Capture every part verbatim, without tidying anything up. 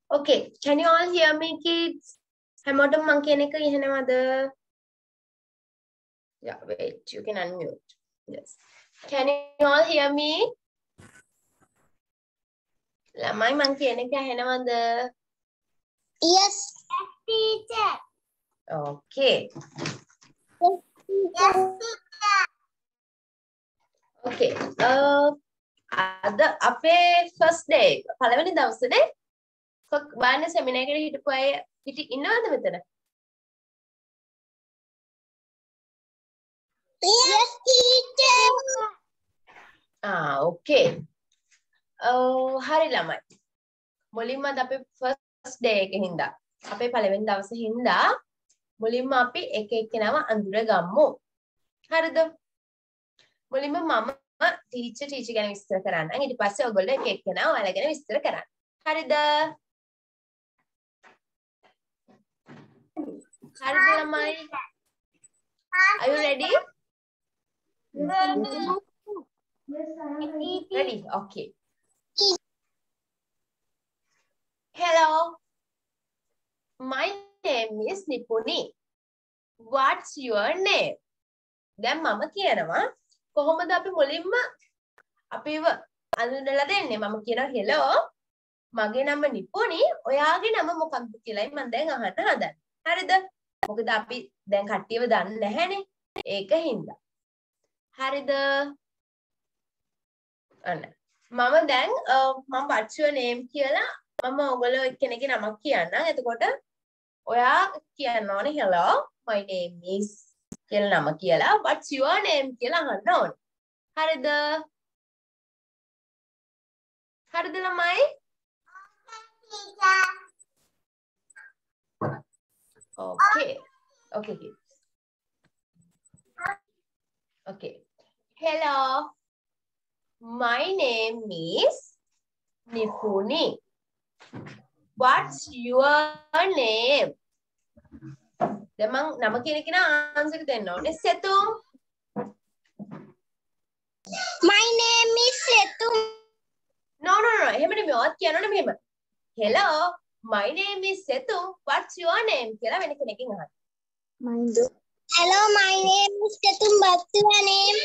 Okay, can you all hear me, kids? හැමෝටම මං කියන එක ඉහෙනවද? Yeah, wait, you can unmute. Yes. Can you all hear me? ළමයි මං කියන එක ඇහෙනවද? Yes, teacher. Okay. Yes, teacher. Okay. Uh, අද අපේ first day පළවෙනි දවසේ බාන සෙමිනාර් එකේ හිටපු අය හිටි ඉන්නවද මෙතන? Yes, teacher. Ah, okay. Uh, හරි ළමයි. මුලින්ම අද අපේ first day එකේ හින්දා අපේ පළවෙනි දවසේ හින්දා මුලින්ම අපි එක එක්කෙනාව අඳුර ගමු. හරිද? මුලින්ම මම ටීචර් ටීචර් ගැන විස්තර කරන්නම්. ඊට පස්සේ ඔයගොල්ලෝ එක එක්කෙනා ඔයාලා ගැන විස්තර කරන්න. හරිද? හරිද ළමයි? Are you ready? Ready? Okay. Hello. My name is Nipuni. What's your name? දැන් මම කියනවා කොහොමද අපි මුලින්ම අපිව අඳුනලා දෙන්නේ. මම කියනවා hello. මගේ නම නිපුනි. ඔයාගේ නම මොකක්ද කියලායි මම දැන් අහන්න හදන්නේ. හරිද? මොකද අපි දැන් කට්ටියව දන්නේ නැහැනේ. ඒක හින්දා. හරිද? අන්න. මම දැන් මම what's your name කියලා මම ඔයගොල්ලෝ එක්කෙනෙක්ගේ නමක් කියන්නම්. එතකොට ඔයා කියන්න ඕනේ hello. My name is කියලා නම කියලා what's your name කියලා අහන්න ඕනේ. හරිද? හරිද ළමයි? Okay. Okay, kids. Okay. Hello. My name is Nipuni. What's your name? දැන් මම නම කියන කෙනා ආන්සර් එක දෙන්න ඕනේ. Sethum. My name is Setu. No, no, no. එහෙම නෙමෙයි. ඔයත් කියනවනේ මෙහෙම. Hello. My name is Setu. What's your name? කියලා වෙන කෙනකින් අහන්න. Hello, my name is Setu. What's your name?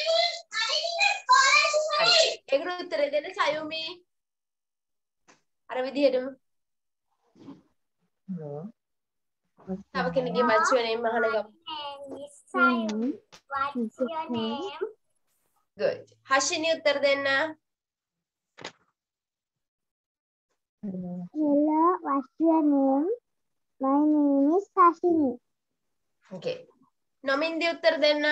හරි. ඒකට උත්තර දෙන්න සයුමි. අර විදිහටම. තව කෙනෙක්ගේ what's your name අහන්න ගමු. What's your name? Good. Hashini උත්තර දෙන්න. Hello, what's your name? My name is Sashini. Okay. නොමින්දි උත්තර දෙන්න.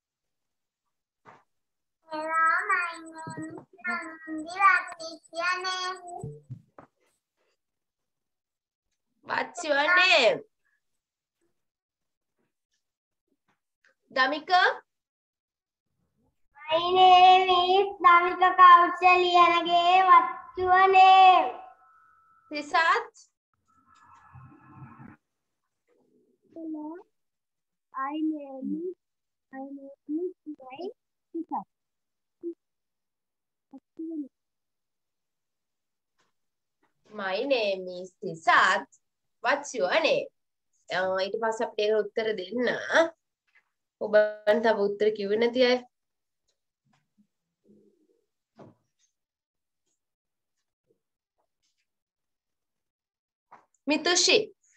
Hello, my name is Nandi. What's your name? What's your name? Damika? My name is Damika Kausalyanage. What's your name? Sisat? Hello, I name is my name is Jai Sisat. My name is Sisat. What's your name? ඊට පස්සේ අපිට ඒකට උත්තර දෙන්න. ඔබන් තව උත්තර කිව්වේ නැති අය. මිතුෂි.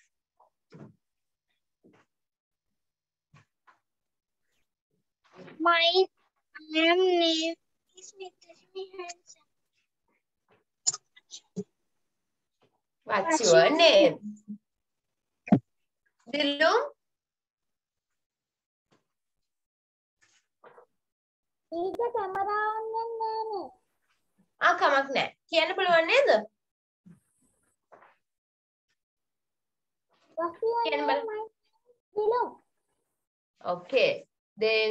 My name is Nitushri Hansen. What's your name? Dillu? Is the camera on nene? ආ කමක් නැහැ. කියන්න පුළුවන් නේද? What's your Can name? bal- My Dillu. Okay. Then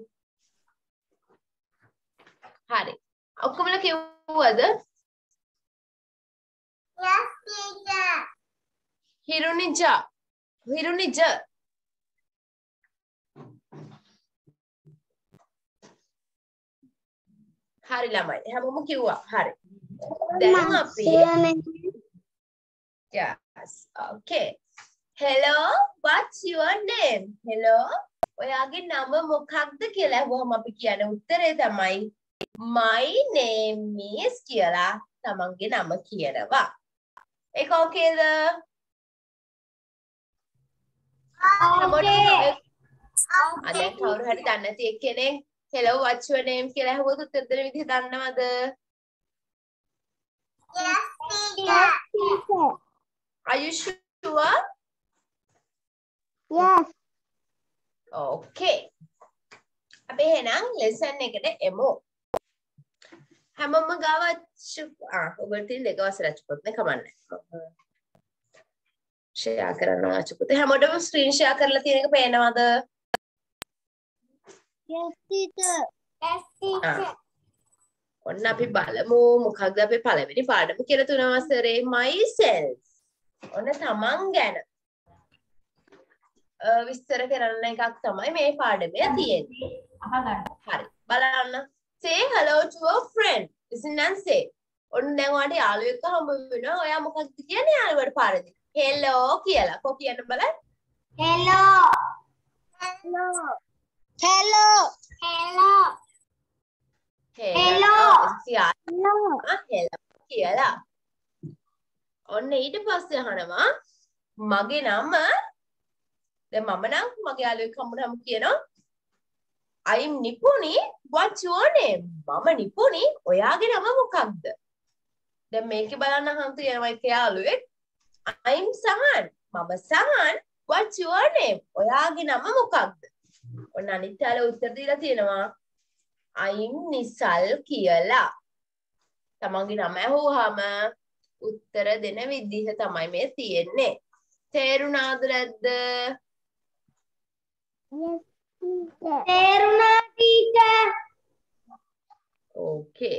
හරි. ඔක්කොමලා කිව්වද? Yes, teacher. හිරුනිජා. හිරුනිජ. හරි ළමයි. හැමෝම කිව්වා. හරි. දැන් අපි Yes. Okay. Hello, what's your name? Hello. ඔයාගේ නම මොකක්ද කියලා අහුවම අපි කියන උත්තරේ තමයි my name is කියලා තමන්ගේ නම කියනවා. ඒක ඕකේද? Okay. අද කවුරු හරි දන්නේ නැති එක්කෙනෙක් hello what's your name කියලා අහුවොත් උත්තර දෙන විදිහ දන්නවද? Yes, teacher. Are you sure? Yes. Okay. අපි එහෙනම් lesson එකට එමු. හැමෝම ගාව ආ ඔයගොල්ලෝ තියෙන දෙක වසර අච්චුපොත් නේ කමන්නේ. ෂෙයා කරනවා අච්චුපොත්. හැමෝටම ස්ක්‍රීන් ෂෙයා කරලා තියෙන එක පේනවද? Yes, teacher. Yes, teacher. ඔන්න අපි බලමු මොකක්ද අපේ පළවෙනි පාඩම කියලා තුන වසරේ myself. ඔන්න තමන් ගැන විස්තර කරන්න එකක් තමයි මේ පාඩමේ තියෙන්නේ. අහගන්න. හරි. බලන්න. Say hello to a friend. Listen and say. ඔන්න දැන් ඔයාලට යාළුවෙක් හම්බ වෙනවා. ඔයා මොකක්ද කියන්නේ යාළුවට පාරදී? hello කියලා. කො කියන්න බලන්න. Hello. Hello. Hello. Hello. hello. Hello. hello කියලා. ඔන්න ඊට පස්සේ අහනවා මගේ නම දැන් මම නම් මගේ යාළුවෙක් හම්බුනම කියනවා I'm Nipuni what's your name මම නිපුනි ඔයාගේ නම මොකක්ද දැන් මේකේ බලන්න අහන් තියෙනවා එක යාළුවෙක් I'm Sahan මම Sahan what's your name ඔයාගේ නම මොකක්ද ඔන්න අනිත් යාළුවා උත්තර දීලා තියෙනවා I'm Nisal කියලා තමන්ගේ නම අහුවාම උත්තර දෙන විදිහ තමයි මේ තියෙන්නේ තේරුණාද නැද්ද Yes, teacher. Teruna, teacher. Okay.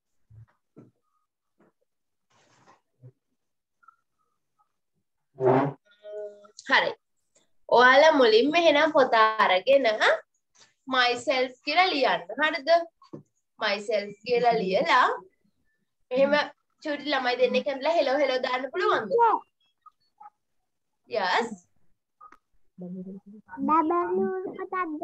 හරි. ඔයාලා මුලින්ම එහෙනම් පොත අරගෙන myself කියලා ලියන්න. හරිද? myself කියලා ලියලා එහෙම චූටි ළමයි දෙන්නෙක් ඇඳලා hello hello දාන්න පුළුවන්ද? Yes. Double rule පොතක්ද?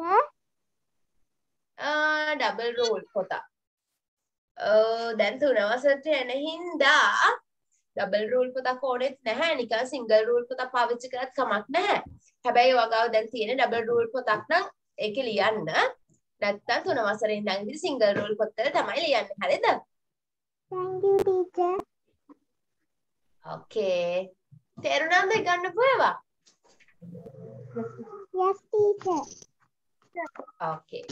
ආ double rule පොත. අ දැන් තුන වසරට යන හින්දා double rule පොතක් ඕනෙත් නැහැ. නිකන් single rule පොතක් පාවිච්චි කරත් කමක් නැහැ. හැබැයි වගාව දැන් තියෙන double rule පොතක් නම් ඒකේ ලියන්න. නැත්තම් තුන වසරේ ඉඳන් ඉතින් single rule පොතේ තමයි ලියන්නේ. හරිද? Thank you, teacher. Okay. තේරුණාද ගන්න පොයවා? Yes, teacher. Okay.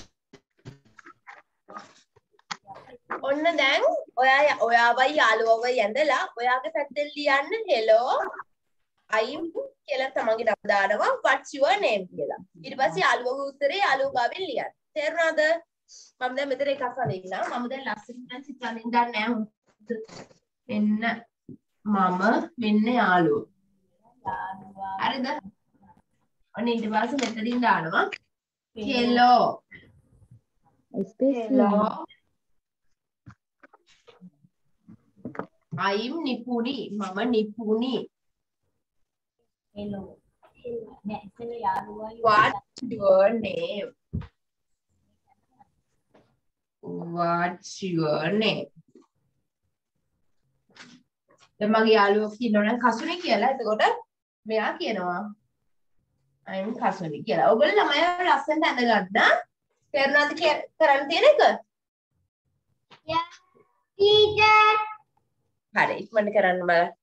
ඔන්න දැන් ඔයා ඔයාවයි යාළුවවයි ඇඳලා ඔයාගේ පැත්තෙන් ලියන්න hello I'm කියලා තමන්ගේ නම දානවා what's your name කියලා. ඊට පස්සේ යාළුවගේ උත්තරේ යාළුවා ගාවෙන් ලියන්න. තේරුණාද? මම දැන් මෙතන එකක් අදින්නම්. මම දැන් ලස්සනින් සිතන ඉඳන් නෑ. මෙන්න මම මෙන්න යාළුවා. හරිද? ඔන්න ඊට පස්සේ මෙතනින් දානවා hello. hello. I'm Nipuni. මම නිපුනි. Hello. Nè, hello යාළුවා. What's your name? What's your name? දැන් මගේ යාළුවා කියනවනම් කසුනේ කියලා. එතකොට මෙයා කියනවා I'm කසුනේ කියලා. ඔයගොල්ලෝ ළමයි ලස්සනට ඇඳ ගන්න. තේරුණාද කරන්න තියෙන එක? Yes, teacher. හරි ඉක්මනට කරන්න බලන්න.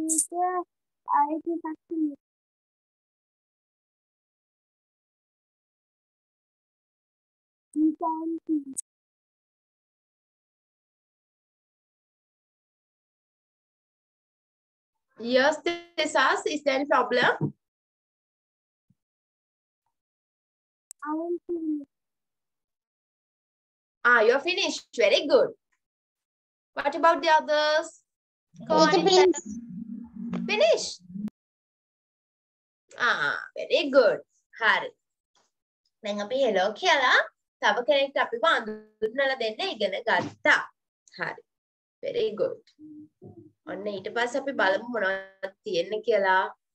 teacher, I think that's you can see. Yes, Tesas, is there any problem? I will see. Ah, you're finished. Very good. What about the others? Teacher, Connie, finished. Ah, very good. Hari. දැන් අපි hello කියලා තව කෙනෙක්ට අපිව අඳුරලා දෙන්න ඉගෙන ගත්තා. හරි. Very good. ඔන්න ඊට පස්සේ අපි බලමු මොනවද තියෙන්නේ කියලා.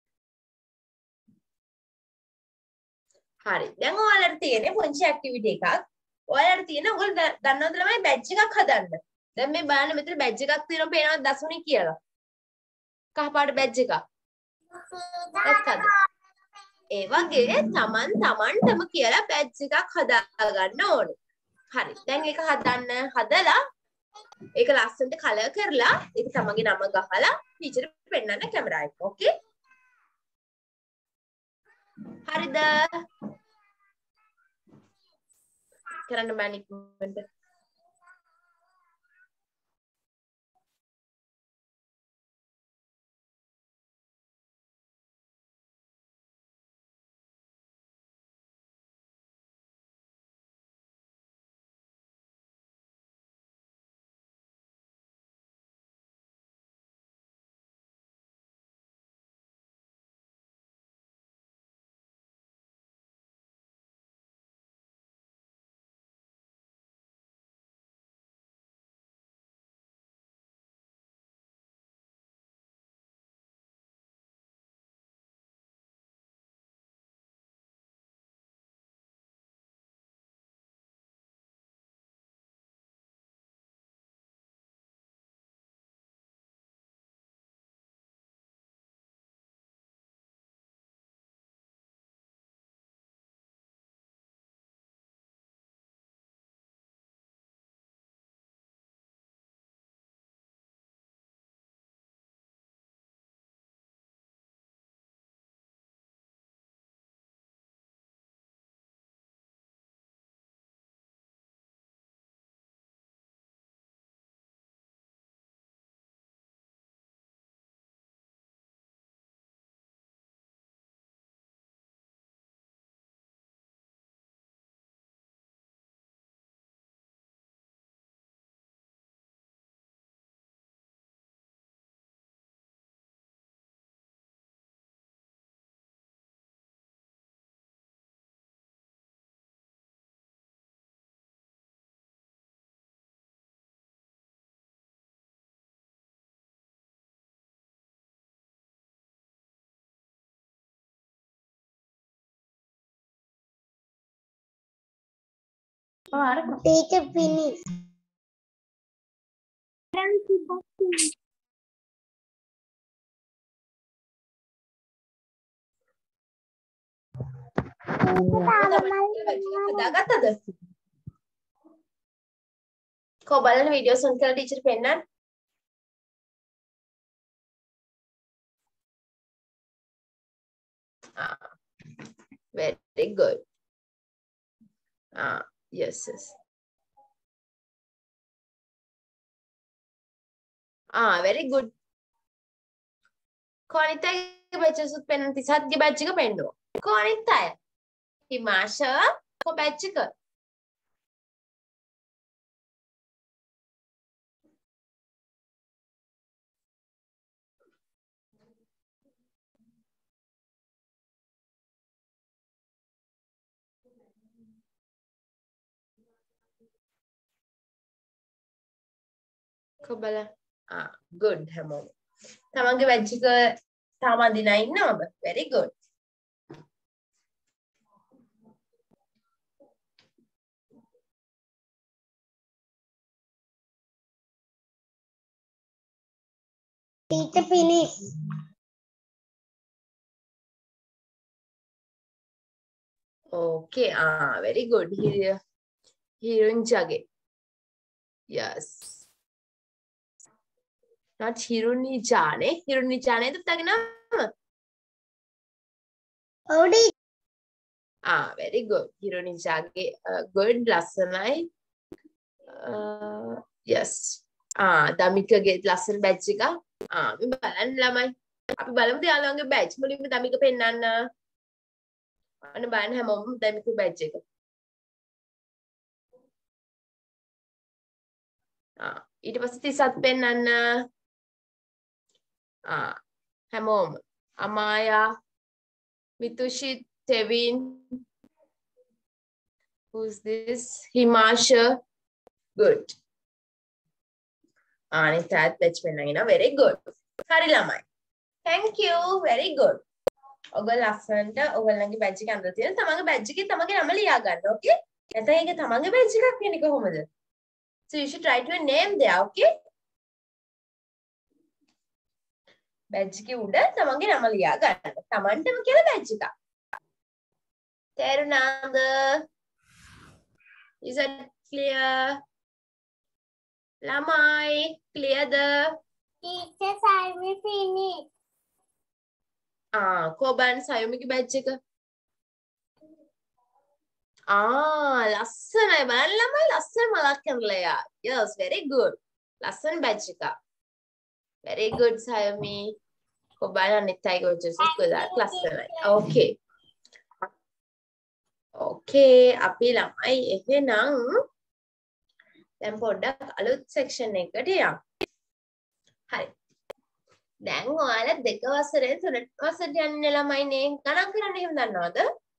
හරි. දැන් ඔයාලට තියෙන්නේ පුංචි ඇක්ටිවිටි එකක්. ඔයාලට තියෙන ඔයගොල්ලෝ දන්නවද ළමයි බැජ් එකක් හදන්න. දැන් මේ බලන්න මෙතන බැජ් එකක් තියෙනවා පේනවද දසුනි කියලා. කහපාට බැජ් එකක්. දැක්කද? ඒ වගේ තමන් තමන්ටම කියලා බැජ් එකක් හදා ගන්න ඕනේ. හරි. දැන් ඒක හදන්න හදලා ඒක ලස්සනට කලර් කරලා ඒක තමන්ගේ නම ගහලා ටීචර් පෙන්නන්න කැමරා එක. ඕකේ? හරිද? කරන්න බෑ ඉක්මනට. Teacher, finish. හදාගත්තද? කො බලන්න වීඩියෝස් ඔන් කරලා ටීචර් පෙන්නන්න. Ah, very good. Ah, yes, yes. Ah, very good. කො අනිත් අයගේ බැචස් උත් පෙන්නන්න තිසත්ගේ බැච් එක පෙන්නුවා. කො අනිත් අය? හිමාෂා කො බැච් එක? කො බලන්න. Ah, good හැමෝම. තමන්ගේ බැච් එක තාම අඳිනා ඉන්නවද? Very good. Teacher, finish. Okay, ah, very good. Here, hearing Jage. Yes. not Hirunica නේ. Hirunica නේද පුතාගේ නම? ඔව්ඩි. Ah, very good. Hirunicage uh, good ලස්සනයි. Uh, yes. Ah, දමිකගේ ලස්සන බැච් එක. Ah, අපි බලන්න ළමයි. අපි බලමුද යාළුවන්ගේ බැච් මුලින්ම දමික පෙන්නන්න. අන්න බලන්න හැමෝම දමික බැච් එක. ආ ඊට පස්සේ තිසත් පෙන්නන්න. ආ හැමෝම Amaya මිතුෂිත් තෙවින් who's this Himasha good අනිත් තාත් බැච් පෙන්නගෙන very good හරි ළමයි thank you very good ඔයගොල්ලෝ ලස්සනට ඔයගොල්ලන්ගේ බැච් එක අඳලා තියෙන තමන්ගේ බැච් එකේ තමන්ගේ නම ලියා ගන්න okay නැත්නම් ඒක තමන්ගේ බැච් එකක් කියන්නේ කොහොමද so you should write your name there okay batch එකේ උඩ තමන්ගේ නම ලියා ගන්න තමන්ටම කියලා බැච් එකක් තේරුණාද is that clear ළමයි clear ද Teacher Salmi finish. ආ කොබන් සයොමිගේ බැච් එක ආ ලස්සනයි බලන්න ළමයි ලස්සන මලක් කරලා යා yes very good ලස්සන බැච් එක very good සයොමි කොබන් අනිත් අය ගොජස් ගොඩාක් ලස්සනයි okay okay අපි ළමයි එහෙනම් දැන් පොඩ්ඩක් අලුත් section එකට යමු හරි දැන් ඔයාලා දෙක වසරේ තුන වසරට යන්නේ ළමයිනේ ගණන් කරන්න එහෙම දන්නවද?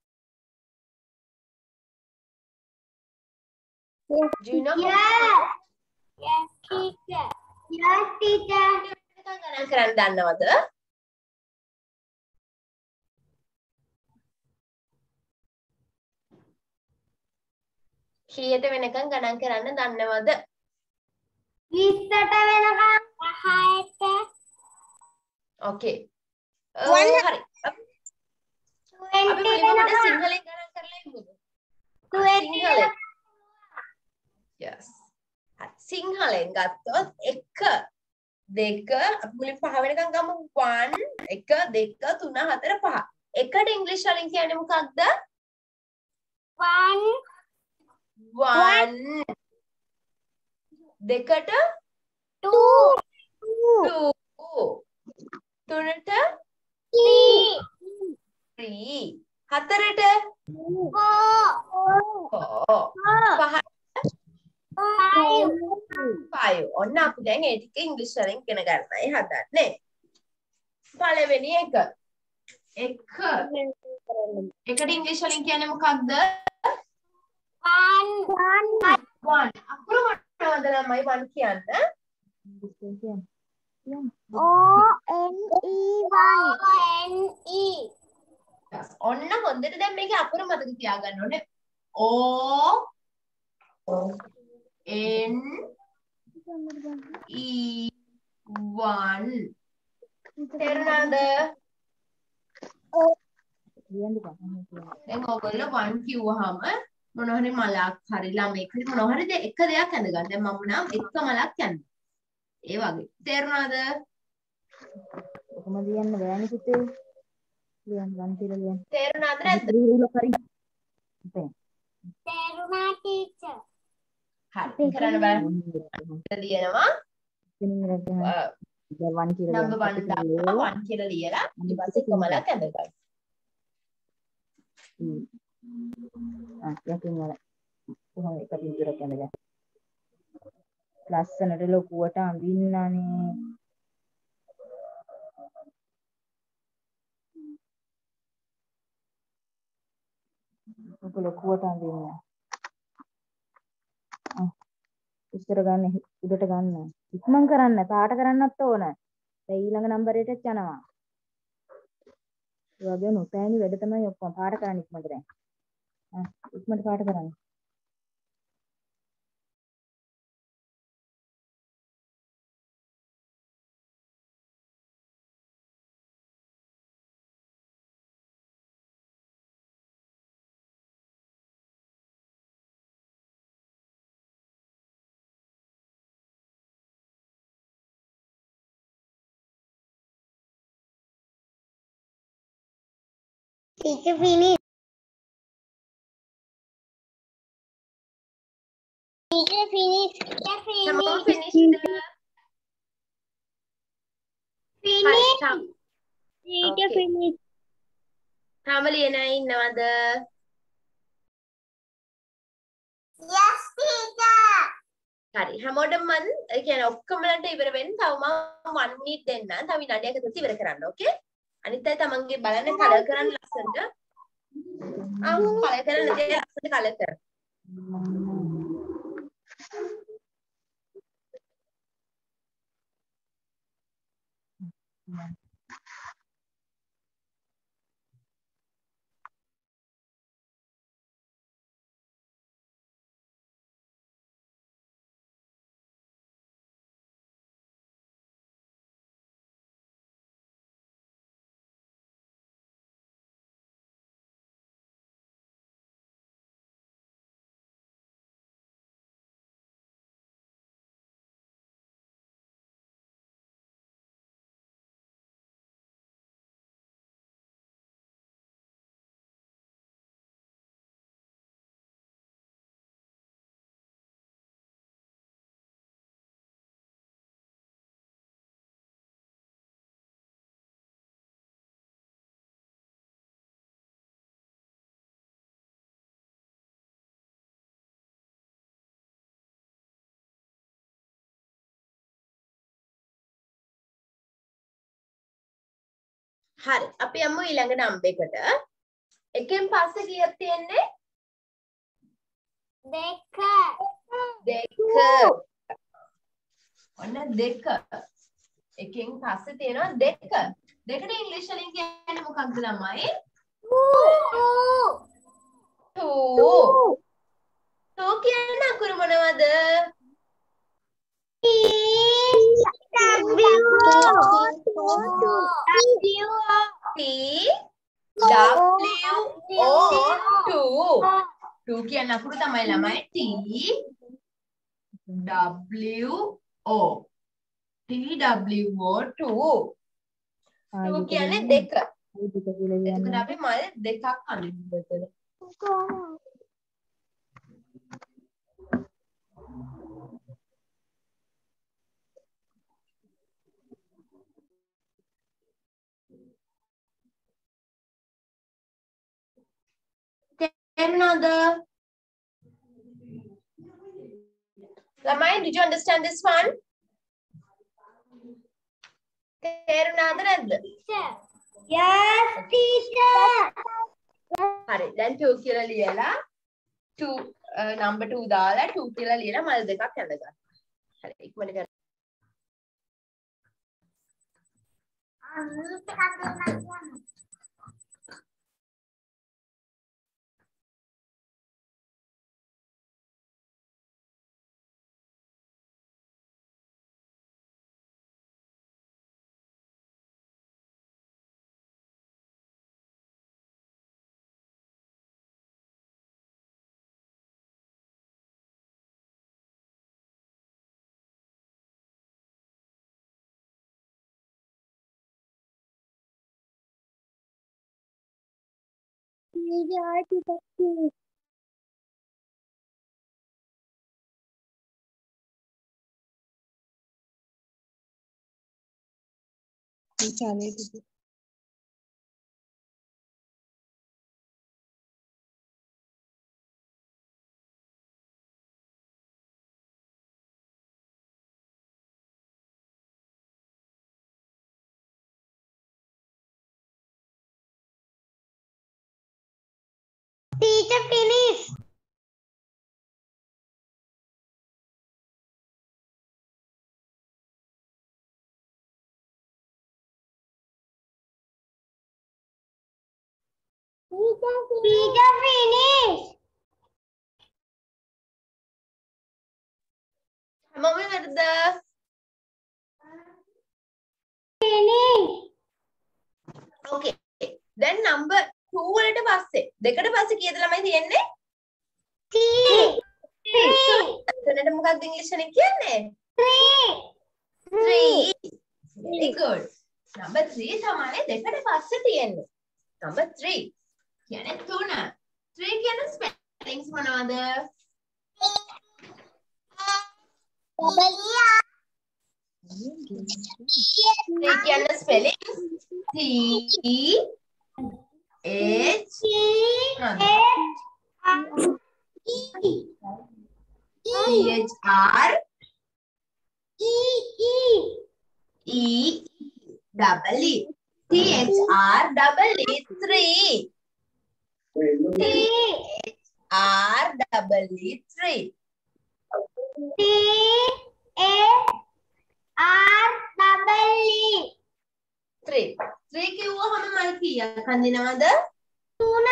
Do you know? Yeah. Yes, teacher. Yes, teacher. ගණන් කරන්න දන්නවද? කීයට වෙනකන් ගණන් කරන්න දන්නවද? විස්සට වෙනකම් පහට. Okay. One. හරි. අපි මුලින්ම සිංහලෙන් ගණන් කරලා ඉමුද? සිංහලෙන්. Yes. සිංහලෙන් ගත්තොත් එක දෙක අපි මුලින් පහ වෙනකන් ගමු one එක දෙක තුන හතර පහ. එකට ඉංග්‍රීසි වලින් කියන්නේ මොකක්ද? one one දෙකට two two තුනට three three හතරට four four පහට five five ඔන්න අපි දැන් ඒ ටික ඉංග්‍රීසි වලින් ඉගෙන ගන්නයි හදන්නේ පළවෙනි එක එක එකට ඉංග්‍රීසි වලින් කියන්නේ මොකක්ද one one one අකුරු මොනවද ළමයි one කියන්න O N E one O N E ඔන්න හොඳට දැන් මේකේ අකුරු මතක තියාගන්න ඕනේ O N E one තේරුණාද දැන් ඔයගොල්ලෝ one කිව්වහම මොන හරි මලක් හරි ළමෙක් හරි මොන හරි එක දෙයක් ඇඳගන්න දැන් මම නම් එක මලක් ඇඳ ඒ වගේ තේරුණාද කොහොමද යන්න බෑනේ පුතේ ලියන්න ගන්න කියලා ලියන්න තේරුණාද නැද්ද තේරුණා ටීචර් හරි කරන්න බලන්න ලියනවා වන් කියලා නම්බර් one දාලා one කියලා ලියලා ඊට පස්සේ එක මලක් ඇඳගන්න ආ යකින් වල කොහොම එක පිටුරක් යනද ලස්සනට ලොකුවට අඳින්නානේ ඔක ලොකුවට අඳින්න ආ ඉස්සර ගන්න උඩට ගන්න ඉක්මන් කරන්න පාට කරන්නත් ඕන දැන් ඊළඟ නම්බරේටත් යනවා ඒ වගේ නොපෑණි වැඩ තමයි ඔක්කොම පාට කරන්න ඉක්මනට දැන් ආ ඉක්මනට පාට කරන්න Teacher finish. Teacher finish. Teacher Tamam finish. finished. Finish. Tam. Teacher Okay. finish. තාම ලියන අය ඉන්නවද? Yes, teacher. හරි. හැමෝටම මම ඒ කියන්නේ ඔක්කොමලට ඉවර වෙන්න තව මම one minute දෙන්න. තව විනාඩියක් ඇතුළත ඉවර කරන්න. ඕකේ? අනිත් අය තමන්ගේ බලන්න කලර් කරන්න ලස්සනට. ආ කලර් කරන්න නැති අය ලස්සනට කලර් කරන්න. හරි. අපි යමු ඊළඟ නම්බර් එකට. එකෙන් පස්සේ කීයක් තියෙන්නේ? දෙක. දෙක. ඔන්න දෙක. එකෙන් පස්සේ තියෙනවා දෙක. දෙකට ඉංග්‍රීසි වලින් කියන්නේ මොකක්ද ළමයි? two. two කියන්නේ අකුරු මොනවද? T W O two. two කියන්නේ අකුරු තමයි ළමයි. T W O. T W O two. two කියන්නේ දෙක. එතකොට අපි මල් දෙකක් අඳින්න ඕනේ. Another. Lamai, did you understand this one? Another. Yes, teacher. Hari, then two කියලා ලියලා two uh, number two දාලා two කියලා ලියලා මල් දෙකක් ඇඳගන්න. හරි, ඉක්මනට කරන්න. Teacher finish. Teacher finish. හැමෝම වැරද්ද. Finish. Okay. Then number two වලට පස්සේ දෙකට පස්සේ කීයද ළමයි තියෙන්නේ? Three. එතනට මොකක්ද ඉංග්‍රීසි වලින් කියන්නේ? Three. three. Very good. Number three තමයි දෙකට පස්සේ තියෙන්නේ. Number three. කියන්නේ තුන. three කියන ස්පෙලිංස් මොනවද? three කියන spellings T H T H R E double E T H R double E three T H R double E three T A R double E three three කිව්වහම මල් කීයක් අඳිනවද? තුන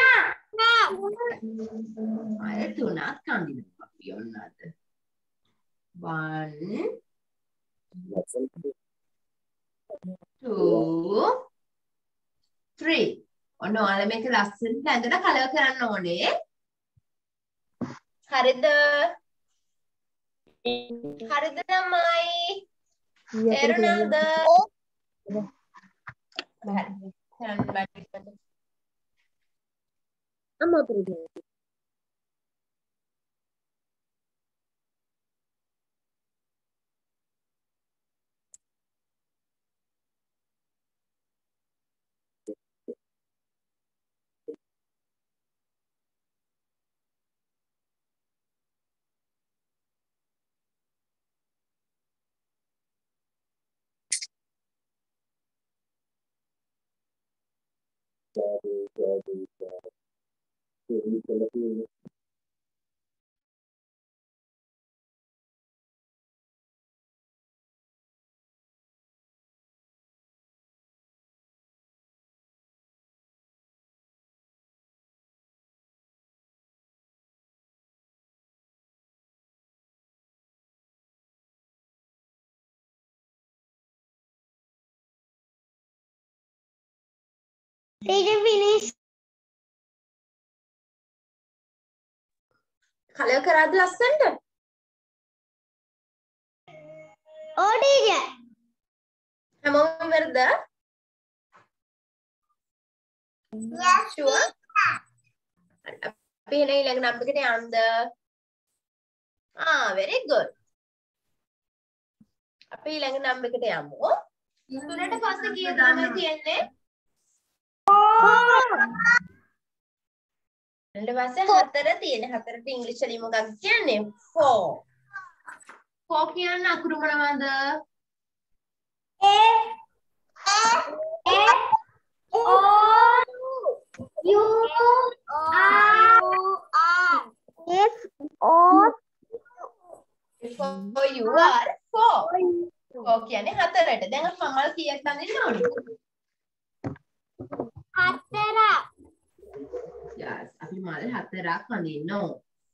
අය තුනක් අඳිනවා අපි ඔන්න අද one two three ඔන්න ඔයාලා මේක ලස්සනට ඇඳලා කලර් කරන්න ඕනේ. හරිද? හරිද ළමයි? තේරුණාද? හරි. කරන්න බෑ. අම්මා පුරුදු. Teacher finish. කලර් කරාද ලස්සනට? Oh teacher. හැමෝම වැරද? Yes. Sure. අපි එන ඊළඟ නම්බර් එකට යන්නද? Ah, very good. අපි ඊළඟ නම්බර් එකට යමු. තුනට පස්සේ කීයද ළමයි තියෙන්නේ? ඊට පස්සේ හතර තියෙන. හතරට ඉංග්‍රීසි වලින් මොකක්ද කියන්නේ? four. four කියන අකුරු මොනවද? A A O U R F O for you are four. four කියන්නේ හතරට. දැන් අපි මමල් කීයක් අඳින්න ඕනේ? හතරක්. Yes, අපි මල් හතරක් අඳින්න ඕන.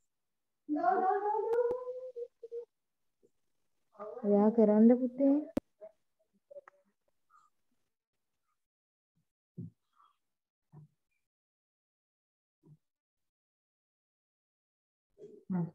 ඔයා කරන්න පුතේ. හ්ම්.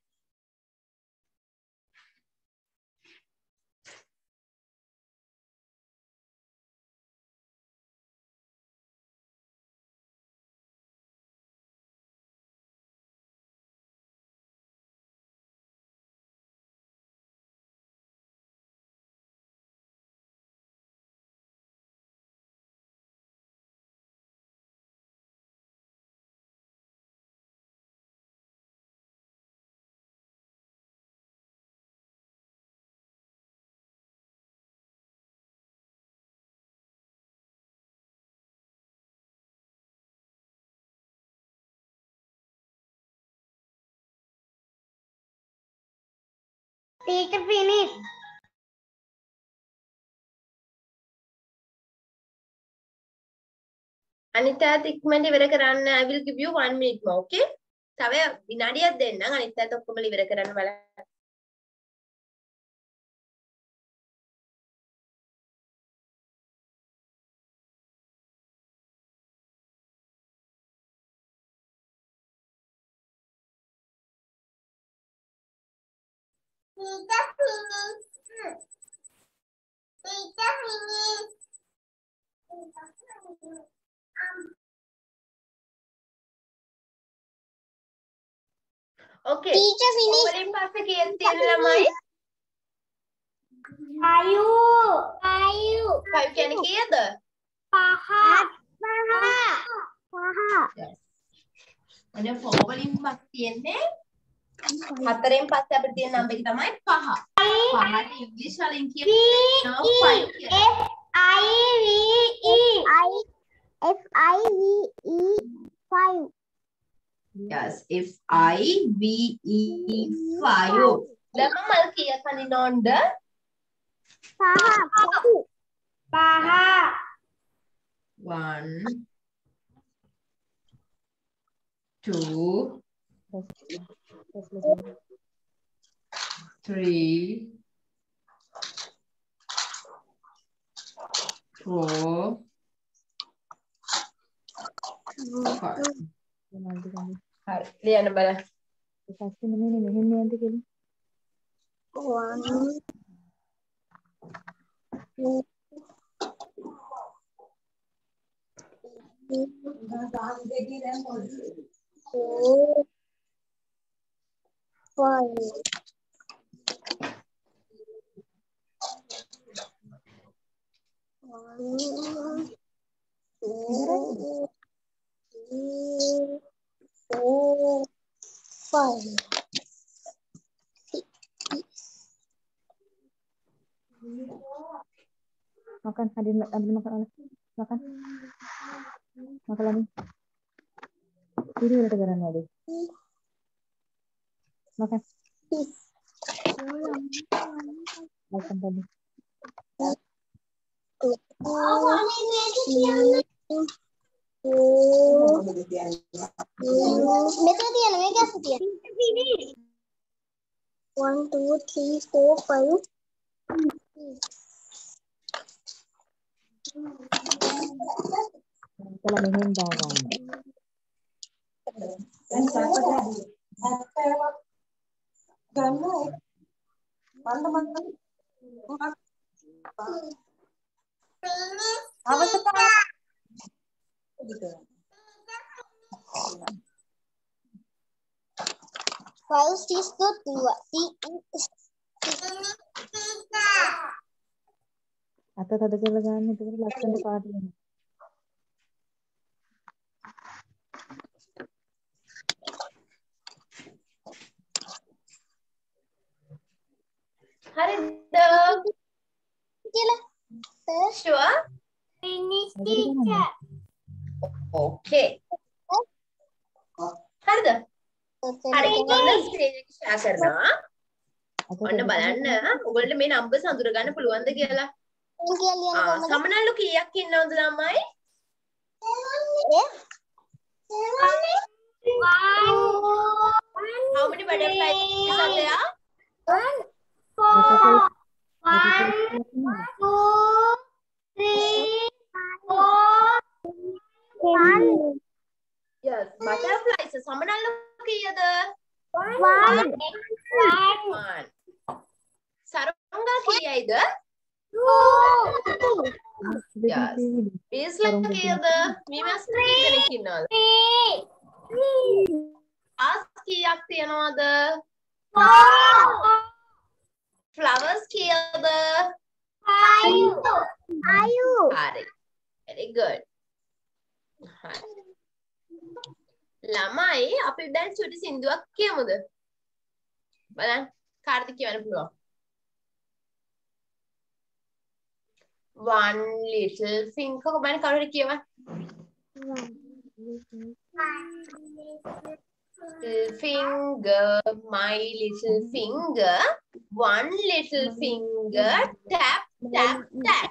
Teacher finish. අනිතාත් ඉක්මනට ඉවර කරන්න. I will give you one minute more, okay? තව විනාඩියක් දෙන්නම්. අනිතාත් ඔක්කොම ඉවර කරන්න බලන්න. Teacher finish. Teacher finish. Okay. Teacher finish. වලින් පස්සේ කීයක් තියෙන ළමයි? Ayu. Ayu. five කියන්නේ කීයද? Paha. Paha. Paha. Yes. අනේ four වලින් පස්සේ තියෙන්නේ හතරෙන් පස්සේ අපිට තියෙන නම්බර් එක තමයි පහ. පහට ඉංග්‍රීසි වලින් කියනවා five කියලා. F I V E. F I V E five. Yes, F I V E five. ළමයි කීයක් අඳින්න ඕනද? Paha. Paha. One, two, three, four, five. හරි ලියන්න බලන්න. පස්සේ නෙමෙයි මෙහෙම යන්න කියලා. One, two, four, five. One, two, three, four, five. Makan, hadir ambil makan. Makan. Makan lagi. Ini udah tegaran lagi. Makan. Makan tadi. One, two, three, four, five. Kalau mehin bawang. Five, six, two, dua, Atau tadi kalau kan itu lakukan di part ini. හරිද? Sure? Finish, teacher. Okay. හරිද? හරි ඔන්න screen එක share කරනවා. ඔන්න බලන්න ඔයගොල්ලෝ මේ නම්බර්ස් අඳුර ගන්න පුළුවන්ද කියලා. ආ සමනල්ලු කීයක් ඉන්නවද ළමයි? How many butterflies are there? One, four, one, two, three, four, one. Yes, butterflies. සමනල්ලු කීයද? One, one, one. සරංගා කීයයිද? two, Yes. Beesලා කීයද? මීමස් කී දෙනෙක් ඉන්නවද? three, ආස් කීයක් තියනවද? four, Flowers කීයද? five, five. හරි. Very good. හරි. ළමයි අපි දැන් චුටි සින්දුවක් කියමුද? බලන්න කාටද කියන්න පුළුවන්? One little finger කොහොමද කවුරුද කියවන්නේ? Little finger, my little finger, one little finger, tap, tap, tap.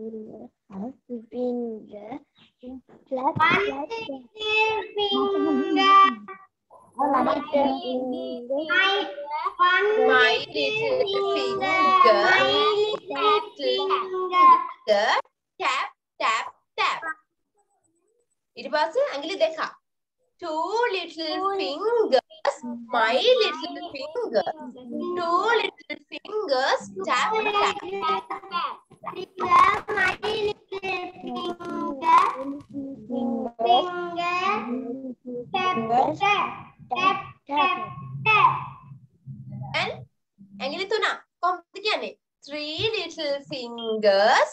Finger, clap, one little finger, one little finger, My little finger, little finger, tap, tap, tap. ඊට පස්සේ ඇඟිලි දෙකක්. Two little fingers, my little finger. Two little fingers, tap, tap. finger, my little finger, finger, tap, tap, tap, tap, tap. ඇඟිලි තුනක්. කොහොමද කියන්නේ? Three little fingers.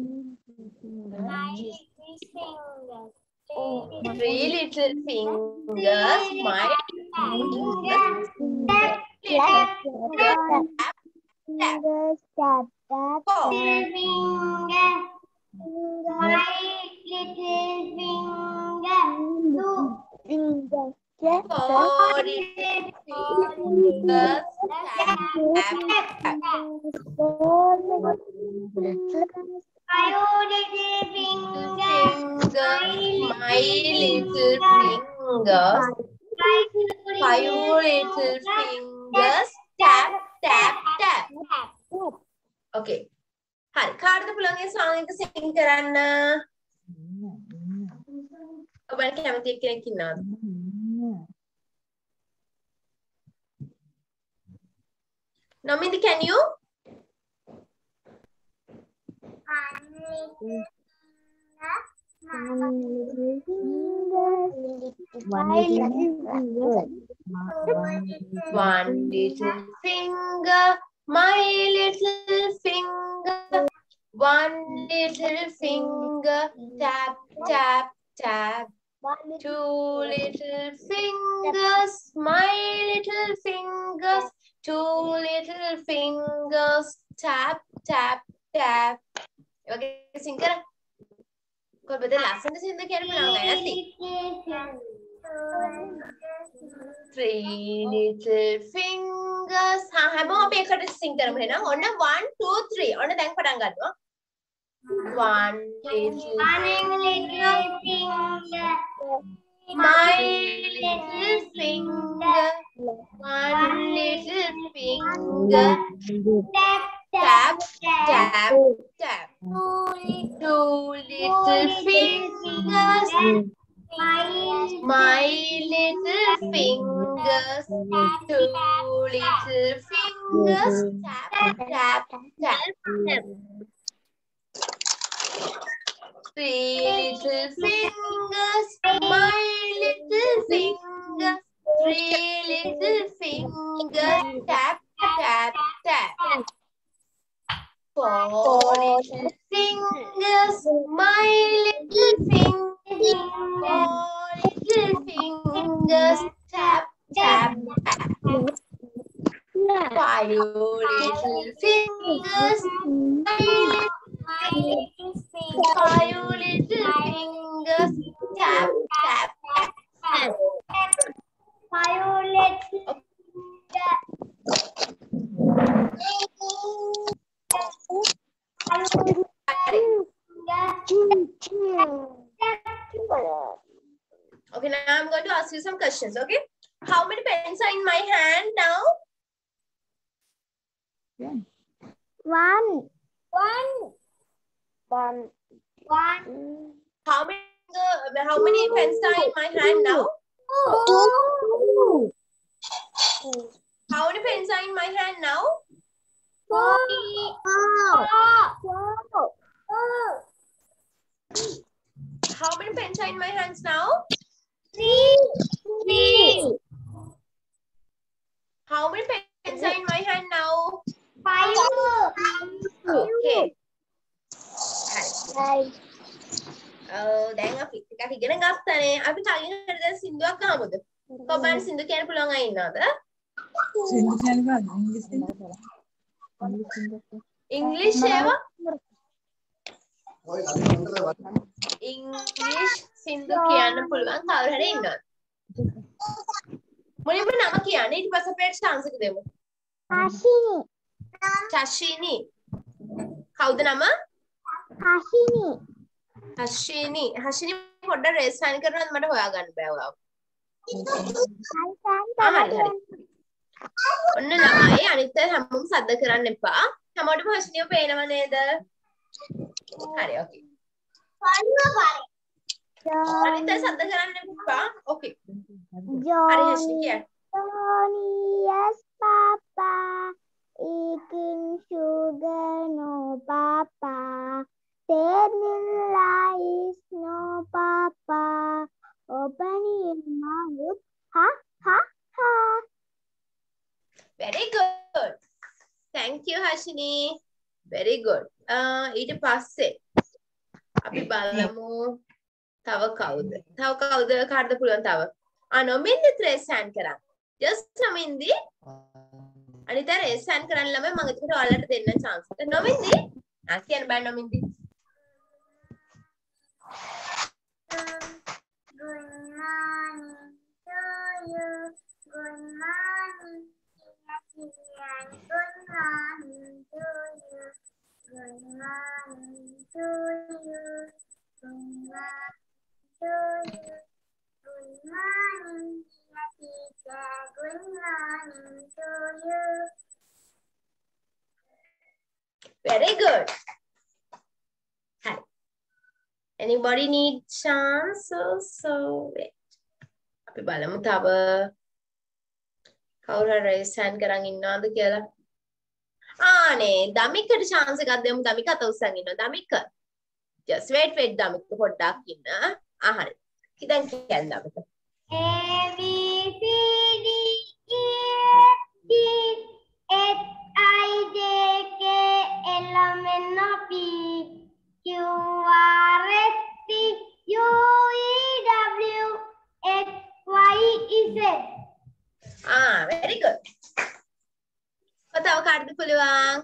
Three little fingers. My fingers. Tap, Fingers tap tap four. finger. My little finger. Two fingers. Four little fingers. Tap, tap, tap. Five little fingers. Fingers. My little fingers. Five little fingers. Tap, tap, tap. Okay. හරි. කාටද පුළුවන් ඒ song එක sing කරන්න? ඔබට කැමති කෙනෙක් ඉන්නවද? Nomindi, can you? One little finger, my little finger. One little finger, tap, tap, tap. Two little fingers, my little fingers. Two little fingers, tap, tap, tap. Okay, sing kara. Kau betul lah. Sana sini tu kira pulang gaya sih. Three little fingers. हाँ है वो आप एक करते sing करो है ना. और ना one, two, three. और ना देंग पढ़ांग कर दो. One little finger. My little finger. One little finger. Tap, tap, tap, tap. Two little fingers. My little fingers. Two little fingers. Tap, tap, tap. Three little fingers. My little fingers. Three little fingers. Tap, tap, tap. Four little fingers. My little fingers. Four little fingers. Tap, tap, tap. Five little fingers. My little Five little fingers. Tap, tap, tap. Five little Okay, now I'm going to ask you some questions, okay? How many pens are in my hand now? One. One. One. One. How many uh, how many pens are in my hand now? Two. How many pens are in my hand now? Four. Four. How many pens are in my hands now? Three. Three. How many pens are in my hand now? Five. Okay. Five. Oh, දැන් අපි ටිකක් ඉගෙන ගත්තානේ. අපි කලින් හරියට දැන් සින්දුවක් අහමුද? කොබන් සින්දු කියන්න පුළුවන් අය ඉන්නවද? සින්දු කියන්න බෑ. ඉංග්‍රීසි ඉංග්‍රීසි ඒවා? ඉංග්‍රීසි සින්දු කියන්න පුළුවන් කවුරු හරි ඉන්නවද? මුලින්ම නම කියන්න ඊට පස්සේ අපේ chance එක දෙමු. Hashini. Shashini. කවුද නම? Hashini. Hashini. Hashini පොඩ්ඩක් රේස් සයින් කරනවද මට හොයාගන්න බෑ ඔයාව. ආ හරි හරි. ඔන්න ළමයි අනිත් අය හැමෝම සද්ද කරන්න එපා. හැමෝටම හෂිනිය පේනව නේද? හරි ඕකේ. අනිත් අය සද්ද කරන්න එපා. ඕකේ. හරි හෂිනි කියන්න. Johnny, yes, Papa. Eating sugar, no, Papa. Vanilla is no, Papa. Opening mouth, ha, ha, ha. Very good. Thank you Hashini. Very good. Uh, ඊට පස්සේ අපි බලමු තව කවුද? තව කවුද කාටද පුළුවන් තව? ආ නොමින්දි රේස් හෑන්ඩ් කරන්න. just නොමින්දි. අනිත රේස් හෑන්ඩ් කරන්න ළමයි මම ඒකට ඔයාලට දෙන්න chance එක. නොමින්දි. ආ කියන්න බෑ නොමින්දි. Good morning to you. Good morning. Good morning to you. Good morning to you. Good morning to you. Good morning, dear teacher. Good morning to you. Very good. Hi. Anybody need chance? So, so wait. අපි බලමු තව කවුරු හරි raise hand කරන් ඉන්නවද කියලා. ආනේ දමිකට chance එකක් දෙමු. දමික අත උස්සන් ඉන්නවා. දමික. Just wait wait දමික පොඩ්ඩක් ඉන්න. ආ හරි. දැන් කියන්න දමික. A B C D E F G H I J K L M N O P Q R S T U V W X Y Z. Ah, very good. තව කාටද පුළුවන්?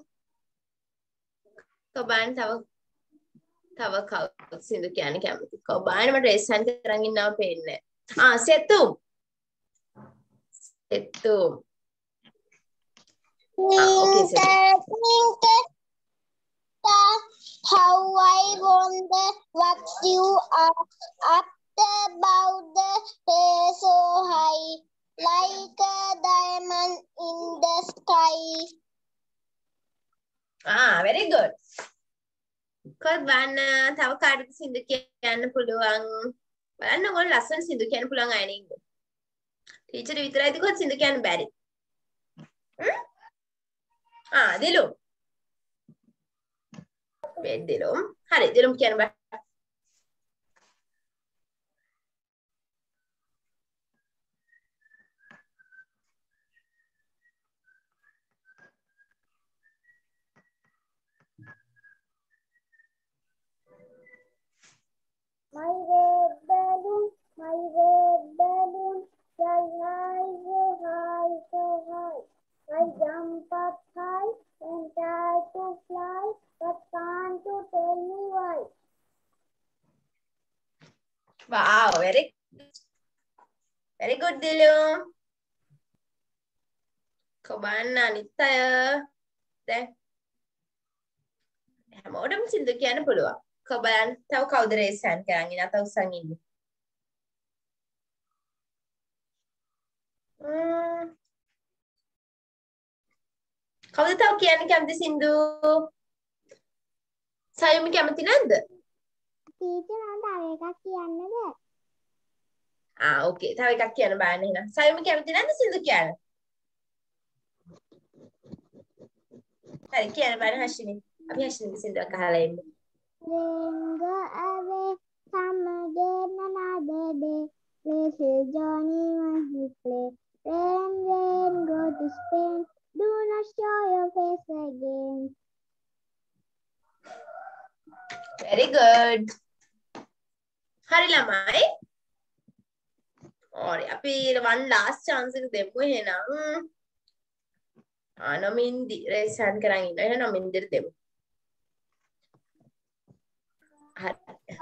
කොබාන් තව තව කවුද සින්දු කියන්නේ කැමති? කොබාන් මට රේස් හෑන්ඩ් කරන් ඉන්නව පේන්නේ. ආ Sethum. Sethum. Okay, how I wonder what you are up about the day so high, like a diamond in the sky. Ah, very good. කොබාන් තව කාටද සින්දු කියන්න පුළුවන්? බලන්න ඔයගොල්ලෝ ලස්සන සින්දු කියන්න පුළුවන් අය නේ. ටීචර් විතරයිද කොහොමද සින්දු කියන්න බැරි? හ්ම්? Ah, Dilum. Wait, Dilum. Hari, Dilum කියන්න බෑ. My red balloon, my red balloon, fly high, so high, so high. I jump up high and try to fly, but can't you tell me why? Wow, very good. Very good, Dilum. කොබාන්න අනිත් අය දැන් හැමෝටම සින්දු කියන්න පුළුවන්. කොබාන් තව කවුද raise hand කරන් ඉන්නේ? අත උස්සන් ඉන්නේ. ම්ම් කවුද තව කියන්න කැමති සින්දු? සයුමි කැමති නැද්ද? ටීචර් මම තව එකක් කියන්න බෑ. ආ ඕකේ තව එකක් කියන්න බෑනේ එහෙනම්. සයුමි කැමති නැද්ද සින්දු කියන්න? හරි කියන්න බෑනේ හෂිනි. අපි හෂිනිගේ සින්දුවක් අහලා ඉමු. Then go away, come again another day. Little Johnny wants to play. Then, then go to Spain. Do not show your face again. Very good. හරි ළමයි. ඕරි අපි one last chance එක දෙමු එහෙනම්. ආ නොමින්දි රේස් හෑන්ඩ් කරන් ඉන්න. එහෙනම් නොමින්දිට දෙමු. හරි.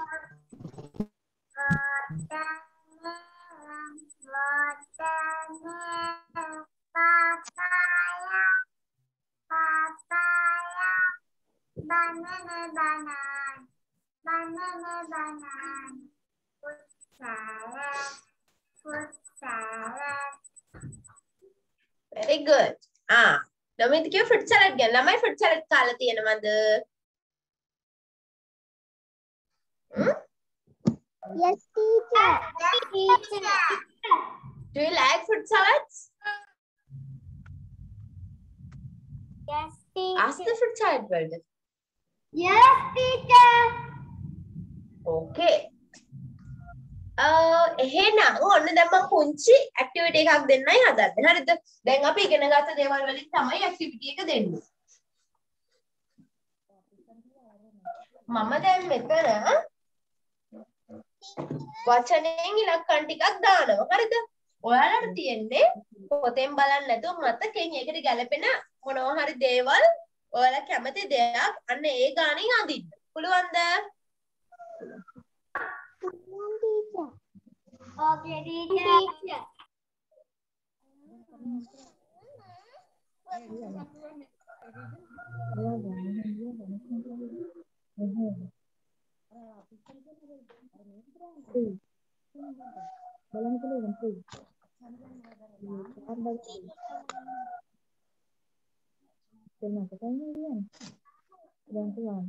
Banana, banana, banana, banana, fruit salad, fruit salad. Very good. ආ නොමින්දි කිව්ව ෆෘට් සලාඩ් ගැන. ළමයි ෆෘට් සලාඩ් කාලා තියෙනවද? Hmm? Yes, teacher. Teacher. Do you like fruit salads? Yes, teacher. Ask the fruit salad වලද? Yes, teacher. Okay. Uh, එහෙනම් ඔන්න දැන් මම පුංචි ඇක්ටිවිටි එකක් දෙන්නයි හදන්නේ. හරිද? දැන් අපි ඉගෙන ගත්ත දේවල් වලින් තමයි ඇක්ටිවිටි එක දෙන්නේ. මම දැන් මෙතන වචනයෙන් ඉලක්කම් ටිකක් දානවා. හරිද? ඔයාලට තියෙන්නේ පොතෙන් බලන්න නැතුව මතකෙන් ඒකට ගැලපෙන මොනවා හරි දේවල් ඔයාලා කැමති දෙයක් අන්න ඒ ගානින් අඳින්න. පුළුවන්ද? Okay, teacher. බලන්න පුළුවන් free. කාර්බන් දෙන්න අපතේ නේද? දැන් පුළුවන්.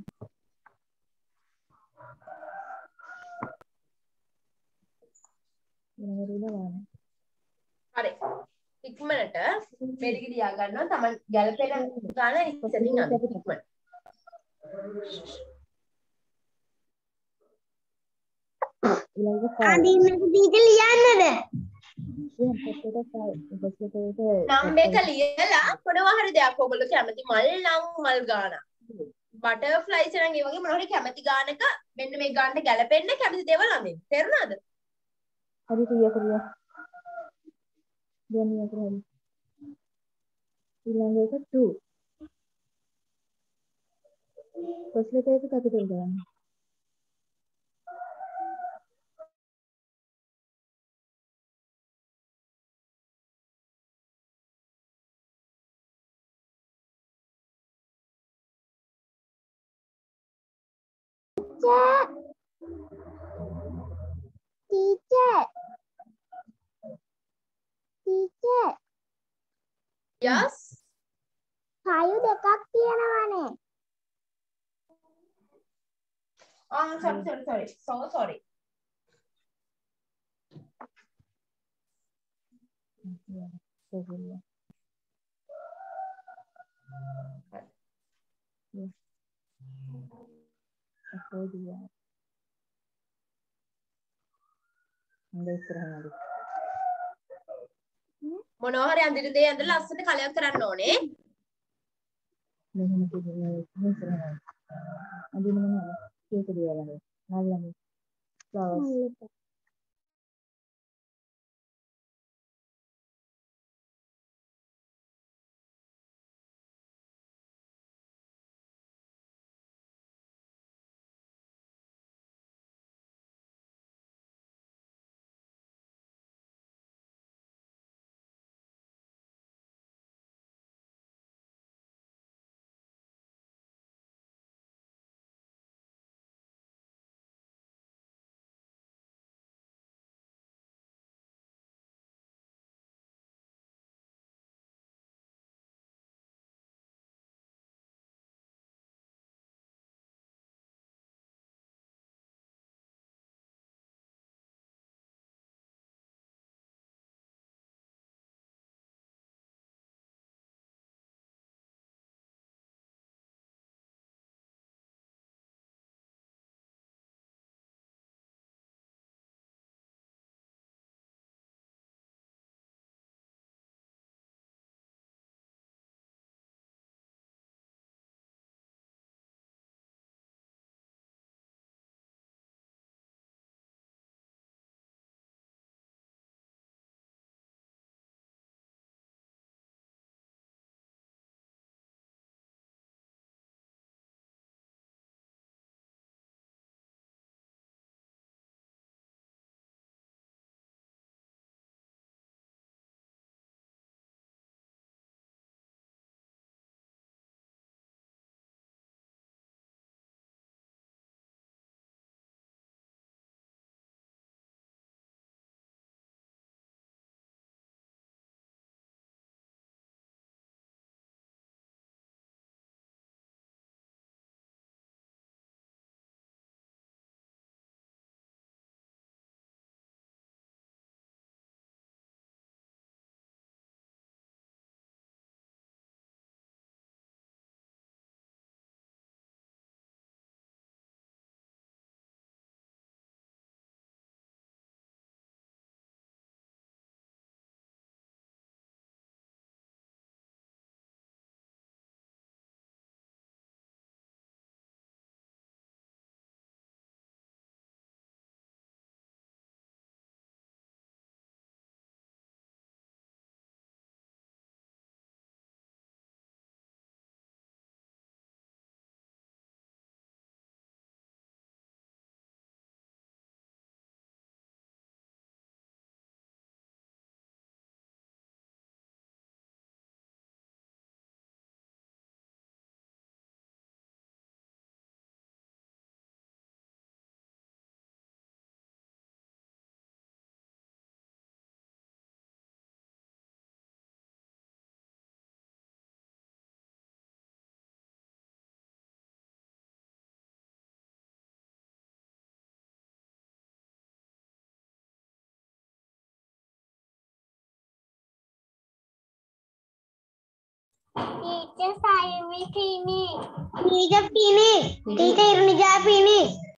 මොනවද? හරි. ඉක්මනට මේක ලියා ගන්නවා. Taman ගැලපෙන ගාන ඉස්සෙල්ලින් අඳින්න. ඉක්මනට. අඳින්නක teacher ලියන්නද? නම් එක ලියලා මොනවා හරි දෙයක් ඔයගොල්ලෝ කැමති මල් නම් මල් ගාන. බටර්ෆ්ලයිස් නම් ඒ වගේ මොනවා හරි කැමති ගානක මෙන්න මේ ගානට ගැලපෙන්න කැමති දේවල් අඳින්න. තේරුණාද? හරි ටික කරියා. දැන් නියත හරි. ඊළඟ එක two. first letter එක capital ගන්න. Teacher. Teacher. Yes. කයු දෙකක් තියෙනවානේ. Ah, sorry, sorry, sorry. So sorry. Yeah. So good. Yeah. So good. Yeah. හොඳයි ඉස්සරහට. මොනවා හරි අඳින දේ ඇඳලා ලස්සන කලයක් කරන්න ඕනේ. මෙහෙම කිව්වේ ඉස්සරහට. අදින්න මොනවද? කේක දියවලද? නාගලන්නේ. flowers. Teacher Sayumi Pini. Teacher Pini. Teacher Irnija Pini.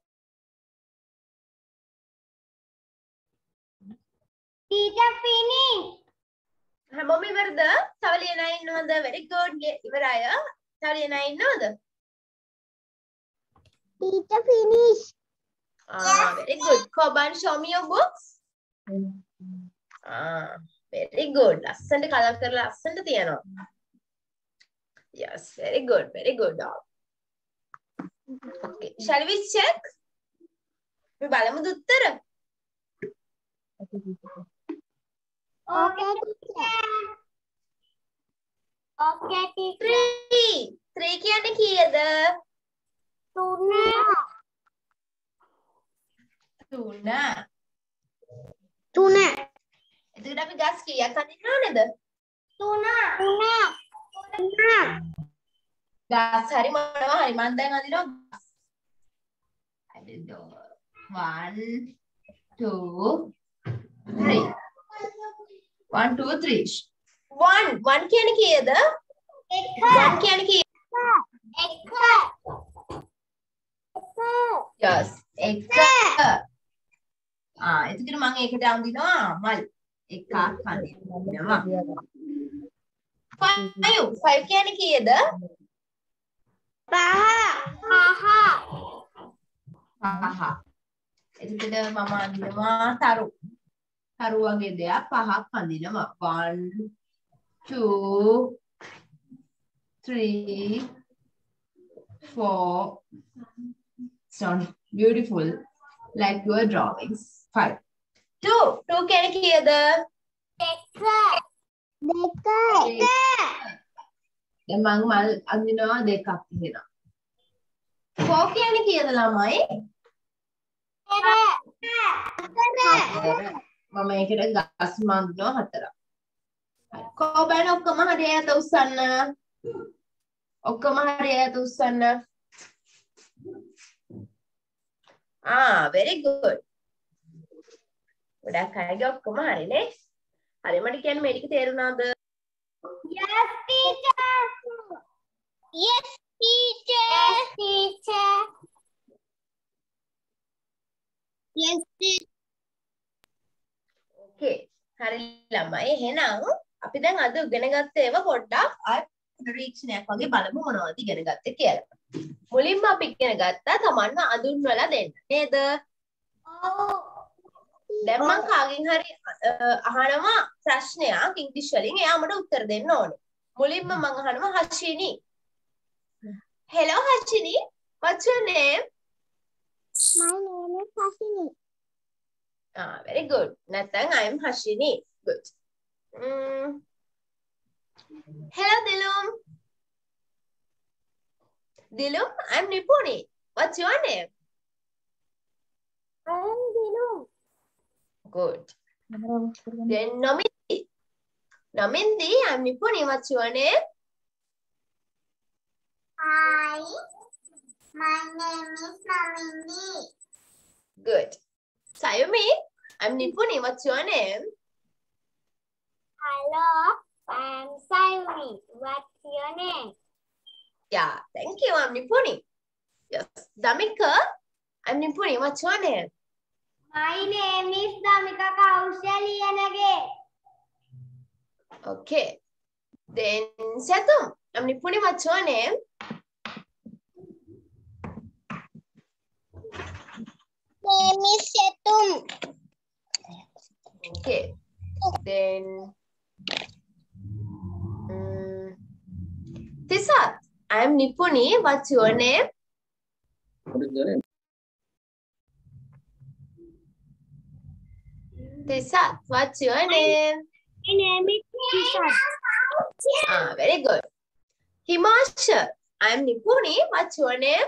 Teacher Pini. හැමෝම ඉවරද? තව ලියන අය ඉන්නවද? very good. ඉවරයි. තව ලියන අය ඉන්නවද? Teacher finish. Ah, very good. Koban, show me your books. Ah, very good. ලස්සනට කලර් කරලා ලස්සනට තියනවා. Yes, very good, very good. Okay, shall we check? We බලමුද උත්තර? Okay, teacher. Okay, teacher. three. three කියන්නේ කීයද? Tuna. තුන. Tuna. එතකොට අපි ගස් කීයක් අඳින්න ඕනේද? Tuna. Tuna. Tuna. ගස් හරි මොනවා හරි මම දැන් අඳිනවා ගස්. අඳිනවා. one two three. one two three. one one කියන්නේ කීයද? එක. one කියන්නේ කීයද? එක. yes එක. ආ එතකොට මම ඒකට අඳිනවා මල්. එකක් අඳිනවා. five five කියන්නේ කීයද? පහ. පහ. පහ. එතකොට මම අඳිනවා තරු. තරු වගේ දෙයක් පහක් අඳිනවා. one two three four. Sound beautiful like your drawings. five. two. two කියන්නේ කීයද? දෙක. දෙක. දැන් මම මල් අඳිනවා දෙකක් එහෙනම්. four කියන්නේ කීයද ළමයි? හතර. මම ඒකට ගස් මන්දිනවා හතරක්. හරි. කොබෑන ඔක්කොම හරි ඈත උස්සන්න. ඔක්කොම හරි ඈත උස්සන්න. ආ very good. ගොඩක් අයගේ ඔක්කොම හරිනේ. හරි මට කියන්න මේ ටික තේරුණාද? Yes, teacher. Yes, teacher. Yes, teacher. Yes, teacher. Okay. හරි ළමයි එහෙනම් අපි දැන් අද ඉගෙන ගත්ත ඒවා පොඩ්ඩක් ආයෙ නිරීක්ෂණයක් වගේ බලමු මොනවද ඉගෙන ගත්තේ කියලා. මුලින්ම අපි ඉගෙන ගත්තා තමන්ව අඳුන්වලා දෙන්න. නේද? Oh. දැන් මම කාගෙන් හරි අහනවා ප්‍රශ්නයක් ඉංග්‍රීසි වලින් එයා මට උත්තර දෙන්න ඕනේ. මුලින්ම මම අහනවා හර්ෂිනි. Hello Harshini, what's your name? My name is Hashini. Ah, very good. Nathan, I am Harshini. Good. Mm. Hello Dilum. Dilum, I am Nipuni. What's your name? I am Dinu. Good. Then Namindi. Namindi, I am Nipuni. What's your name? Hi. My name is Namindi. Good. Sayumi, I am Nipuni. What's your name? Hello. I am Sayumi. What's your name? Yeah, thank you. I am Nipuni. Yes. Damika, I am Nipuni. What's your name? My name is Damika Kaushaliyanage. Okay. Then Satum, I am Nipuni. What's your name? Name is Setum. Okay. Then um, Tisat, I am Nipuni. What's your name? What is your name? Tisat, what's your name? My name is Tisat. Ah, very good. Himashal, I am Nipuni. What's your name?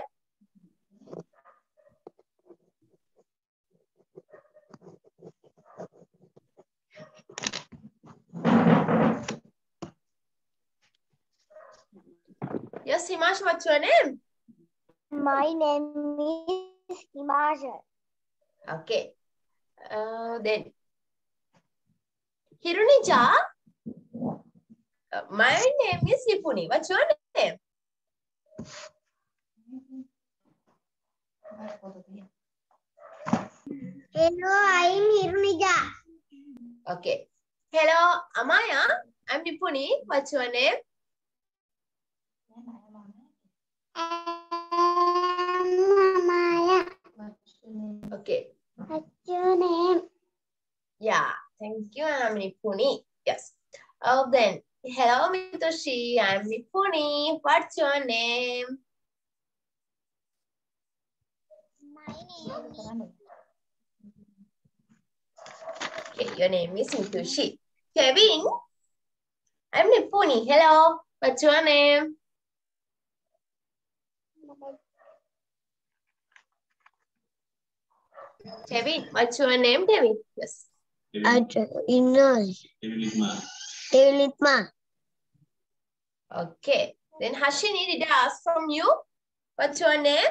Yes, Himash, what's your name? My name is Himashal. Okay. Uh, then Hirunija, Uh, my name is Nipuni. What's your name? Hello, I'm Hirmija. Okay. Hello, Amaya. I'm Nipuni. What's your name? I'm Maya. Okay. What's your name? Yeah. Thank you. I'm Nipuni. Yes. Oh, then. Hello, Mitoshi. I'm Nipuni. What's your name? My name is Okay, your name is Mitoshi. Kevin. I'm Nipuni. Hello. What's your name? Kevin. What's your name, Kevin? Yes. Inoz. Devilitma. Okay. Then Hashini, did I ask from you? What's your name?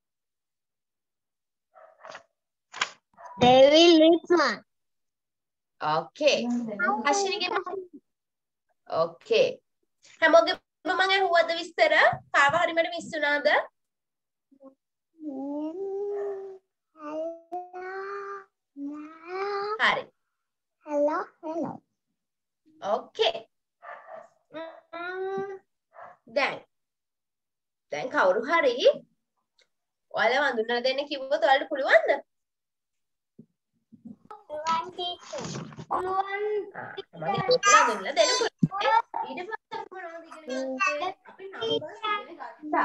Devilitma. Okay. Hashini give Okay. හැමෝගෙම මම ඇහුවද විස්තර? කාව හරි මට miss වුණාද? හරි. Hello, hello. Okay. Mm, දැන් දැන් කවුරු හරි ඔයාලා වඳුනලා දෙන්න කිව්වොත් ඔයාලට පුළුවන්ද? One teacher. One මම වඳුනලා දෙන්න පුළුවන්. ඊට පස්සේ අපි මොනවද ඉගෙන ගත්තේ? අපි නම්බර්ස් ඉගෙන ගත්තා.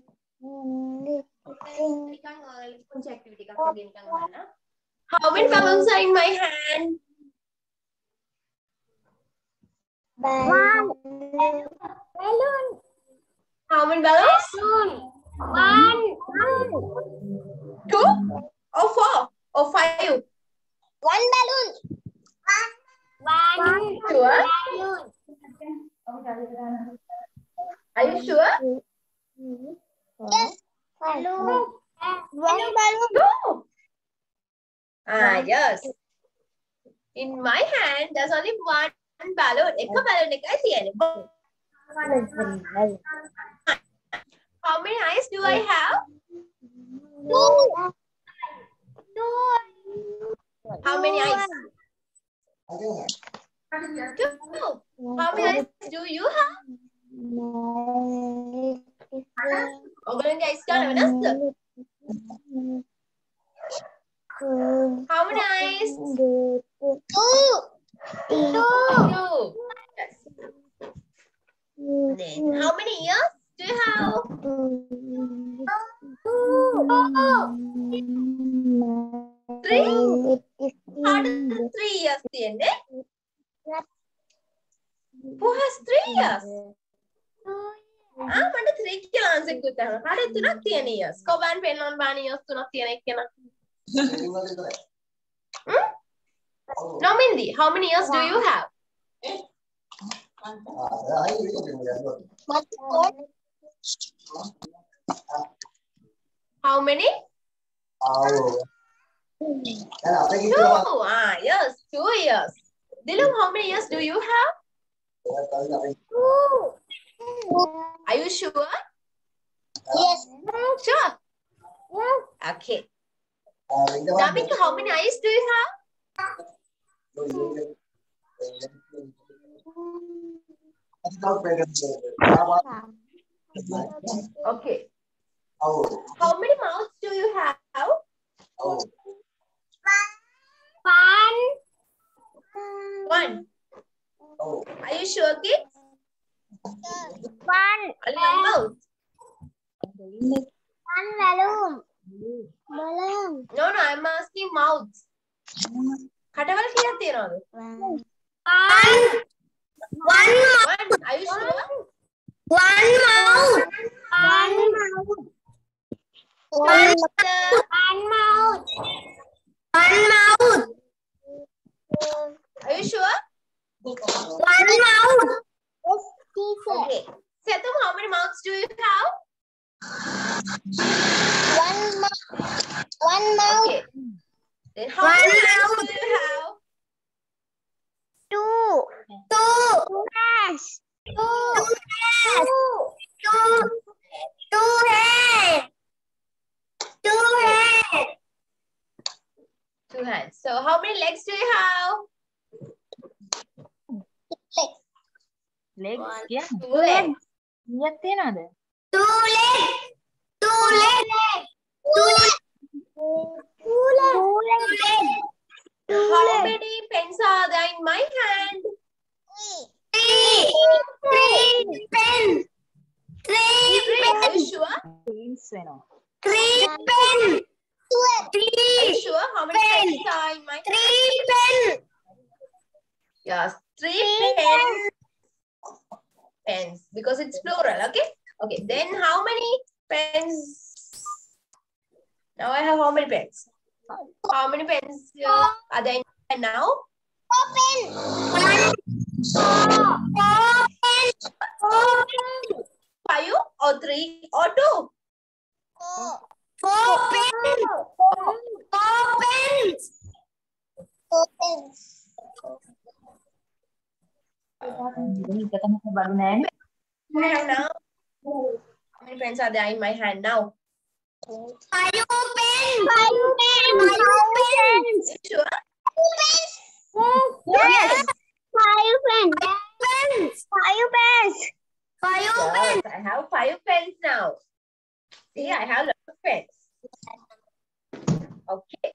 නිකන් ඔයාලා පුංචි ඇක්ටිවිටි එකක් වගේ නිකන් ගන්න. How many balloons are in my hand? One. Balloon. How many balloons? One. Two or four or five? One balloon. One. One. Sure? Balloon. Are you sure? Yes. Balloon. One balloon. No. Ah, yes. In my hand, there's only one balloon. එක balloon එකයි තියෙන්නේ. How many eyes do I have? Two. Two. How many eyes? Two. How many eyes do you have? ඔයගොල්ලන්ගේ eyes ගන්න වෙනස්ද? How many eyes? Two. Two. Two. Yes. Then how many ears do you have? Three. How does three ears තියෙන්නේ? Who has three ears? Ah, මට three කියලා answer එක දුන්නා. කාටද තුනක් තියෙන ears? කොබන් පෙන්නන්න බාන ears තුනක් තියෙන එක්කෙනා. Hmm? No, Mindy, how many ears do you have? How many? Two. Ah, yes, two ears. Dilum, how many ears do you have? Are you sure? Yes. Sure. Okay. Namika, how many eyes do you have? Okay. How many mouths do you have? One. One. Are you sure, kids? One. Only one mouth. One balloon. Balloon. No, no, I'm asking mouths. කටවල කීයක් තියෙනවද? One. One. One. Are you sure? One mouth. One mouth. One. One mouth. One mouth. Are you sure? One mouth. Yes, teacher. Okay. Setum, how many mouths do you have? One mouth. One mouth. Okay. Then how One many hands mouth. do you have? Two. Two. Yes. Two. Two. Two hands. Two hands. Two hands. So how many legs do you have? legs කියන්නේ Two legs. ඊයක් තියනවද? Two legs. Two legs. Two legs. Two legs. How many pens are there in my hand? Three. Three pens. Three Three. Are you pens. sure? pins වෙනවා. Three pens. Are you Three. sure? How many Pen. pens are in my hand? Three pens. Yes, three Three pens. Pens because it's plural. Okay. Okay. Then how many pens? Now I have how many pens? How many pens uh, are there in my hand now? Four pens. One. Four. Four pens. Four pens. Five or three or two? Four pens. Four pens. Four pens. මේක තමයි බඩු නෑනේ. I have now. How many pens are there in my hand now? Five pens. Five pens. Five pens. You sure? Pens. Yes. Five pens. Pens. Five pens. Five Yes, pens. I have five pens now. See, I have lots of pens. Okay.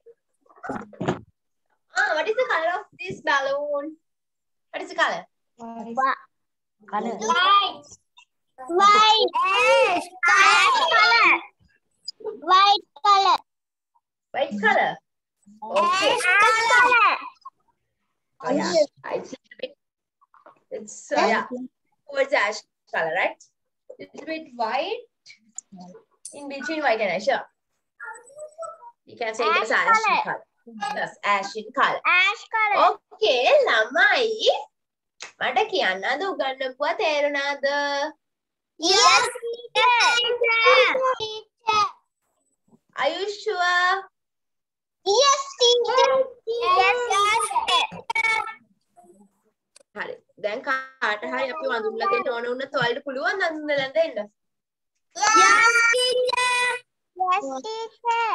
Ah, what is the color of this balloon? What is the color? Colour White. White. Ash. Ash color. White color. White color. Okay. Ash color. Oh, yeah. I see a bit. It's uh, yeah. Towards ash color, right? Little bit white. In between white and ash. Yeah. You can say it's Ash ash color. color. Yes, ash in color. Ash color. Okay, ළමයි. මට කියන්න අද උගන්නපුවා තේරුණාද? Yes, teacher. Are you sure? Yes, teacher. Yes, teacher. හරි. දැන් කාට හරි අපි වඳුන්ලා දෙන්න ඕන වුණත් ඔයාලට පුළුවන් වඳුන්ලා දෙන්න. Yes, teacher. Yes, teacher.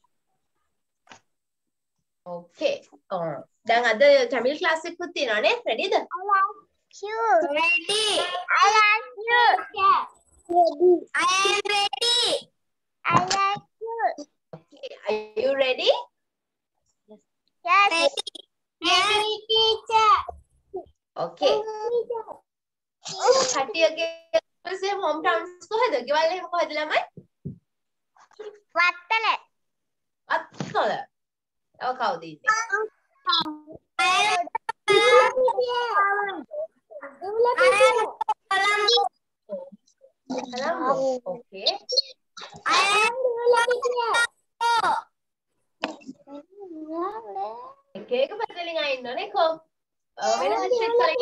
Okay. Uh, දැන් අද කැමිල් ක්ලාස් එකකුත් තියෙනවානේ. රෙඩිද? I like you. Ready. I like you. Ready. I am ready. I like you. Okay. Are you ready? Yes. Ready. Ready, teacher. Okay. කට්ටියගේ home towns කොහෙද? ගෙවල් එහෙම කොහෙද ළමයි? වත්තල. අත්කොල. තව කවුද ඉන්නේ? Colombo. Okay. එක එක පැත්තලින් ආ ඉන්නෝනේ කො වෙන district වලින්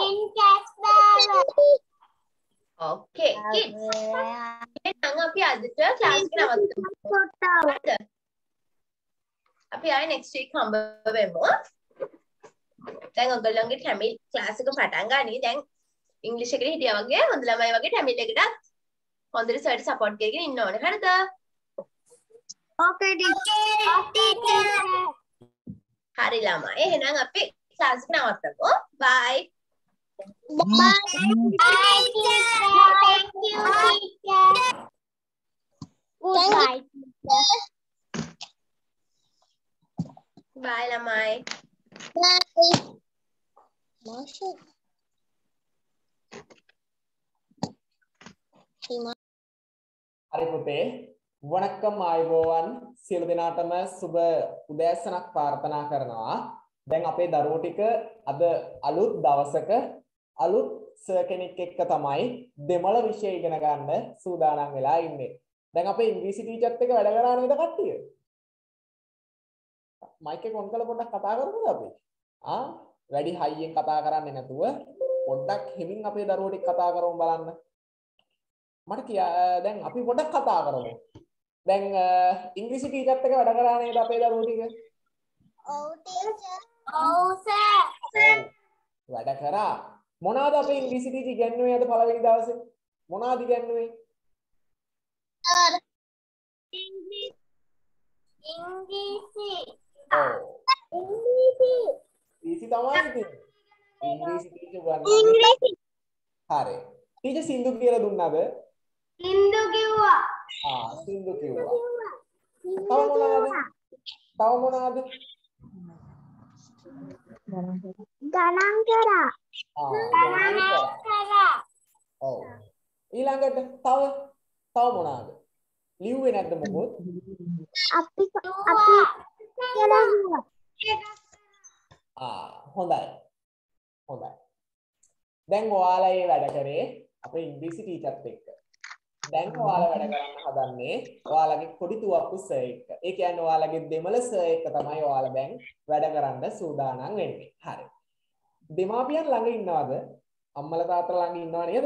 Okay, kids. එහෙනම් අපි අදට ක්ලාස් එක නවත්තමු. හරිද? අපි ආයේ next week හම්බ වෙමු. දැන් ඔයගොල්ලන්ගේ ටැමිල් ක්ලාස් එක පටන් ගන්නයි. දැන් ඉංග්‍රීසි එකේ හිටියා වගේ හොඳ ළමයි වගේ ටැමිල් එකටත් හොඳට සර්ට සපෝට් කරගෙන ඉන්න ඕනේ. හරිද? Okay, teacher. හරි ළමයි. එහෙනම් අපි ක්ලාස් එක නවත්තමු. Bye. Bye, teacher. Thank you, teacher. Goodbye, teacher. Bye ළමයි. Bye. Masha. හරි පුතේ වණක්කම් ආයුබෝවන් සියලු දෙනාටම සුබ උදෑසනක් ප්‍රාර්ථනා කරනවා. දැන් අපේ දරුවෝ ටික අද අලුත් දවසක අලුත් සර් කෙනෙක් එක්ක තමයි දෙමළ විෂය ඉගෙන ගන්න සූදානම් වෙලා ඉන්නේ. දැන් අපේ ඉංග්‍රීසි ටීචර්ත් එක්ක වැඩ කරා නේද කට්ටිය? මයික් එක ඔන් කරලා පොඩ්ඩක් කතා කරමුද අපි? ආ වැඩි හයියෙන් කතා කරන්නේ නැතුව පොඩ්ඩක් හිමින් අපේ දරුවෝ ටික කතා කරමු බලන්න. මට කියා දැන් අපි පොඩ්ඩක් කතා කරමු. දැන් ඉංග්‍රීසි ටීචර්ත් එක්ක වැඩ කරා නේද අපේ දරුවෝ ටික? Oh, teacher. Oh, sir. වැඩ කරා. මොනවාද අපේ ඉංග්‍රීසි ටීචර් ඉගෙනුවේ අද පළවෙනි දවසේ? මොනවාද ඉගෙනුවේ? ඉංග්‍රීසි ඉංග්‍රීසි ඔව්. ඉංග්‍රීසි ඉංග්‍රීසි තමයි ඉතින්. ඉංග්‍රීසි ටීචර් ගන්න. ඉංග්‍රීසි හරි. ටීචර් සින්දු කියලා දුන්නාද? සින්දු කිව්වා. ආ සින්දු කිව්වා. තව මොනවාද? තව මොනවාද? ගණන් කරා. ආ ගණන් කරා. ඔව්. ඊළඟට තව තව මොනවාද? ලිව්වේ නැද්ද මොකොත්? අපි අපි කියලා කිව්වා. ආ හොඳයි. හොඳයි. දැන් ඔයාලා මේ වැඩ කරේ අපේ ඉංග්‍රීසි ටීචර්ත් එක්ක. දැන් ඔයාලා වැඩ කරන්න හදන්නේ ඔයාලගේ පොඩි තුවක්කු සර් එක්ක. ඒ කියන්නේ ඔයාලගේ දෙමළ සර් එක්ක තමයි ඔයාලා දැන් වැඩ කරන්න සූදානම් වෙන්නේ. හරි. දෙමාපියන් ළඟ ඉන්නවද? අම්මලා තාත්තලා ළඟ ඉන්නව නේද?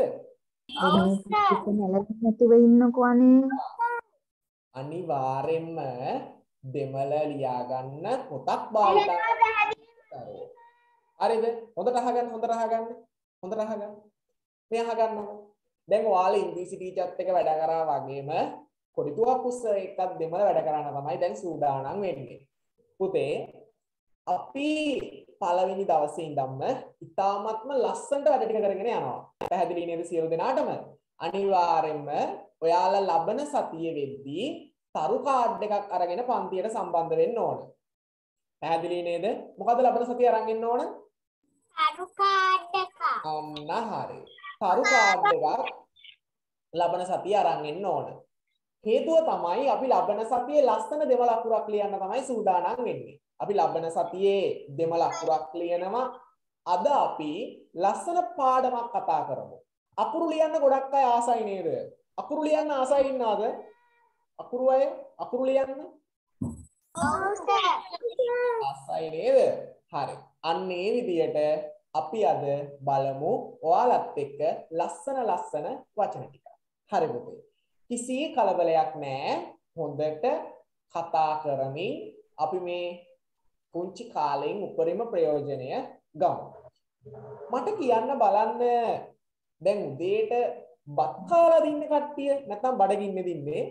නැතුව ඉන්නකෝ අනේ. අනිවාර්යෙන්ම දෙමළ ලියා ගන්න පොතක් භාවිතා කරන්න. හරිද? හොඳට අහගන්න හොඳට අහගන්න. හොඳට අහගන්න. මේ අහගන්නකො. දැන් ඔයාලා ඉංග්‍රීසි ටීචර්ත් එක්ක වැඩ කරා වගේම පොඩි තුවක්කු සර් එක්කත් දෙමළ වැඩ කරන්න තමයි දැන් සූදානම් වෙන්නේ. පුතේ අපි පළවෙනි දවසේ ඉඳන්ම ඉතාමත්ම ලස්සනට වැඩ ටික කරගෙන යනවා. පැහැදිලි නේද සියලු දෙනාටම? අනිවාර්යෙන්ම ඔයාලා ලබන සතියේ වෙද්දී තරු කාඩ් එකක් අරගෙන පන්තියට සම්බන්ධ වෙන්න ඕන. පැහැදිලි නේද? මොකද ලබන සතිය අරන් ඉන්න ඕන? තරු කාඩ් එක. අන්න හරි. තරු කාඩ් එකක් ලබන සතිය අරන් එන්න ඕන. හේතුව තමයි අපි ලබන සතියේ ලස්සන දෙමළ අකුරක් ලියන්න තමයි සූදානම් වෙන්නේ. අපි ලබන සතියේ දෙමළ අකුරක් ලියනවා. අද අපි ලස්සන පාඩමක් කතා කරමු. අකුරු ලියන්න ගොඩක් අය ආසයි නේද? අකුරු ලියන්න ආසයි ඉන්නවද? අකුරු අය අකුරු ලියන්න? ඔව් සර්. ආසයි නේද? හරි. අන්න ඒ විදියට අපි අද බලමු ඔයාලත් එක්ක ලස්සන ලස්සන වචන ටික. හරි පුතේ. කිසි කලබලයක් නැහැ. හොඳට කතා කරමින් අපි මේ පුංචි කාලෙන් උපරිම ප්‍රයෝජනය ගමු. මට කියන්න බලන්න දැන් උදේට බත් කාලා දින්නේ කට්ටිය නැත්නම් බඩගින්නේ දින්නේ?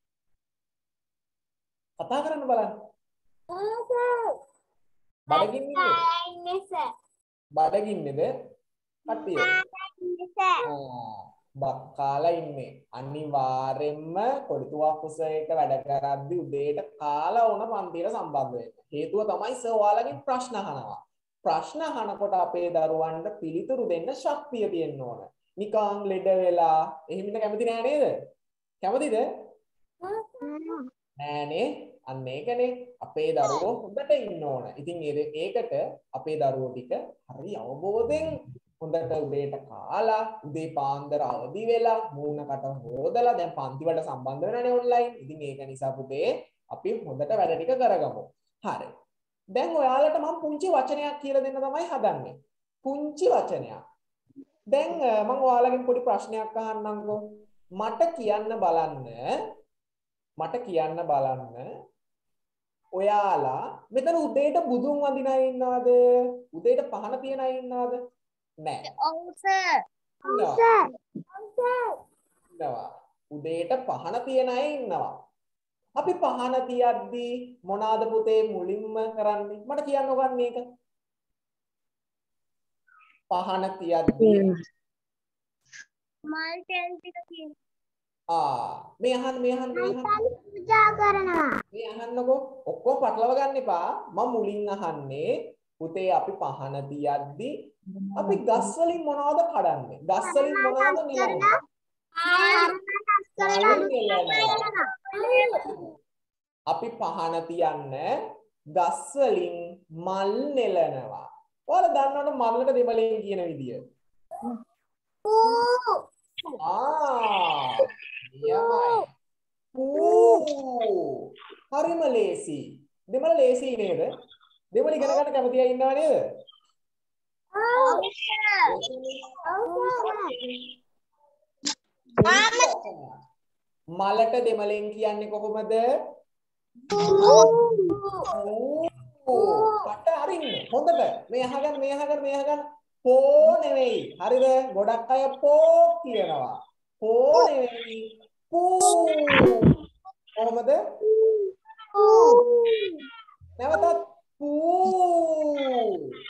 කතා කරන්න බලන්න. ඔව් සර්. බඩගින්නේ ඉන්නේ සර්. බඩගින්නේද කට්ටිය? ඉන්නේ සර්. බත් කාලා ඉන්නේ. අනිවාර්යෙන්ම පොඩි තුවක්කු සර් එක වැඩ කරද්දි උදේට කාලා ඕන පන්තියට සම්බන්ධ වෙන්න. හේතුව තමයි සර් ඔයාලගෙන් ප්‍රශ්න අහනවා. ප්‍රශ්න අහනකොට අපේ දරුවන්ට පිළිතුරු දෙන්න ශක්තිය තියෙන්න ඕන. නිකන් ලෙඩ වෙලා එහෙම ඉන්න කැමති නෑ නේද? කැමතිද? නෑනේ. අන්න ඒකනේ අපේ දරුවෝ හොඳට ඉන්න ඕන. ඉතින් ඒකට අපේ දරුවෝ ටික හරි අවබෝධයෙන් හොඳට උදේට කාලා උදේ පාන්දර අවදි වෙලා මූණකට හොදලා දැන් පන්ති වලට සම්බන්ධ වෙනනේ ඔන්ලයින්. ඉතින් ඒක නිසා පුතේ අපි හොඳට වැඩ ටික කරගමු. හරි. දැන් ඔයාලට මම පුංචි වචනයක් කියලා දෙන්න තමයි හදන්නේ. පුංචි වචනයක්. දැන් මම ඔයාලගෙන් පොඩි ප්‍රශ්නයක් අහන්නම්කෝ. මට කියන්න බලන්න මට කියන්න බලන්න ඔයාලා මෙතන උදේට බුදුන් වඳින අය ඉන්නවද? උදේට පහන තියන අය ඉන්නවද? නෑ. ඔව් සර්. ඔව් සර්. ඔව් සර්. ඉන්නවා. උදේට පහන තියන අය ඉන්නවා. අපි පහන තියද්දී මොනවාද පුතේ මුලින්ම කරන්නේ? මට කියන්න ඕගන් මේක. පහන තියද්දී මල් තෙල් ටික තියෙන. ආ මේ අහන්න මේ අහන්න මේ අහන්න. පූජා කරනවා. මේ අහන්නකෝ. ඔක්කොම පටලව ගන්න එපා. මම මුලින් අහන්නේ පුතේ අපි පහන තියද්දී අපි ගස් වලින් මොනවද කඩන්නේ? ගස් වලින් මොනවද නෙලන්නේ? අපි පහන තියන්න ගස් වලින් මල් නෙලනවා. ඔයාලා දන්නවද මල්ලට දෙමළෙන් කියන විදිය? පූ. ආ යමයි. පූ. හරිම ලේසි. දෙමළ ලේසි නේද? දෙමළ ඉගෙන ගන්න කැමති අය ඉන්නව නේද? ඔව් සර්. මලට දෙමළෙන් කියන්නේ කොහොමද? කට අරින්න. හොඳට මේ අහගන්න මේ අහගන්න මේ අහගන්න. පෝ නෙවෙයි. හරිද? ගොඩක් අය පෝ කියනවා. පෝ නෙවෙයි. පූ. කොහොමද? නැවතත් පූ.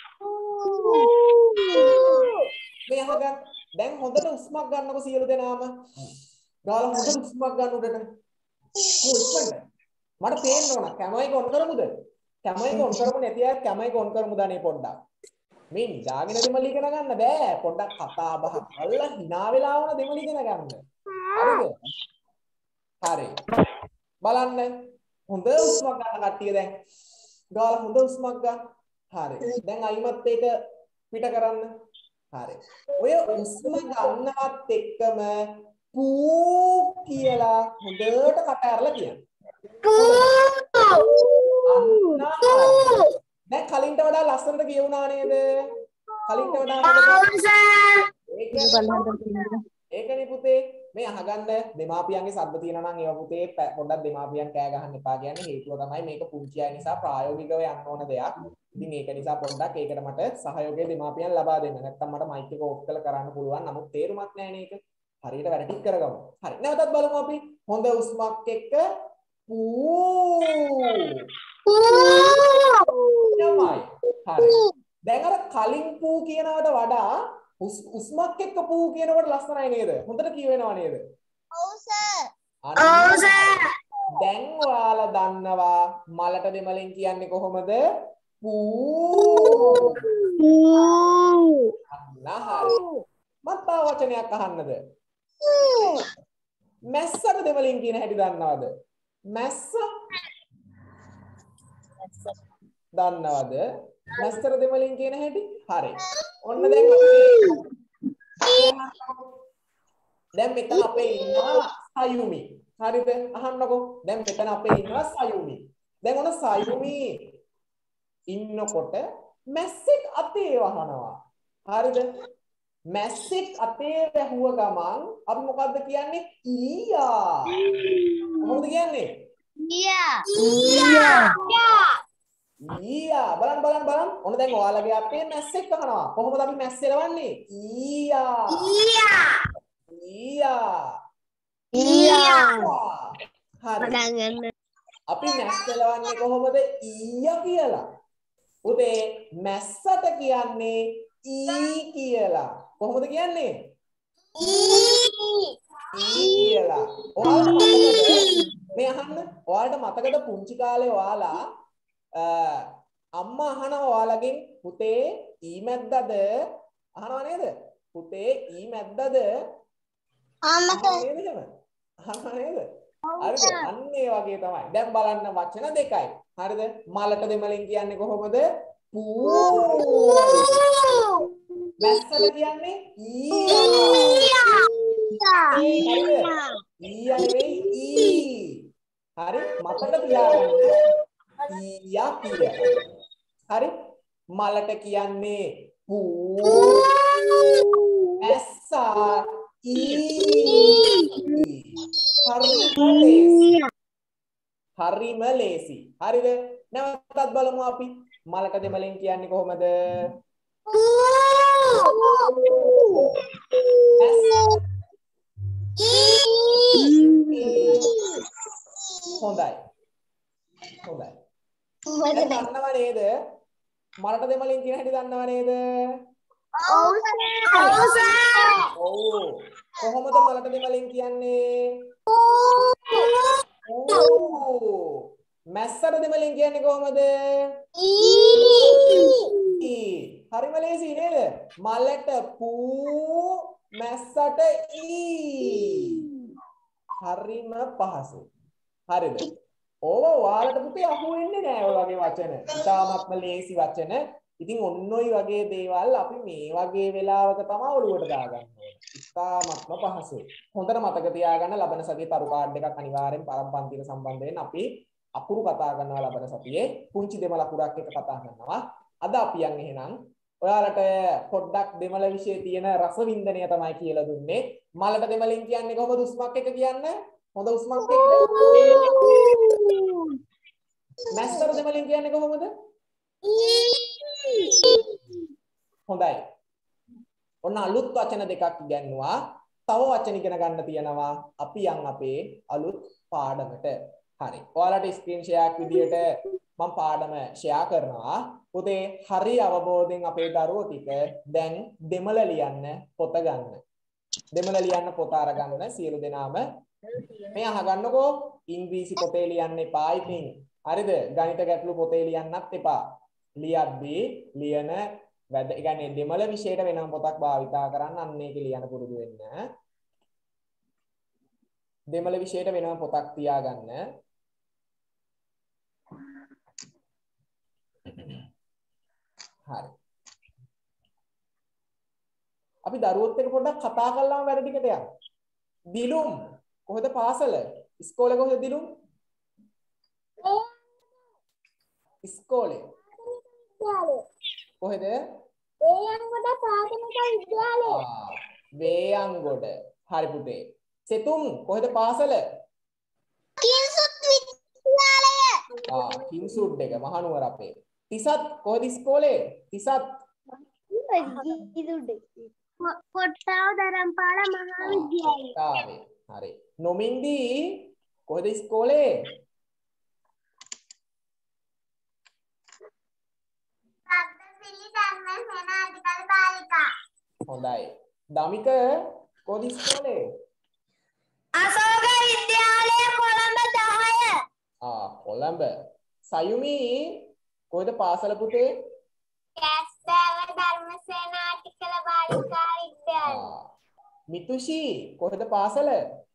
මේ අහගන්න. දැන් හොඳට උස්මක් ගන්නකො සියලු දෙනාම. ගාලා හොඳට උස්මක් ගන්න උඩට. කො ඉක්මනට. මට පේන්න ඕන කැමරා එක ඔන් කරමුද? කැමරා එක ඔන් කරමු නැති අය කැමරා එක ඔන් කරමුද අනේ පොඩ්ඩක්. මේ නිදාගෙන දෙමළ ඉගෙන ගන්න බෑ. පොඩ්ඩක් කතා බහ කරලා hina වෙලා වුණ දෙමළ ඉගෙන ගන්න. හරිද? හරි. බලන්න. හොඳ උස්මක් ගන්න කට්ටිය දැන්. ගාලා හොඳ උස්මක් ගන්න. හරි. දැන් අයිමත් ඒක පිට කරන්න. හරි. ඔය උස්ම ගන්නවත් එක්කම පූ කියලා හොඳට කට ඇරලා කියන්න. දැන් කලින්ට වඩා ලස්සනට කියුණා නේද? කලින්ට වඩා ඒකනේ පුතේ මේ අහගන්න දෙමාපියන්ගේ සද්ද තියෙනවා නම් ඒව පුතේ පොඩ්ඩක් දෙමාපියන් කෑ ගහන්න එපා කියන්නේ හේතුව තමයි මේක පුංචි අය නිසා ප්‍රායෝගිකව යන්න ඕන දෙයක්. ඉතින් ඒක නිසා පොඩ්ඩක් ඒකට මට සහයෝගය දෙමාපියන් ලබා දෙන්න. නැත්නම් මට මයික් එක ඕෆ් කරලා කරන්න පුළුවන්. නමුත් තේරුමක් නැහැ නේ ඒක. හරියට වැඩ ටික කරගමු. හරි. නැවතත් බලමු අපි. හොඳ උස්මක් එක්ක පූ. යමයි. හරි. දැන් අර කලින් පූ කියනවට වඩා උස්මක් එක්ක පූ කියනකොට ලස්සනයි නේද? හොඳට කියවෙනව නේද? ඔව් සර්. ඔව් සර්. දැන් ඔයාලා දන්නවා මලට දෙමළෙන් කියන්නේ කොහොමද? පූ. අන්නහරි. මත් තව වචනයක් අහන්නද? මැස්සට දෙමළෙන් කියන හැටි දන්නවද? මැස්ස දන්නවද? මැස්සට දෙමළෙන් කියන හැටි? හරි. ඔන්න දැන් අපේ දැන් මෙතන අපේ ඉන්නවා සයුමි. හරිද? අහන්නකෝ. දැන් මෙතන අපේ ඉන්නවා සයුමි. දැන් ඔන්න සයුමි ඉන්නකොට මැස්සෙක් අතේ වහනවා. හරිද? මැස්සෙක් අතේ වැහුව ගමන් අපි මොකද්ද කියන්නේ? ඊයා. මොකද කියන්නේ? ඊයා. ඊයා. ඊයා. බලන්න බලන්න බලන්න. ඔන්න දැන් ඔයාලගේ අතේ මැස්සෙක් වහනවා. කොහොමද අපි මැස්ස එලවන්නේ? ඊයා. ඊයා. ඊයා. ඊයා. හරි. අපි මැස්ස එලවන්නේ කොහොමද? ඊයා කියලා. උදේ මැස්සට කියන්නේ ඊ කියලා. කොහොමද කියන්නේ? ඊ කියලා. ඔයාලට මතකද? මේ අහන්න. ඔයාලට මතකද පුංචි කාලේ ඔයාලා අම්මා අහනවා ඔයාලගෙන් පුතේ ඊ මැද්දද? අහනවා නේද? පුතේ ඊ මැද්දද? අම්මා නේද? අහනවා නේද? හරිද? අන්න ඒ වගේ තමයි. දැන් බලන්න වචන දෙකයි. හරිද? මලට දෙමළෙන් කියන්නේ කොහොමද? පූ. මැස්සට කියන්නේ ඊයා. ඊයා. ඊයා නෙවෙයි ඊ. හරි? මතක තියාගන්න. ඊයා කියලා. හරි? මලට කියන්නේ පූ. මැස්සා ඊ. හරිම ලේසි. හරිම ලේසි. හරිද? නැවතත් බලමු අපි. මලට දෙමළෙන් කියන්නේ කොහොමද? හොඳයි. හොඳයි. දැන් දන්නව නේද? මලට දෙමළෙන් කියන හැටි දන්නව නේද? ඔව් සර්. ඔව්. කොහොමද මලට දෙමළෙන් කියන්නේ? ඕ. මැස්සට දෙමළෙන් කියන්නේ කොහොමද? ඊ. හරිම ලේසි නේද? මලට පූ මැස්සට ඊ. හරිම පහසුයි. හරිද? ඕව ඔයාලට පුතේ අහු වෙන්නේ නැහැ ඔය වගේ වචන. ඉතාමත්ම ලේසි වචන. ඉතින් ඔන්න ඔය වගේ දේවල් අපි මේ වගේ වෙලාවක තමයි ඔළුවට දාගන්න ඕනේ. ඉතාමත්ම පහසුයි. හොඳට මතක තියාගන්න ලබන සතියේ තරු කාඩ් එකක් අනිවාර්යෙන් පරම්පන්තික සම්බන්ධයෙන් අපි අකුරු කතා කරනවා ලබන සතියේ. පුංචි දෙමළ අකුරක් එක කතා කරනවා. අද අපි යන් එහෙනම් ඔයාලට පොඩ්ඩක් දෙමළ විෂයේ තියෙන රසවින්දනය තමයි කියලා දුන්නේ. මලට දෙමළෙන් කියන්නේ කොහොමද උස්මක් එක කියන්නේ? හොඳ උස්මක් එක්ක. මැස්සට දෙමළෙන් කියන්නේ කොහොමද? හොඳයි. ඔන්න අලුත් වචන දෙකක් ඉගෙනුවා. තව වචන ඉගෙන ගන්න තියෙනවා. අපි යන් අපේ අලුත් පාඩමට. හරි. ඔයාලට ස්ක්‍රීන් ෂෙයාර් විදියට මම පාඩම ෂෙයා කරනවා. පුතේ හරි අවබෝධයෙන් අපේ දරුවෝ ටික දැන් දෙමළ ලියන්න පොත ගන්න. දෙමළ ලියන්න පොත අරගන්න සියලු දෙනාම මේ අහගන්නකෝ. ඉංග්‍රීසි පොතේ ලියන්න එපා ඉතින්. හරිද? ගණිත ගැටළු පොතේ ලියන්නත් එපා. ලියද්දී ලියන වැද ඒ කියන්නේ දෙමළ විෂයට වෙනම පොතක් භාවිතා කරන්න අන්න ඒක ලියන්න පුරුදු වෙන්න. දෙමළ විෂයට වෙනම පොතක් තියාගන්න. හරි. අපි දරුවොත් එක්ක පොඩ්ඩක් කතා කරලාම වැඩ ටිකට යමු. දිලුම් කොහෙද පාසල? ඉස්කෝලේ කොහෙද දිලුම්? ඉස්කෝලේ. කොහෙද? වේයන්ගොඩ ප්‍රාථමික විද්‍යාලය. ආ වේයන්ගොඩ. හරි පුතේ. සෙතුම් කොහෙද පාසල? කින්සුත් විද්‍යාලය. ආ කින්සුට් එක මහනුවර අපේ. තිසත් කොහෙද ඉස්කෝලේ? තිසත් කොට්ටාව දරම්පාල මහා විද්‍යාලය. ආවේ. හරි. නොමින්දි කොහෙද ඉස්කෝලේ? සද්දසිලි ධර්ම සේනාධිකාරි බාලිකා. හොඳයි. දමික කොහෙද ඉස්කෝලේ? අශෝක විද්‍යාලය කොළඹ දහය. ආ කොළඹ. සයුමි කොහෙද පාසල පුතේ? කැස්ටාව ධර්ම සේනාධිකාර බාලිකා විද්‍යාලය. ආ මිතුෂි කොහෙද පාසල?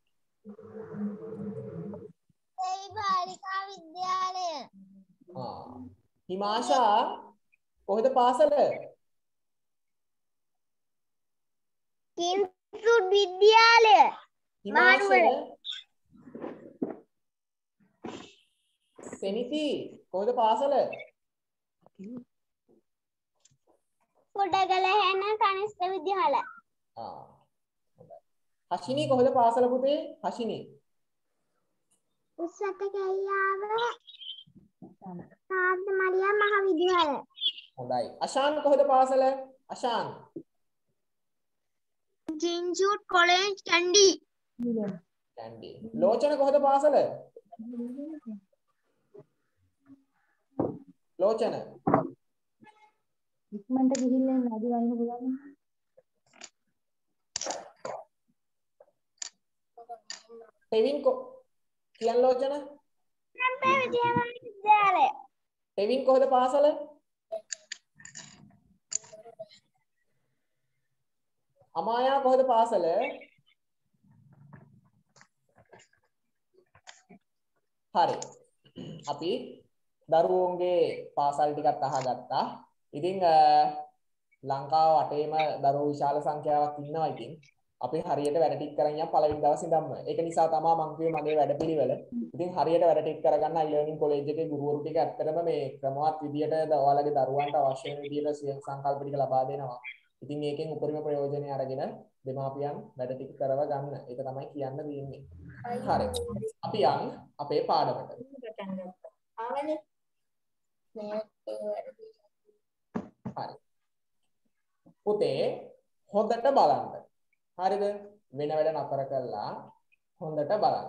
ඒ බාලිකා විද්‍යාලය. ආ හිමාෂා කොහෙද පාසල? කින්සුත් විද්‍යාලය. හිමාෂා සෙනිති කොහෙද පාසල? කොටගල හැන කනිෂ්ඨ විද්‍යාලය. ආ හොඳයි. හෂිනි කොහෙද පාසල පුතේ? හෂිනි උස්සත කැලියාව සාන්ත මරියම් මහ විද්‍යාලය. හොඳයි. අශාන් කොහෙද පාසල? Ashan Kingswood College Kandy. කැන්ඩි. ලෝචන කොහෙද පාසල? ලෝචන ඉක්මනට ගිහිල්ලා එන්න අද වයින් පුළුවන්. ටෙවින් කො කියන් ලෝචන රම්පේ විද්‍යාලය. ටෙවින් කොහෙද පාසල? අමායා කොහෙද පාසල? හරි. අපි දරුවෝන්ගේ පාසල් ටිකත් අහගත්තා. ඉතින් ලංකාව වටේම දරුවෝ විශාල සංඛ්‍යාවක් ඉන්නවා. ඉතින් අපි හරියට වැඩ ටික කරන් යම් පළවෙනි දවසේ ඉඳන්ම. ඒක නිසා තමයි මම කිව්වේ මගේ වැඩපිළිවෙල. ඉතින් හරියට වැඩ ටික කරගන්න අයිලර්නින් කොලෙජ් එකේ ගුරුවරු ටික ඇත්තටම මේ ක්‍රමවත් විදියට ඔයාලගේ දරුවන්ට අවශ්‍ය වෙන විදියට සංකල්ප ටික ලබා දෙනවා. ඉතින් ඒකෙන් උපරිම ප්‍රයෝජනය අරගෙන දෙමාපියන් වැඩ ටික කරව ගන්න. ඒක තමයි කියන්න තියෙන්නේ. හරි. අපි යන් අපේ පාඩමට. ආවනේ. හරි. පුතේ හොඳට බලන්න. හරිද? වෙන වැඩ නතර කළා හොඳට බලන්න.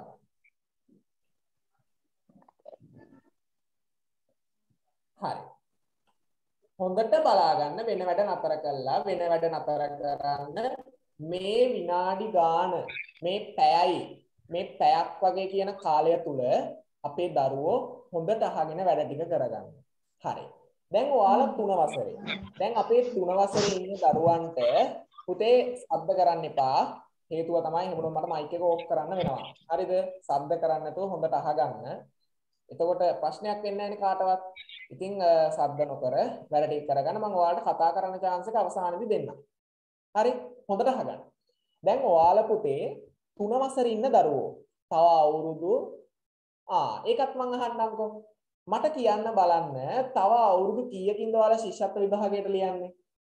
හරි. හොඳට බලා ගන්න වෙන වැඩ නතර කළා වෙන වැඩ නතර කරන්න මේ විනාඩි ගාන මේ පැයයි මේ පැයක් වගේ කියන කාලය තුල අපේ දරුවෝ හොඳට අහගෙන වැඩ ටික කරගන්න. හරි. දැන් ඔයාලා තුන වසරේ. දැන් අපේ තුන වසරේ ඉන්න දරුවන්ට පුතේ ශබ්ද කරන්න එපා. හේතුව තමයි හැමෝම මට මයික් එක ඕෆ් කරන්න වෙනවා. හරිද? ශබ්ද කරන්න නැතුව හොඳට අහගන්න. එතකොට ප්‍රශ්නයක් වෙන්නේ නැහැ කාටවත්. ඉතින් ශබ්ද නොකර වැඩ ටික කරගන්න මම ඔයාලට කතා කරන්න chance එක අවසානයේදී දෙන්නම්. හරි? හොඳට අහගන්න. දැන් ඔයාලා පුතේ තුන වසරේ ඉන්න දරුවෝ තව අවුරුදු ආ ඒකත් මම අහන්නම්කෝ. මට කියන්න බලන්න තව අවුරුදු කීයකින්ද ඔයාලා ශිෂ්‍යත්ව විභාගයට ලියන්නේ?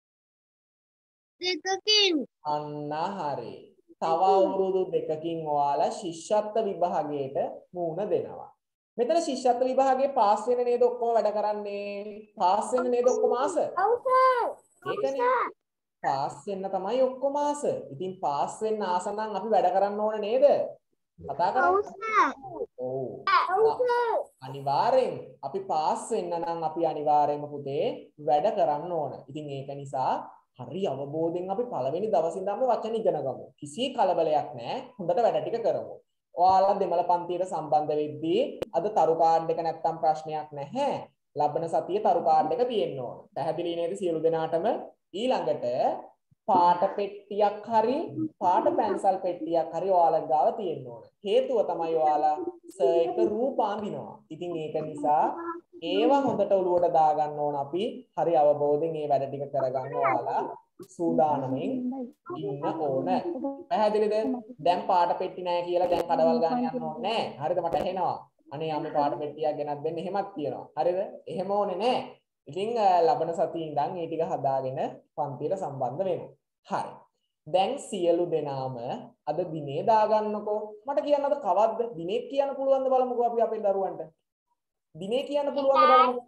දෙකකින්. අන්න හරි. තව අවුරුදු දෙකකින් ඔයාලා ශිෂ්‍යත්ව විභාගයට මුහුණ දෙනවා. මෙතන ශිෂ්‍යත්ව විභාගයේ පාස් වෙන නේද ඔක්කොම වැඩ කරන්නේ? පාස් වෙන නේද ඔක්කොම ආස? ඔව් සර්. ඒකනේ. පාස් වෙන්න තමයි ඔක්කොම ආස. ඉතින් පාස් වෙන්න ආස නම් අපි වැඩ කරන්න ඕන නේද? කතා කරන්නේ. ඔව්. අනිවාර්යෙන් අපි පාස් වෙන්න නම් අපි අනිවාර්යෙන්ම පුතේ වැඩ කරන්න ඕන. ඉතින් ඒක නිසා හරි අවබෝධයෙන් අපි පළවෙනි දවසේ ඉඳන්ම වචන ඉගෙන ගමු. කිසි කලබලයක් නැහැ. හොඳට වැඩ ටික කරමු. ඔයාලා දෙමළ පන්තියට සම්බන්ධ වෙද්දී අද තරු කාඩ් එක නැත්තම් ප්‍රශ්නයක් නැහැ. ලබන සතියේ තරු කාඩ් එක තියෙන්න ඕන. පැහැදිලි නේද සියලු දෙනාටම? ඊළඟට පාට පෙට්ටියක් හරි පාට පැන්සල් පෙට්ටියක් හරි ඔයාලා ගාව තියෙන්න ඕන. හේතුව තමයි ඔයාලා සර් එක රූප අඳිනවා. ඉතින් ඒක නිසා ඒවා හොඳට ඔලුවට දාගන්න ඕන අපි. හරි අවබෝධයෙන් මේ වැඩ ටික කරගන්න ඔයාලා සූදානමින් ඉන්න ඕන. පැහැදිලිද? දැන් පාට පෙට්ටි නැහැ කියලා දැන් කඩවල් ගන්න යන්න ඕනේ නැහැ. හරිද? මට ඇහෙනවා. අනේ අපි පාට පෙට්ටියක් ගෙනත් දෙන්න එහෙමත් කියනවා. හරිද? එහෙම ඕනේ නැහැ. ඉතින් ලබන සතියේ ඉඳන් මේ ටික හදාගෙන පන්තියට සම්බන්ධ වෙමු. හරි. දැන් සියලු දෙනාම අද දිනේ දාගන්නකෝ. මට කියන්න අද කවද්ද? දිනේ කියන්න පුළුවන්ද බලමුකෝ අපි අපේ දරුවන්ට. දිනේ කියන්න පුළුවන්ද බලමුකෝ.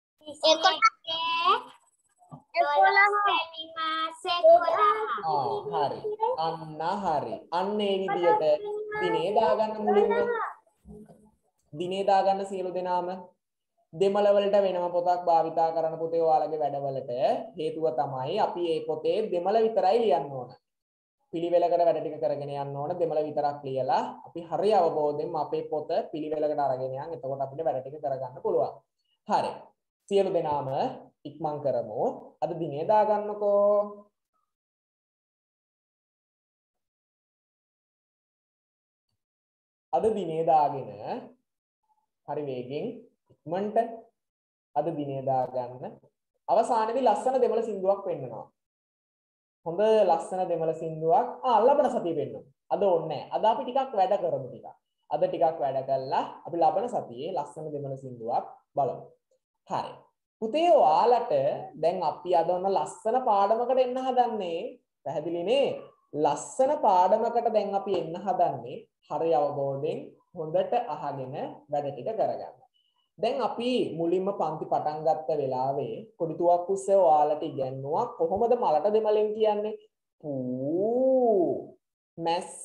ආ හරි. අන්න හරි. අන්න ඒ විදියට දිනේ දාගන්න මුලින්ම. දිනේ දාගන්න සියලු දෙනාම දෙමළ වලට වෙනම පොතක් භාවිතා කරන පොතේ ඔයාලගේ වැඩවලට හේතුව තමයි අපි මේ පොතේ දෙමළ විතරයි ලියන්න ඕන. පිළිවෙලකට වැඩ ටික කරගෙන යන්න ඕන දෙමළ විතරක් ලියලා අපි හරි අවබෝධයෙන් අපේ පොත පිළිවෙලකට අරගෙන යන්. එතකොට අපිට වැඩ ටික කරගන්න පුළුවන්. හරි. සියලු දෙනාම ඉක්මන් කරමු. අද දිනේ දාගන්නකෝ. අද දිනේ දාගෙන හරි වේගෙන් ඉක්මනට අද දිනේ දාගන්න. අවසානයේදී ලස්සන දෙමළ සින්දුවක් පෙන්නනවා. හොඳ ලස්සන දෙමළ සින්දුවක් ආ ලබන සතියේ පෙන්නනවා. අද ඕනේ නැහැ. අද අපි ටිකක් වැඩ කරමු ටිකක්. අද ටිකක් වැඩ කළා අපි ලබන සතියේ ලස්සන දෙමළ සින්දුවක් බලමු. හරි. පුතේ ඔයාලට දැන් අපි අද ඔන්න ලස්සන පාඩමකට එන්න හදන්නේ. පැහැදිලිනේ? ලස්සන පාඩමකට දැන් අපි එන්න හදන්නේ. හරි අවබෝධයෙන් හොඳට අහගෙන වැඩ ටික කරගන්න. දැන් අපි මුලින්ම පන්ති පටන් ගත්ත වෙලාවේ කොඩිතුවක් උස්සේ ඔයාලට ඉගෙනුවා කොහොමද මලට දෙමළෙන් කියන්නේ පූ මැස්ස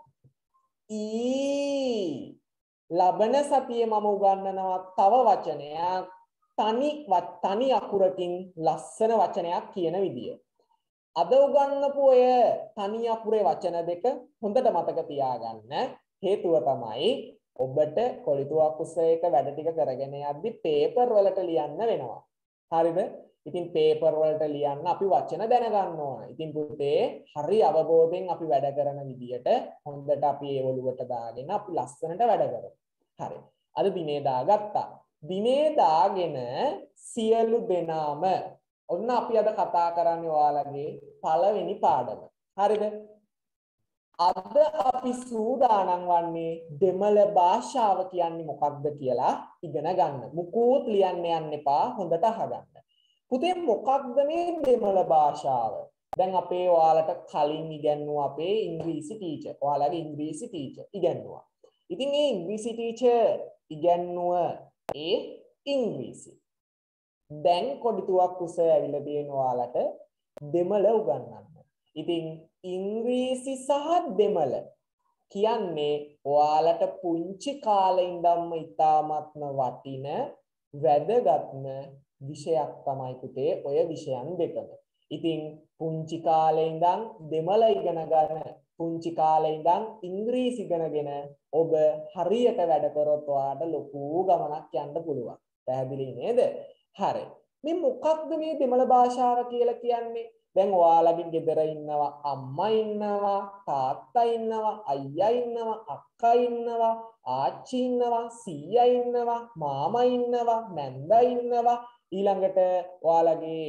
ඊ ලබන සතියේ මම උගන්වනවා තව වචනයක් තනි තනි අකුරකින් ලස්සන වචනයක් කියන විදිය. අද උගන්වපු ඔය තනි අකුරේ වචන දෙක හොඳට මතක තියාගන්න. හේතුව තමයි ඔබට කොලිතුවක් උස්සේ එක වැඩ ටික කරගෙන යද්දි පේපර් වලට ලියන්න වෙනවා. හරිද? ඉතින් පේපර් වලට ලියන්න අපි වචන දැනගන්න ඕන. ඉතින් පුතේ හරි අවබෝධයෙන් අපි වැඩ කරන විදියට හොඳට අපි ඒ ඔලුවට දාගෙන අපි ලස්සනට වැඩ කරමු. හරි. අද දිනේ දාගත්තා. දිනේ දාගෙන සියලු දෙනාම ඔන්න අපි අද කතා කරන්නේ ඔයාලගේ පළවෙනි පාඩම. හරිද? අද අපි සූදානම් වන්නේ දෙමළ භාෂාව කියන්නේ මොකක්ද කියලා ඉගෙන ගන්න. මුකුත් ලියන්න යන්න එපා. හොඳට අහගන්න. පුතේ මොකක්ද මේ දෙමළ භාෂාව? දැන් අපේ ඔයාලට කලින් ඉගෙනුවා අපේ ඉංග්‍රීසි ටීචර්. ඔයාලගේ ඉංග්‍රීසි ටීචර් ඉගෙනුවා. ඉතින් මේ ඉංග්‍රීසි ටීචර් ඉගෙනුව ඒ ඉංග්‍රීසි. දැන් කොඩිතුවක් උසේ ඇවිල්ලා තියෙන ඔයාලට දෙමළ උගන්වන්න. ඉතින් ඉංග්‍රීසි සහ දෙමළ කියන්නේ ඔයාලට පුංචි කාලේ ඉඳන්ම ඉතාමත්ම වටින වැදගත්ම විෂයක් තමයි පුතේ ඔය විෂයන් දෙකම. ඉතින් පුංචි කාලේ ඉඳන් දෙමළ ඉගෙන ගන්න, පුංචි කාලේ ඉඳන් ඉංග්‍රීසි ඉගෙනගෙන ඔබ හරියට වැඩ කරොත් ඔයාලට ලොකු ගමනක් යන්න පුළුවන්. පැහැදිලි නේද? හරි. මේ මොකක්ද මේ දෙමළ භාෂාව කියලා කියන්නේ? දැන් ඔයාලගේ ගෙදර ඉන්නවා අම්මා ඉන්නවා තාත්තා ඉන්නවා අයියා ඉන්නවා අක්කා ඉන්නවා ආච්චි ඉන්නවා සීයා ඉන්නවා මාමා ඉන්නවා නැන්දා ඉන්නවා ඊළඟට ඔයාලගේ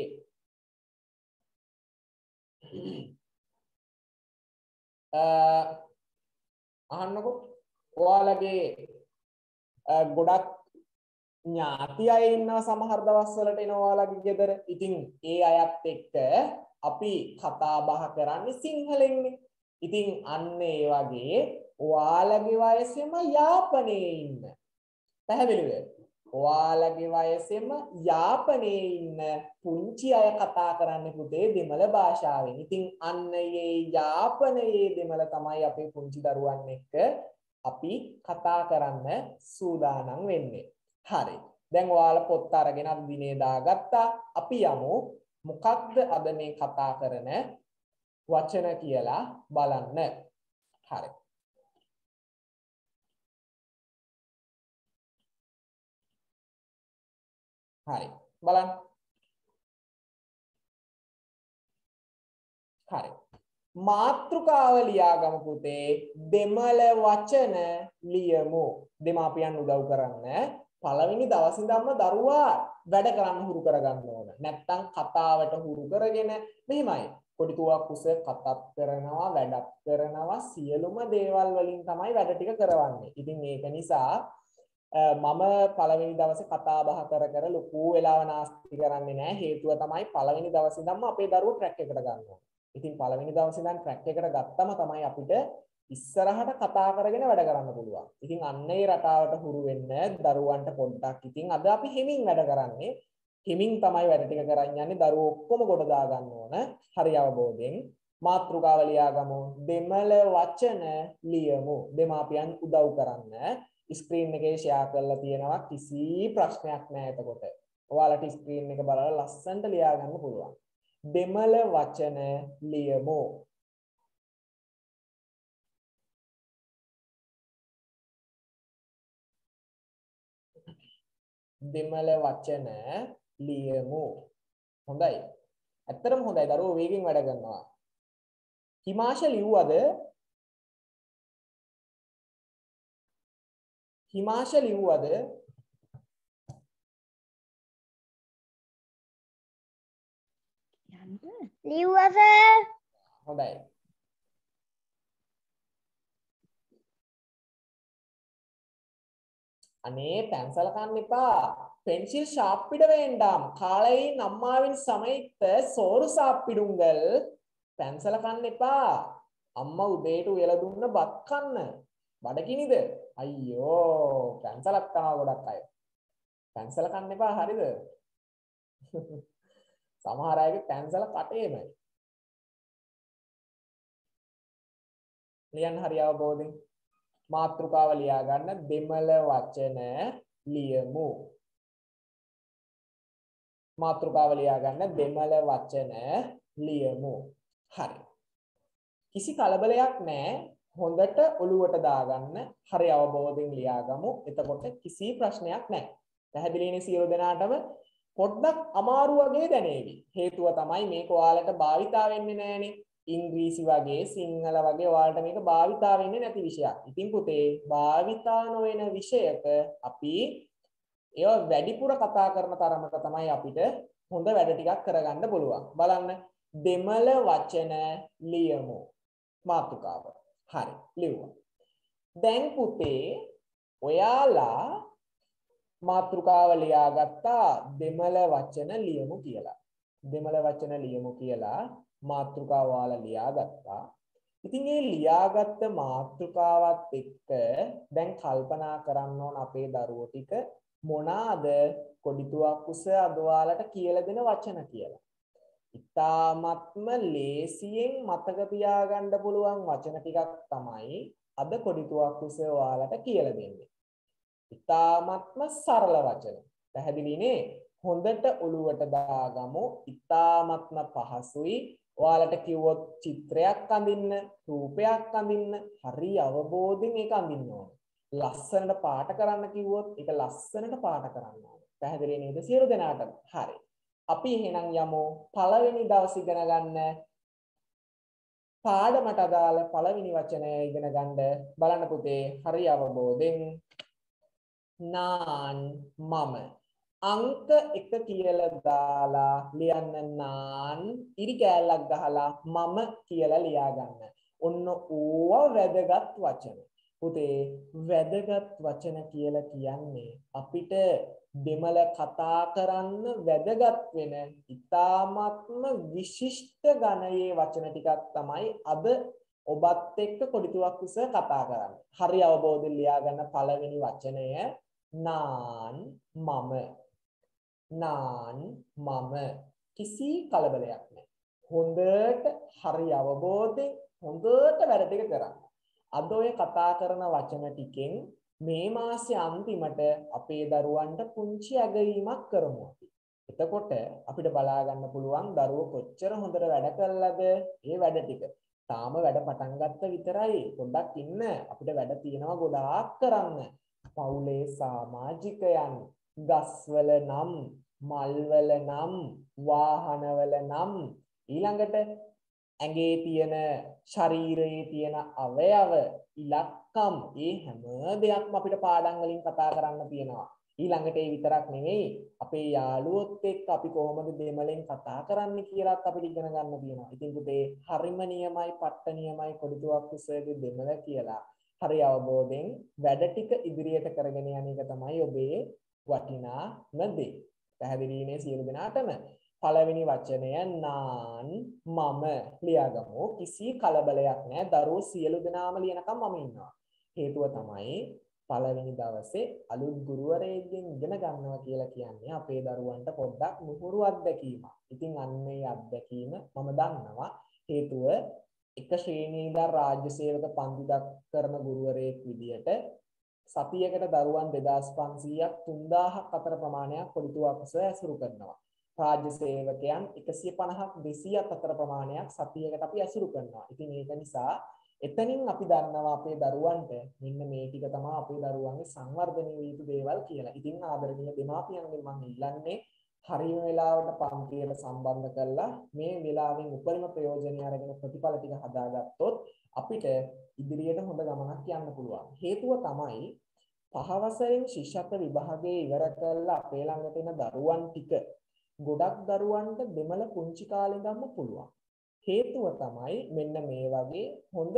අහන්නකෝ ඔයාලගේ ගොඩක් ඥාති අය ඉන්නවා සමහර දවස්වලට එනවා ඔයාලගේ ගෙදර. ඉතින් ඒ අයත් එක්ක අපි කතා බහ කරන්නේ සිංහලෙන්නේ. ඉතින් අන්න ඒ වගේ ඔයාලගේ වයසේම යාපනයේ ඉන්න. පැහැදිලිද? ඔයාලගේ වයසෙම යාපනයේ ඉන්න පුංචි අය කතා කරන්නේ පුතේ දෙමළ භාෂාවෙන්. ඉතින් අන්න ඒ යාපනයේ දෙමළ තමයි අපේ පුංචි දරුවන් එක්ක අපි කතා කරන්න සූදානම් වෙන්නේ. හරි. දැන් ඔයාලා පොත් අරගෙන අද දිනේ දාගත්තා. අපි යමු මොකක්ද අද මේ කතා කරන වචන කියලා බලන්න. හරි. හරි. බලන්න. හරි. මාත්‍රිකාව ලියාගමු පුතේ. දෙමළ වචන ලියමු. දෙමාපියන් උදව් කරන්න. පළවෙනි දවස් ඉඳන්ම දරුවා වැඩ කරන්න හුරු කරගන්න ඕන. නැත්තම් කතාවට හුරු කරගෙන මෙහෙමයි. කොටිතුවක් කුස කතාත් කරනවා, වැඩක් කරනවා, සියලුම දේවල් වලින් තමයි වැඩ ටික කරවන්නේ. ඉතින් ඒක නිසා මම පළවෙනි දවසේ කතා බහ කර කර ලොකු වෙලාව නාස්ති කරන්නේ නැහැ. හේතුව තමයි පළවෙනි දවසේ ඉඳන්ම අපේ දරුවෝ ට්‍රැක් එකට ගන්නවා. ඉතින් පළවෙනි දවසේ ඉඳන් ට්‍රැක් එකට ගත්තම තමයි අපිට ඉස්සරහට කතා කරගෙන වැඩ කරන්න පුළුවන්. ඉතින් අන්න ඒ රටාවට හුරු වෙන්න දරුවන්ට පොඩ්ඩක් ඉතින් අද අපි හිමින් වැඩ කරන්නේ. හිමින් තමයි වැඩ ටික කරන් යන්නේ. දරුවෝ ඔක්කොම කොට දා ගන්න ඕන. හරි අවබෝධයෙන් මාතෘකාව ලියාගමු. දෙමළ වචන ලියමු. දෙමාපියන් උදව් කරන්න. ස්ක්‍රීන් එකේ ෂෙයා කරලා තියෙනවා. කිසි ප්‍රශ්නයක් නැහැ එතකොට. ඔයාලට ස්ක්‍රීන් එක බලලා ලස්සනට ලියා ගන්න පුළුවන්. දෙමළ වචන ලියමු. දෙමළ වචන ලියමු. හොඳයි. ඇත්තටම හොඳයි. දරුවෝ වේගෙන් වැඩ කරනවා. හිමාශ ලිව්වද? හිමාශ ලිව්වද? ලිව්වා සර්. හොඳයි. අනේ පැන්සල කන්න එපා. பென்சில் சாப்பிட வேண்டாம். காலையில் அம்மாவின் சமைத்த சோறு சாப்பிடுங்கள். පැන්සල කන්න එපා. අම්මා උදේට උයලා දුන්න බත් කන්න. බඩගිනිද? අයියෝ පැන්සලක් කනවා ගොඩක් අය. පැන්සල කන්න එපා හරිද? සමහර අයගේ පැන්සල කටේමයි. ලියන්න හරි අවබෝධයෙන් මාතෘකාව ලියා ගන්න. දෙමළ වචන ලියමු. මාතෘකාව ලියා ගන්න. දෙමළ වචන ලියමු. හරි. කිසි කලබලයක් නැහැ. හොඳට ඔළුවට දාගන්න. හරි අවබෝධයෙන් ලියාගමු. එතකොට කිසි ප්‍රශ්නයක් නැහැ. පැහැදිලිනේ සියලු දෙනාටම? පොඩ්ඩක් අමාරු වගේ දැනේවි. හේතුව තමයි මේක ඔයාලට භාවිතා වෙන්නේ නැහනේ. ඉංග්‍රීසි වගේ සිංහල වගේ ඔයාලට මේක භාවිතා වෙන්නේ නැති විෂයක්. ඉතින් පුතේ භාවිතා නොවන විෂයක අපි ඒව වැඩිපුර කතා කරන තරමට තමයි අපිට හොඳ වැඩ ටිකක් කරගන්න පුළුවන්. බලන්න දෙමළ වචන ලියමු. මාතෘකාව. හරි ලියුවා. දැන් පුතේ ඔයාලා මාතෘකාව ලියාගත්තා දෙමළ වචන ලියමු කියලා. දෙමළ වචන ලියමු කියලා මාතෘකාව ඔයාලා ලියාගත්තා. ඉතින් මේ ලියාගත්ත මාතෘකාවත් එක්ක දැන් කල්පනා කරන්න ඕන අපේ දරුවෝ ටික මොනවාද කොඩිතුවක් කුස අද ඔයාලට කියලා දෙන වචන කියලා. ඉතාමත්ම ලේසියෙන් මතක තියාගන්න පුළුවන් වචන ටිකක් තමයි අද කොඩිතුවක් කුස ඔයාලට කියලා දෙන්නේ. ඉතාමත්ම සරල වචන. පැහැදිලිනේ? හොඳට ඔළුවට දාගමු. ඉතාමත්ම පහසුයි. ඔයාලට කිව්වොත් චිත්‍රයක් අඳින්න, රූපයක් අඳින්න හරි අවබෝධයෙන් ඒක අඳින්න ඕන. ලස්සනට පාට කරන්න කිව්වොත් ඒක ලස්සනට පාට කරන්න ඕන. පැහැදිලි නේද සියලු දෙනාටම? හරි. අපි එහෙනම් යමු පළවෙනි දවස් ඉගෙන ගන්න පාඩමට අදාළ පළවෙනි වචනය ඉගෙන ගන්න. බලන්න පුතේ හරි අවබෝධයෙන් නාන් මම අංක එක කියලා දාලා ලියන්න. නාන් ඉරි කෑල්ලක් ගහලා මම කියලා ලියා ගන්න. ඔන්න ඕවා වැදගත් වචන. පුතේ වැදගත් වචන කියලා කියන්නේ අපිට දෙමළ කතා කරන්න වැදගත් වෙන ඉතාමත්ම විශිෂ්ට ගණයේ වචන ටිකක් තමයි අද ඔබත් එක්ක කොඩිතුවක් කුස කතා කරන්නේ. හරි අවබෝධයෙන් ලියා ගන්න පළවෙනි වචනය නාන් මම නාන් මම කිසි කලබලයක් නැහැ. හොඳට හරි අවබෝධයෙන් හොඳට වැඩ ටික කරන්න. අද ඔය කතා කරන වචන ටිකෙන් මේ මාසේ අන්තිමට අපේ දරුවන්ට පුංචි ඇගයීමක් කරමු අපි. එතකොට අපිට බලා ගන්න පුළුවන් දරුවෝ කොච්චර හොඳට වැඩ කළාද ඒ වැඩ ටික. තාම වැඩ පටන් ගත්ත විතරයි. පොඩ්ඩක් ඉන්න. අපිට වැඩ තියෙනවා ගොඩාක් කරන්න. පවුලේ සමාජිකයන්, ගස්වල නම්, මල්වල නම්, වාහනවල නම්, ඊළඟට ඇඟේ තියෙන ශරීරයේ තියෙන අවයව, ඉලක්කම්, මේ හැම දෙයක්ම අපිට පාඩම් වලින් කතා කරන්න තියෙනවා. ඊළඟට ඒ විතරක් නෙවෙයි අපේ යාළුවොත් එක්ක අපි කොහොමද දෙමළෙන් කතා කරන්න කියලාත් අපිට ඉගෙන ගන්න තියෙනවා. ඉතින් පුතේ හරිම නියමයි, පට්ට නියමයි කොඩිතුවක් කුසගේ දෙමළ කියලා. හරි අවබෝධයෙන් වැඩ ටික ඉදිරියට කරගෙන යන එක තමයි ඔබේ වටිනාම දේ. පැහැදිලිනේ සියලු දෙනාටම? පළවෙනි වචනය නාන් මම ලියාගමු. කිසි කලබලයක් නැහැ. දරුවෝ සියලු දෙනාම ලියනකම් මම ඉන්නවා. හේතුව තමයි පළවෙනි දවසේ අලුත් ගුරුවරයෙක්ගෙන් ඉගෙන ගන්නවා කියලා කියන්නේ අපේ දරුවන්ට පොඩ්ඩක් නුහුරු අත්දැකීමක්. ඉතින් අන්න ඒ අත්දැකීම මම දන්නවා. හේතුව එක ශ්‍රේණියේ ඉඳන් රාජ්‍ය සේවක පන්ති කරන ගුරුවරයෙක් විදියට සතියකට දරුවන් දෙදාස් පන්සීයක් තුන්දාහක් අතර ප්‍රමාණයක් කොඩිතුවක් කුස ඇසුරු කරනවා. රාජ්‍ය සේවකයන් එකසිය පනහක් දෙසීයක් අතර ප්‍රමාණයක් සතියකට අපි ඇසුරු කරනවා. ඉතින් ඒක නිසා එතනින් අපි දන්නවා අපේ දරුවන්ට මෙන්න මේ ටික තමයි අපේ දරුවන්ගේ සංවර්ධනය විය යුතු දේවල් කියලා. ඉතින් ආදරණීය දෙමාපියන්ගෙන් මම ඉල්ලන්නේ හරියම වෙලාවට පන්තියට සම්බන්ධ කරලා මේ වෙලාවෙන් උපරිම ප්‍රයෝජනය අරගෙන ප්‍රතිඵල ටික හදාගත්තොත් අපිට ඉදිරියට හොඳ ගමනක් යන්න පුළුවන්. හේතුව තමයි පහ වසරෙන් ශිෂ්‍යත්ව විභාගයේ ඉවර කරලා අපේ ළඟට එන දරුවන් ටික ගොඩක් දරුවන්ට දෙමළ පුංචි කාලේ ඉඳන්ම පුළුවන්. හේතුව තමයි මෙන්න මේ වගේ හොඳ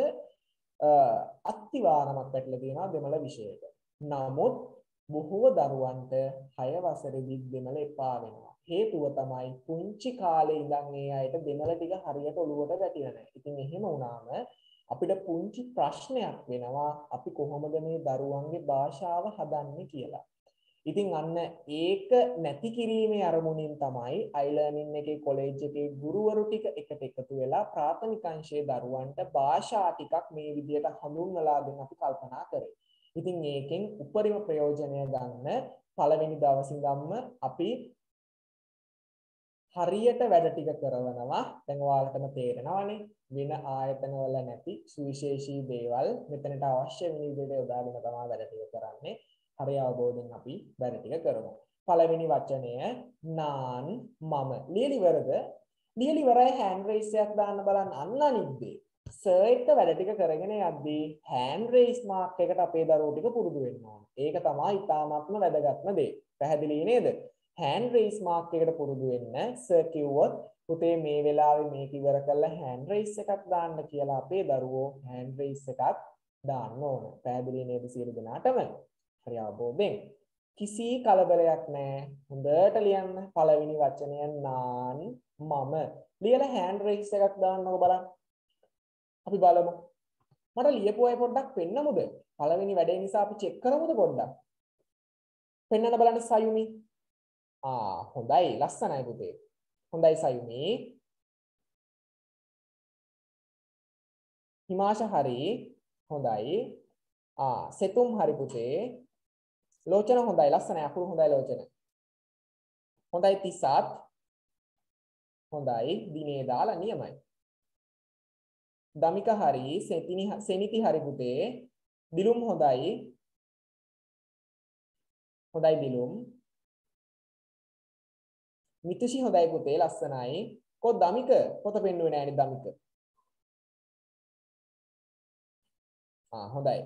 අත්විවරණයක් පැටලලා තියෙනවා දෙමළ විෂයයට. නමුත් බොහෝ දරුවන්ට හය වසරේදී දෙමළ එපා වෙනවා. හේතුව තමයි පුංචි කාලේ ඉඳන් ඒ අයට දෙමළ ටික හරියට ඔලුවට වැටිලා නැහැ. ඉතින් එහෙම වුණාම අපිට පුංචි ප්‍රශ්නයක් වෙනවා අපි කොහොමද මේ දරුවන්ගේ භාෂාව හදන්නේ කියලා. ඉතින් අන්න ඒක නැති කිරීමේ අරමුණින් තමයි අයිලර්නින් එකේ කොලෙජ් එකේ ගුරුවරු ටික එකට එකතු වෙලා ප්‍රාථමික අංශයේ දරුවන්ට භාෂා ටිකක් මේ විදිහට හඳුන්වලා දෙන්න අපි කල්පනා කරේ. ඉතින් මේකෙන් උපරිම ප්‍රයෝජනය ගන්න පළවෙනි දවසේ ඉඳන්ම අපි හරියට වැඩ ටික කරනවා. දැන් ඔයාලටම තේරෙනවානේ වෙන ආයතනවල නැති සුවිශේෂී දේවල් මෙතනට අවශ්‍ය වෙන විදිහට යොදාගෙන තමයි වැඩ ටික කරන්නේ. හරි අවබෝධයෙන් අපි වැඩ ටික කරමු. පළවෙනි වචනය නාන් මම. ලියලිවරද? ලියලිවරයි හෑන්ඩ් රේස් එකක් දාන්න බලන්න. අන්න අනිද්දේ. සර් එක්ක වැඩ ටික කරගෙන යද්දී හෑන්ඩ් රේස් මාක් එකට අපේ දරුවෝ ටික පුරුදු වෙන්න ඕන. ඒක තමයි ඉතාමත්ම වැදගත්ම දේ. පැහැදිලි නේද? හෑන්ඩ් රේස් මාක් එකට පුරුදු වෙන්න සර් කිව්වොත් පුතේ මේ වෙලාවේ මේක ඉවර කරලා හෑන්ඩ් රේස් එකක් දාන්න කියලා අපේ දරුවෝ හෑන්ඩ් රේස් එකක් දාන්න ඕන. පැහැදිලි නේද සියලු දෙනාටම? හරි අවබෝධයෙන්. කිසි කලබලයක් නැහැ. හොඳට ලියන්න. පළවෙනි වචනය නාන් මම. ලියලා හෑන්ඩ් රේස් එකක් දාන්නකො බලන්න. අපි බලමු. මට ලියපු අය පොඩ්ඩක් පෙන්නමුද? පළවෙනි වැඩේ නිසා අපි චෙක් කරමුද පොඩ්ඩක්? පෙන්නන්න බලන්න සයුමි. ආ හොඳයි ලස්සනයි පුතේ. හොඳයි සයුමි. හිමාෂ හරි. හොඳයි. ආ සෙතුම් හරි පුතේ. ලෝචන හොඳයි ලස්සනයි අකුරු හොඳයි ලෝචන. හොඳයි තිසත්. හොඳයි දිනේ දාලා නියමයි. දමික හරි සෙතිනි සෙනිති හරි පුතේ. දිලුම් හොඳයි. හොඳයි දිලුම්. මිතුෂි හොඳයි පුතේ ලස්සනයි. කො දමික පොත පෙන්නුවේ නෑනේ දමික. ආ හොඳයි.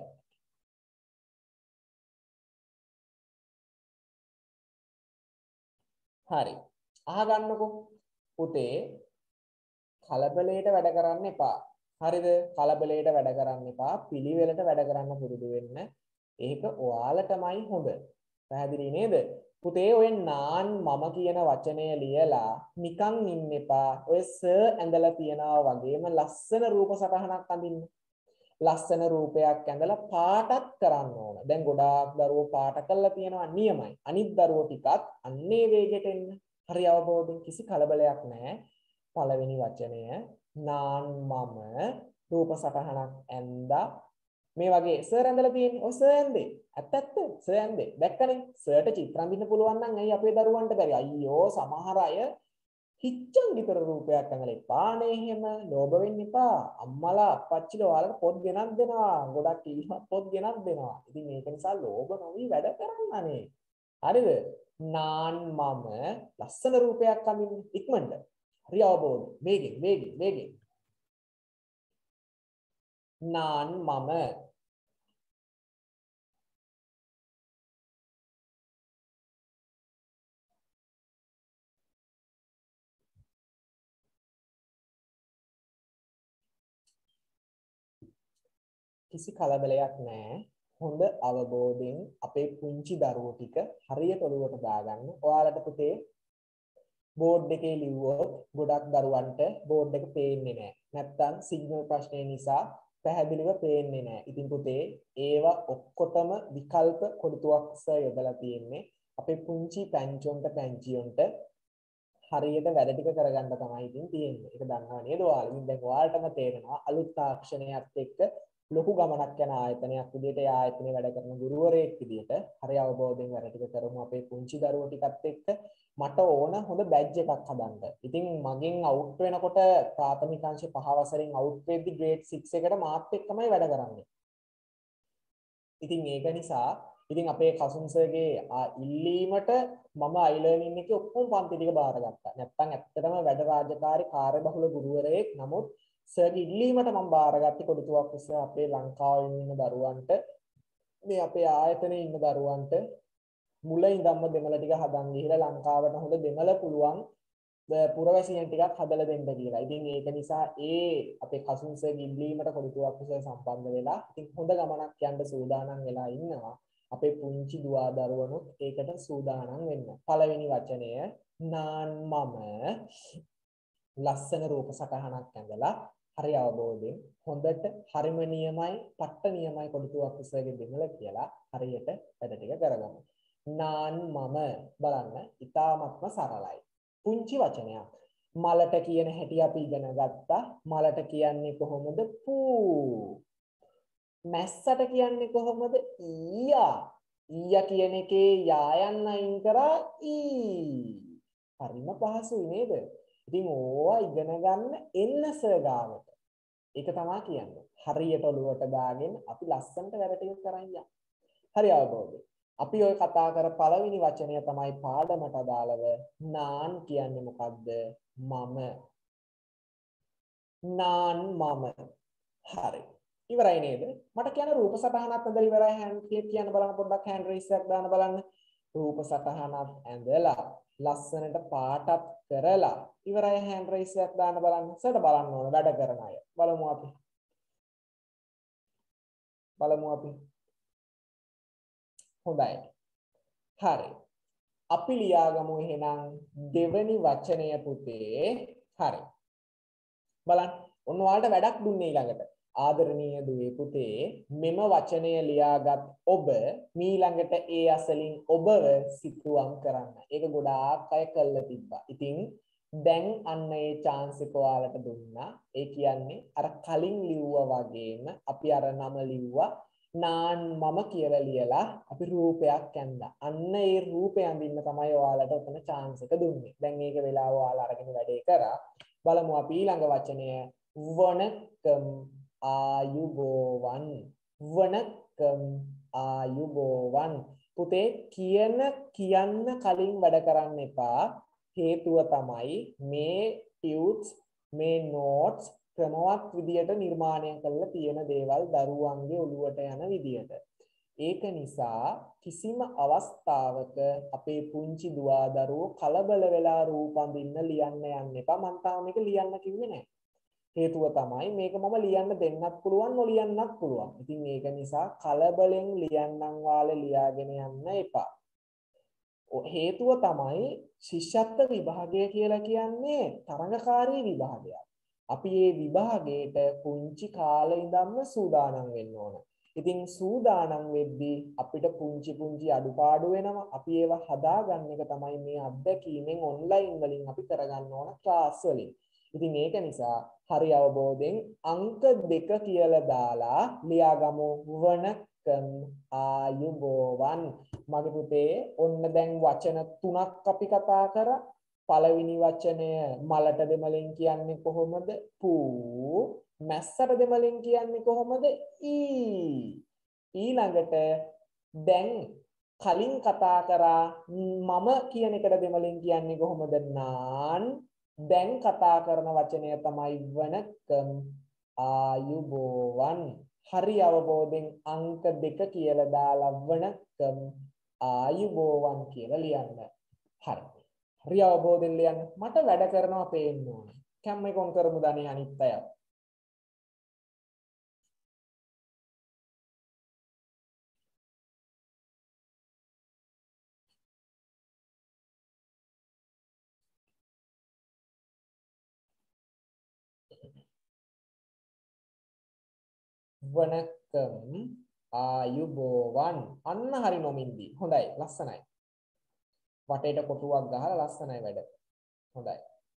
හරි. අහගන්නකො පුතේ කලබලයට වැඩ කරන්න එපා. හරිද? කලබලයට වැඩ කරන්න එපා. පිළිවෙලට වැඩ කරන්න පුරුදු වෙන්න. ඒක ඔයාලටමයි හොඳ. පැහැදිලි නේද? පුතේ ඔය නාන් මම කියන වචනය ලියලා නිකන් ඉන්න එපා. ඔය සර් ඇඳලා තියනවා වගේම ලස්සන රූප සටහනක් අඳින්න. ලස්සන රූපයක් ඇඳලා පාටත් කරන්න ඕන. දැන් ගොඩාක් දරුවෝ පාට කරලා තියෙනවා නියමයි. අනිත් දරුවෝ ටිකත් අන්නේ වේගෙට එන්න. හරි අවබෝධයෙන් කිසි කලබලයක් නැහැ. පළවෙනි වචනය නාන් මම රූප සටහනක් ඇඳා මේ වගේ සර් ඇඳලා තියෙන්නේ. ඔය සර් ඇඳේ. ඇත්ත ඇත්ත සර් ඇඳේ. දැක්කනේ? සර්ට චිත්‍ර අඳින්න පුළුවන් නම් ඇයි අපේ දරුවන්ට බැරි? අයියෝ සමහර අය හිච්චන් විතර රූපයක් ඇඳලා එපානේ එහෙම. ලෝභ වෙන්න එපා. අම්මලා අප්පච්චිලා ඔයාලට පොත් ගෙනත් දෙනවා. ගොඩක් ඉල්ලුමක් පොත් ගෙනත් දෙනවා. ඉතින් ඒක නිසා ලෝභ නොවි වැඩ කරන්න අනේ. හරිද? නාන් මම ලස්සන රූපයක් අඳින්න ඉක්මනට. හරි අවබෝධ. වේගෙන් වේගෙන් වේගෙන්. නාන් මම කිසි කලබලයක් නැහැ. හොඳ අවබෝධයෙන් අපේ පුංචි දරුවෝ ටික හරියට ඔළුවට දාගන්න. ඔයාලට පුතේ බෝඩ් එකේ ලිව්වොත් ගොඩක් දරුවන්ට බෝඩ් එක පේන්නේ නැහැ. නැත්තම් සිග්නල් ප්‍රශ්නේ නිසා පැහැදිලිව පේන්නේ නැහැ. ඉතින් පුතේ ඒවා ඔක්කොටම විකල්ප කොටුවක් යොදලා තියෙන්නේ. අපේ පුංචි පැංචොන්ට පැංචියොන්ට හරියට වැඩ ටික කරගන්න තමයි ඉතින් තියෙන්නේ. ඒක දන්නවා නේද ඔයාලා? ඉතින් දැන් ඔයාලටම තේරෙනවා අලුත් තාක්ෂණයත් එක්ක ලොකු ගමනක් යන ආයතනයක් විදිහට ඒ ආයතනයේ වැඩ කරන ගුරුවරයෙක් විදිහට හරි අවබෝධයෙන් වැඩ ටික කරමු අපේ පුංචි දරුවෝ ටිකත් එක්ක. මට ඕන හොඳ බැජ් එකක් හදන්න. ඉතින් මගෙන් අවුට් වෙනකොට ප්‍රාථමික අංශ පහ වසරෙන් අවුට් වෙද්දි ග්‍රේඩ් සික්ස් එකට මාත් එක්කමයි වැඩ කරන්නේ. ඉතින් ඒක නිසා ඉතින් අපේ කසුන් සර්ගේ ඉල්ලීමට මම අයිලර්නින් එකේ ඔක්කොම පන්ති ටික බාරගත්තා. නැත්තම් ඇත්තටම වැඩ රාජකාරී කාර්යබහුල ගුරුවරයෙක්. නමුත් සර්ගේ ඉල්ලීමට මම බාරගත්තේ කොටුවක් උස්සේ අපේ ලංකාවේ ඉන්න දරුවන්ට මේ අපේ ආයතනයේ ඉන්න දරුවන්ට මුල ඉඳන්ම දෙමළ ටික හදන් ගිහිලා ලංකාවට හොඳ දෙමළ පුළුවන් පුරවැසියන් ටිකක් හදලා දෙන්න කියලා. ඉතින් ඒක නිසා ඒ අපේ කසුන් සර්ගේ ඉල්ලීමට කොටුවක් උස්සේ සම්බන්ධ වෙලා ඉතින් හොඳ ගමනක් යන්න සූදානම් වෙලා ඉන්නවා. අපේ පුංචි දුවා දරුවනුත් ඒකට සූදානම් වෙන්න. පළවෙනි වචනය නාන් මම ලස්සන රූප සටහනක් ඇඳලා හරි අවබෝධයෙන් හොඳට හරිම නියමයි පට්ට නියමයි කොටුවක් උස්සගෙන දෙමළ කියලා හරියට වැඩ ටික කරගමු. නාන් මම බලන්න ඉතාමත්ම සරලයි. පුංචි වචනයක්. මලට කියන හැටි අපි ඉගෙන ගත්තා. මලට කියන්නේ කොහොමද? පූ. මැස්සට කියන්නේ කොහොමද? ඊයා. ඊයා කියන එකේ යා යන්න අයින් කරා ඊ. හරිම පහසුයි නේද? ඉතින් ඕවා ඉගෙන ගන්න එන්න සර් ගාවට. ඒක තමයි කියන්නේ. හරියට ඔළුවට දාගෙන අපි ලස්සනට වැඩ ටික කරන් යන්න. හරි අවබෝධයි. අපි ඔය කතා කර පළවෙනි වචනය තමයි පාඩමට අදාළව නාන් කියන්නේ මොකද්ද? මම. නාන් මම. හරි. ඉවරයි නේද? මට කියන රූප සටහනක් ඇඳලා ඉවරයි හෑන්ඩ් කියන්න බලන්න පොඩ්ඩක් හෑන්ඩ් රේස් එකක් දාන්න බලන්න. රූප සටහනක් ඇඳලා ලස්සනට පාටත් කරලා ඉවරයි හෑන්ඩ් රේස් එකක් දාන්න බලන්න. සරට බලන්න ඕන වැඩ කරන අය. බලමු අපි. බලමු අපි. හොඳයි. හරි. අපි ලියාගමු එහෙනම් දෙවෙනි වචනය පුතේ. හරි. බලන්න. ඔන්න ඔයාලට වැඩක් දුන්නේ ඊළඟට. ආදරණීය දුවේ පුතේ මෙම වචනය ලියාගත් ඔබ මීළඟට ඒ අසලින් ඔබව සිතුවම් කරන්න. ඒක ගොඩාක් අය කළා තිබ්බා. ඉතින් දැන් අන්න ඒ chance එක ඔයාලට දුන්නා. ඒ කියන්නේ අර කලින් ලිව්වා වගේම අපි අර නම ලිව්වා නාන් මම කියලා ලියලා අපි රූපයක් ඇඳලා. අන්න ඒ රූපය අඳින්න තමයි ඔයාලට උතන chance එක දුන්නේ. දැන් මේක වෙලාව ඔයාලා අරගෙන වැඩේ කරා. බලමු අපි ඊළඟ වචනය වණකම් ආයුබෝවන්. වණකම් ආයුබෝවන්. පුතේ කියන කියන්න කලින් වැඩ කරන්න එපා. හේතුව තමයි මේ ටියුට්ස් මේ නෝට්ස් ක්‍රමවත් විදියට නිර්මාණය කරලා තියෙන දේවල් දරුවන්ගේ ඔළුවට යන විදියට. ඒක නිසා කිසිම අවස්ථාවක අපේ පුංචි දුවා දරුවෝ කලබල වෙලා රූප අඳින්න ලියන්න යන්න එපා. මම තාම මේක ලියන්න කිව්වේ නැහැ. හේතුව තමයි මේක මම ලියන්න දෙන්නත් පුළුවන් නොලියන්නත් පුළුවන්. ඉතින් ඒක නිසා කලබලෙන් ලියන්නම් වාලේ ලියාගෙන යන්න එපා. හේතුව තමයි ශිෂ්‍යත්ව විභාගය කියලා කියන්නේ තරඟකාරී විභාගයක්. අපි මේ විභාගයට පුංචි කාලේ ඉඳන්ම සූදානම් වෙන්න ඕන. ඉතින් සූදානම් වෙද්දී අපිට පුංචි පුංචි අඩුපාඩු වෙනවා. අපි ඒවා හදාගන්න එක තමයි මේ අත්දැකීමෙන් ඔන්ලයින් වලින් අපි කරගන්න ඕන ක්ලාස් වලින්. ඉතින් ඒක නිසා හරි අවබෝධයෙන් අංක දෙක කියලා දාලා ලියාගමු වණකම් ආයුබෝවන්. මගේ පුතේ ඔන්න දැන් වචන තුනක් අපි කතා කරා. පළවෙනි වචනය මලට දෙමළෙන් කියන්නේ කොහොමද? පූ. මැස්සට දෙමළෙන් කියන්නේ කොහොමද? ඊ. ඊළඟට දැන් කලින් කතා කරා මම කියන එකට දෙමළෙන් කියන්නේ කොහොමද? නාන්. දැන් කතා කරන වචනය තමයි වණකම් ආයුබෝවන්. හරි අවබෝධයෙන් අංක දෙක කියලා දාලා වණකම් ආයුබෝවන් කියලා ලියන්න. හරි. හරි අවබෝධයෙන් ලියන්න. මට වැඩ කරනවා පේන්න ඕනේ. කැම්මේ කොන් කරමු දනේ අනිත් අය. වණකම් ආයුබෝවන්. අන්න හරි නොමින්දී. හොඳයි. ලස්සනයි. වටේට කොටුවක් ගහලා ලස්සනයි වැඩ. හොඳයි.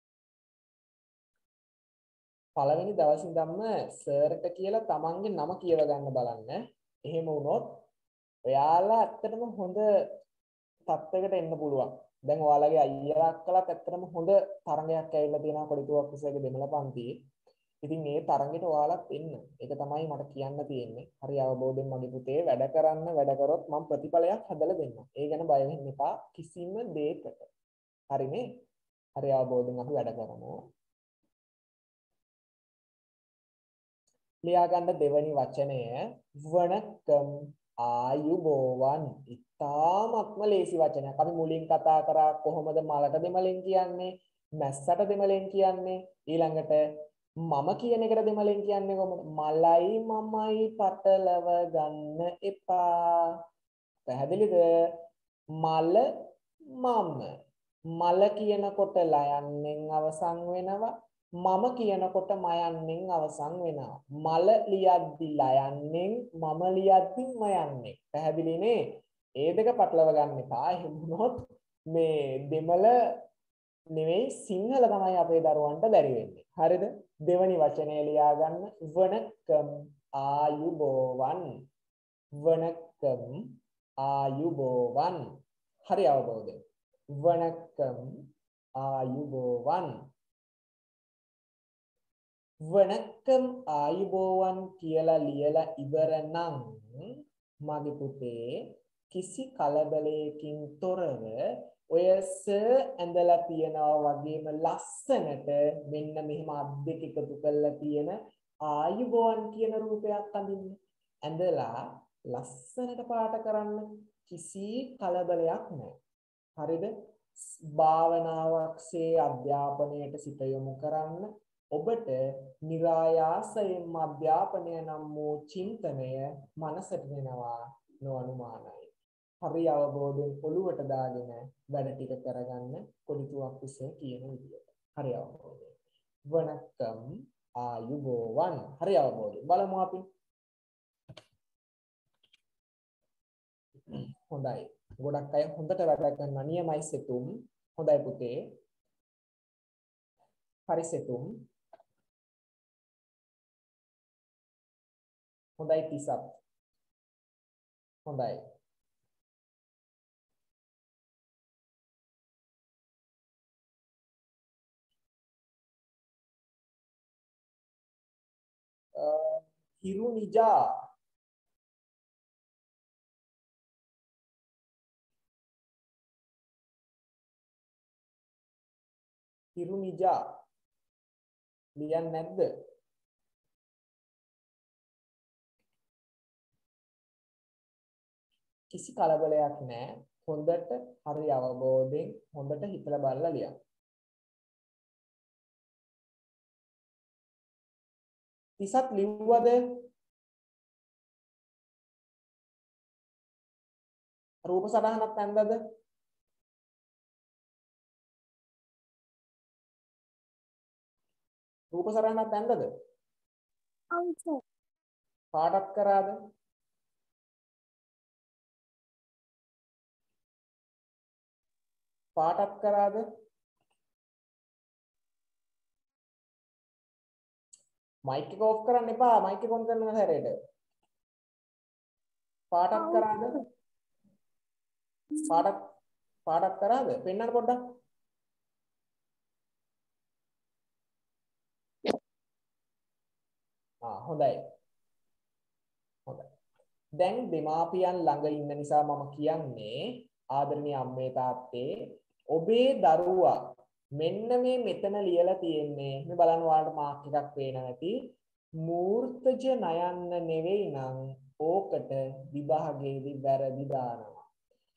පළවෙනි දවසේ ඉඳන්ම සර්ට කියලා තමන්ගේ නම කියව ගන්න බලන්න. එහෙම වුණොත් ඔයාලා ඇත්තටම හොඳ තත්යකට එන්න පුළුවන්. දැන් ඔයාලගේ අයියලා අක්කලාත් ඇත්තටම හොඳ තරඟයක් ඇවිල්ලා තියෙනවා කොඩිතුවක් කුසේක දෙමළ පන්තියේ. ඉතින් මේ තරඟෙට ඔයාලත් එන්න. ඒක තමයි මට කියන්න තියෙන්නේ. හරි අවබෝධයෙන් මගේ පුතේ වැඩ කරන්න වැඩ කරොත් මම ප්‍රතිඵලයක් හදලා දෙන්නම්. ඒ ගැන බය වෙන්න එපා කිසිම දෙයකට. හරිනේ? හරි අවබෝධයෙන් අපි වැඩ කරමු. ලියා ගන්න දෙවැනි වචනය වණකම් ආයුබෝවන්. ඉතාමත්ම ලේසි වචනයක්. අපි මුලින් කතා කරා කොහොමද මලට දෙමළෙන් කියන්නේ, මැස්සට දෙමළෙන් කියන්නේ, ඊළඟට මම කියන එකට දෙමළෙන් කියන්නේ කොහොමද? මලයි මමයි පටලව ගන්න එපා. පැහැදිලිද? මල මම. මල කියනකොට ලයන්නෙන් අවසන් වෙනවා. මම කියනකොට මයන්නෙන් අවසන් වෙනවා. මල ලියද්දි ලයන්නෙන්, මම ලියද්දි මයන්නෙන්. පැහැදිලිනේ? ඒ දෙක පටලව ගන්න එපා. එහෙම වුණොත් මේ දෙමළ නෙවෙයි සිංහල තමයි අපේ දරුවන්ට බැරි වෙන්නේ. හරිද? දෙවනි වචනය ලියා ගන්න වණකම් ආයුබෝවන්. වණකම් ආයුබෝවන්. හරි අවබෝධයෙන්. වණකම් ආයුබෝවන්. වණකම් ආයුබෝවන් කියලා ලියලා ඉවර නම් මගේ පුතේ කිසි කලබලයකින් තොරව ඔය ස ඇඳලා තියනවා වගේම ලස්සනට මෙන්න මෙහෙම අත් දෙක එකතු කරලා තියෙන ආයුබෝවන් කියන රූපයක් අඳින්න. ඇඳලා ලස්සනට පාට කරන්න. කිසි කලබලයක් නැහැ. හරිද? භාවනාවක්සේ අධ්‍යාපනයට සිත යොමු කරන්න. ඔබට નિરાයාසයෙන් අධ්‍යාපනය නම් වූ චින්තනය මනසට දෙනවා නොඅනුමානයි. හරි අවබෝධයෙන් ඔළුවට දාගෙන වැඩ ටික කරගන්න කොඩිතුවක් උසේ කියන විදියට. හරි අවබෝධයෙන්. වණකම් ආයුබෝවන්. හරි අවබෝධයෙන්. බලමු අපි. හොඳයි. ගොඩක් අය හොඳට වැඩ කරනවා. නියමයි සෙතුම්. හොඳයි පුතේ. හරි සෙතුම්. හොඳයි තිසත්. හොඳයි. හිරු නිජා. හිරු නිජා. ලියන්නේ නැද්ද? කිසි කලබලයක් නැහැ. හොඳට හරි අවබෝධයෙන් හොඳට හිතලා බලලා ලියන්න. තිසත් ලිව්වද? රූප සටහනක් නැන්දද? රූප සටහනක් ඇඳද? ඔව් සර්. පාටක් කරාද? පාටක් කරාද? මයික් එක ඔෆ් කරන්න එපා. මයික් එක ඔන් කරන හැරෙට. පාටක් කරාද? පාටක් පාටක් කරාද? පෙන්නන්න පොඩ්ඩක්. ආ හොඳයි. හොඳයි. දැන් දෙමාපියන් ළඟ ඉන්න නිසා මම කියන්නේ ආදරණීය අම්මේ තාත්තේ ඔබේ දරුවා මෙන්න මේ මෙතන ලියලා තියෙන්නේ මේ බලන්න ඔයාලට මාක් එකක් පේනවා ඇති මූර්තජ නයන්න නෙවෙයි නම් ඕකට විභාගයේදී වැරදි දානවා.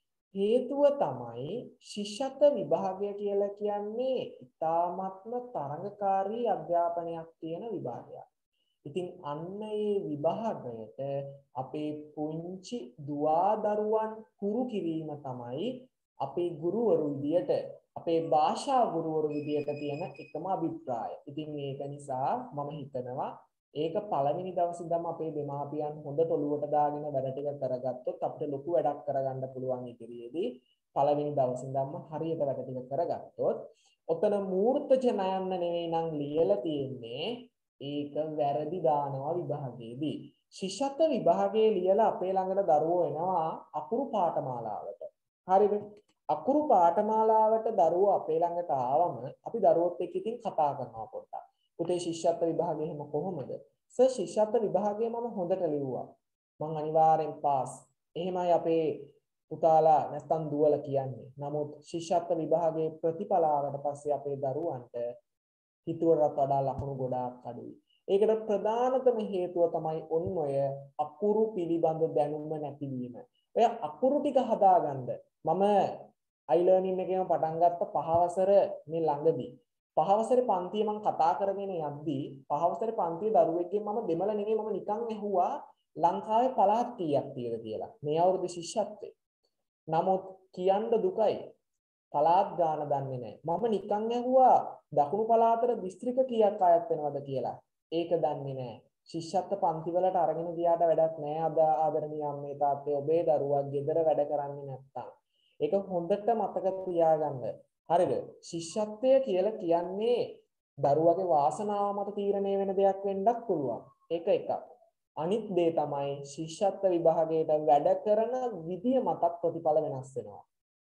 හේතුව තමයි ශිෂ්‍යත්ව විභාගය කියලා කියන්නේ ඉතාමත්ම තරඟකාරී අධ්‍යාපනයක් තියෙන විභාගයක්. ඉතින් අන්න ඒ විභාගයට අපේ පුංචි දුවා දරුවන් කුරු කිරීම තමයි අපේ ගුරුවරු විදියට අපේ භාෂා ගුරුවරු විදියට තියෙන එකම අභිප්‍රාය. ඉතින් ඒක නිසා මම හිතනවා ඒක පළවෙනි දවසේ ඉඳන් අපේ දෙමාපියන් හොඳට ඔලුවට දාගෙන වැඩ ටික කරගත්තොත් අපිට ලොකු වැඩක් කරගන්න පුළුවන් ඉදිරියේදී. පළවෙනි දවසේ ඉඳන්ම හරියට වැඩ ටික කරගත්තොත් ඔතන මූර්තජ නයන්න නෙවෙයි නම් ලියලා තියෙන්නේ ඒක වැරදි දානවා විභාගයේදී. ශිෂ්‍යත්ව විභාගයේ ලියලා අපේ ළඟට දරුවෝ එනවා අකුරු පාඨමාලාවට. හරිද? අකුරු පාඨමාලාවට දරුවෝ අපේ ළඟට ආවම අපි දරුවොත් එක්ක ඉතින් කතා කරනවා පොඩ්ඩක්. පුතේ ශිෂ්‍යත්ව විභාගයේ එහෙම කොහොමද? සර් ශිෂ්‍යත්ව විභාගයේ මම හොඳට ලිව්වා. මං අනිවාර්යෙන් පාස්. එහෙමයි අපේ පුතාලා නැත්තම් දුවලා කියන්නේ. නමුත් ශිෂ්‍යත්ව විභාගයේ ප්‍රතිඵල ආවට පස්සේ අපේ දරුවන්ට හිතුවටත් වඩා ලකුණු ගොඩාක් අඩුයි. ඒකට ප්‍රධානතම හේතුව තමයි ඔන්න ඔය අකුරු පිළිබඳ දැනුම නැතිවීම. ඔය අකුරු ටික හදාගන්න මම iLearning එකේම පටන් ගත්ත පහ වසර මේ ළඟදී පහ වසරේ පන්තියේ මම කතා කරගෙන යද්දී පහ වසරේ පන්තියේ දරුවෙක්ගෙන් මම දෙමළ නෙමෙයි මම නිකන් ඇහුවා ලංකාවේ පළාත් කීයක් තියෙද කියලා. මේ අවුරුදු ශිෂ්‍යත්වයේ. නමුත් කියන්න දුකයි. පළාත් ගාන දන්නේ නැහැ. මම නිකන් ඇහුවා දකුණු පළාතට දිස්ත්‍රික්ක කීයක් අයත් වෙනවද කියලා. ඒක දන්නේ නැහැ. ශිෂ්‍යත්ව පන්ති වලට අරගෙන ගියාට වැඩක් නැහැ. අද ආදරණීය අම්මේ තාත්තේ ඔබේ දරුවා ගෙදර වැඩ කරන්නේ නැත්තම්. ඒක හොඳට මතක තියාගන්න. හරිද? ශිෂ්‍යත්වය කියලා කියන්නේ දරුවගේ වාසනාව මත තීරණය වෙන දෙයක් වෙන්නත් පුළුවන්. ඒක එකක්. අනිත් දේ තමයි ශිෂ්‍යත්ව විභාගයට වැඩ කරන විදිය මතත් ප්‍රතිඵල වෙනස් වෙනවා.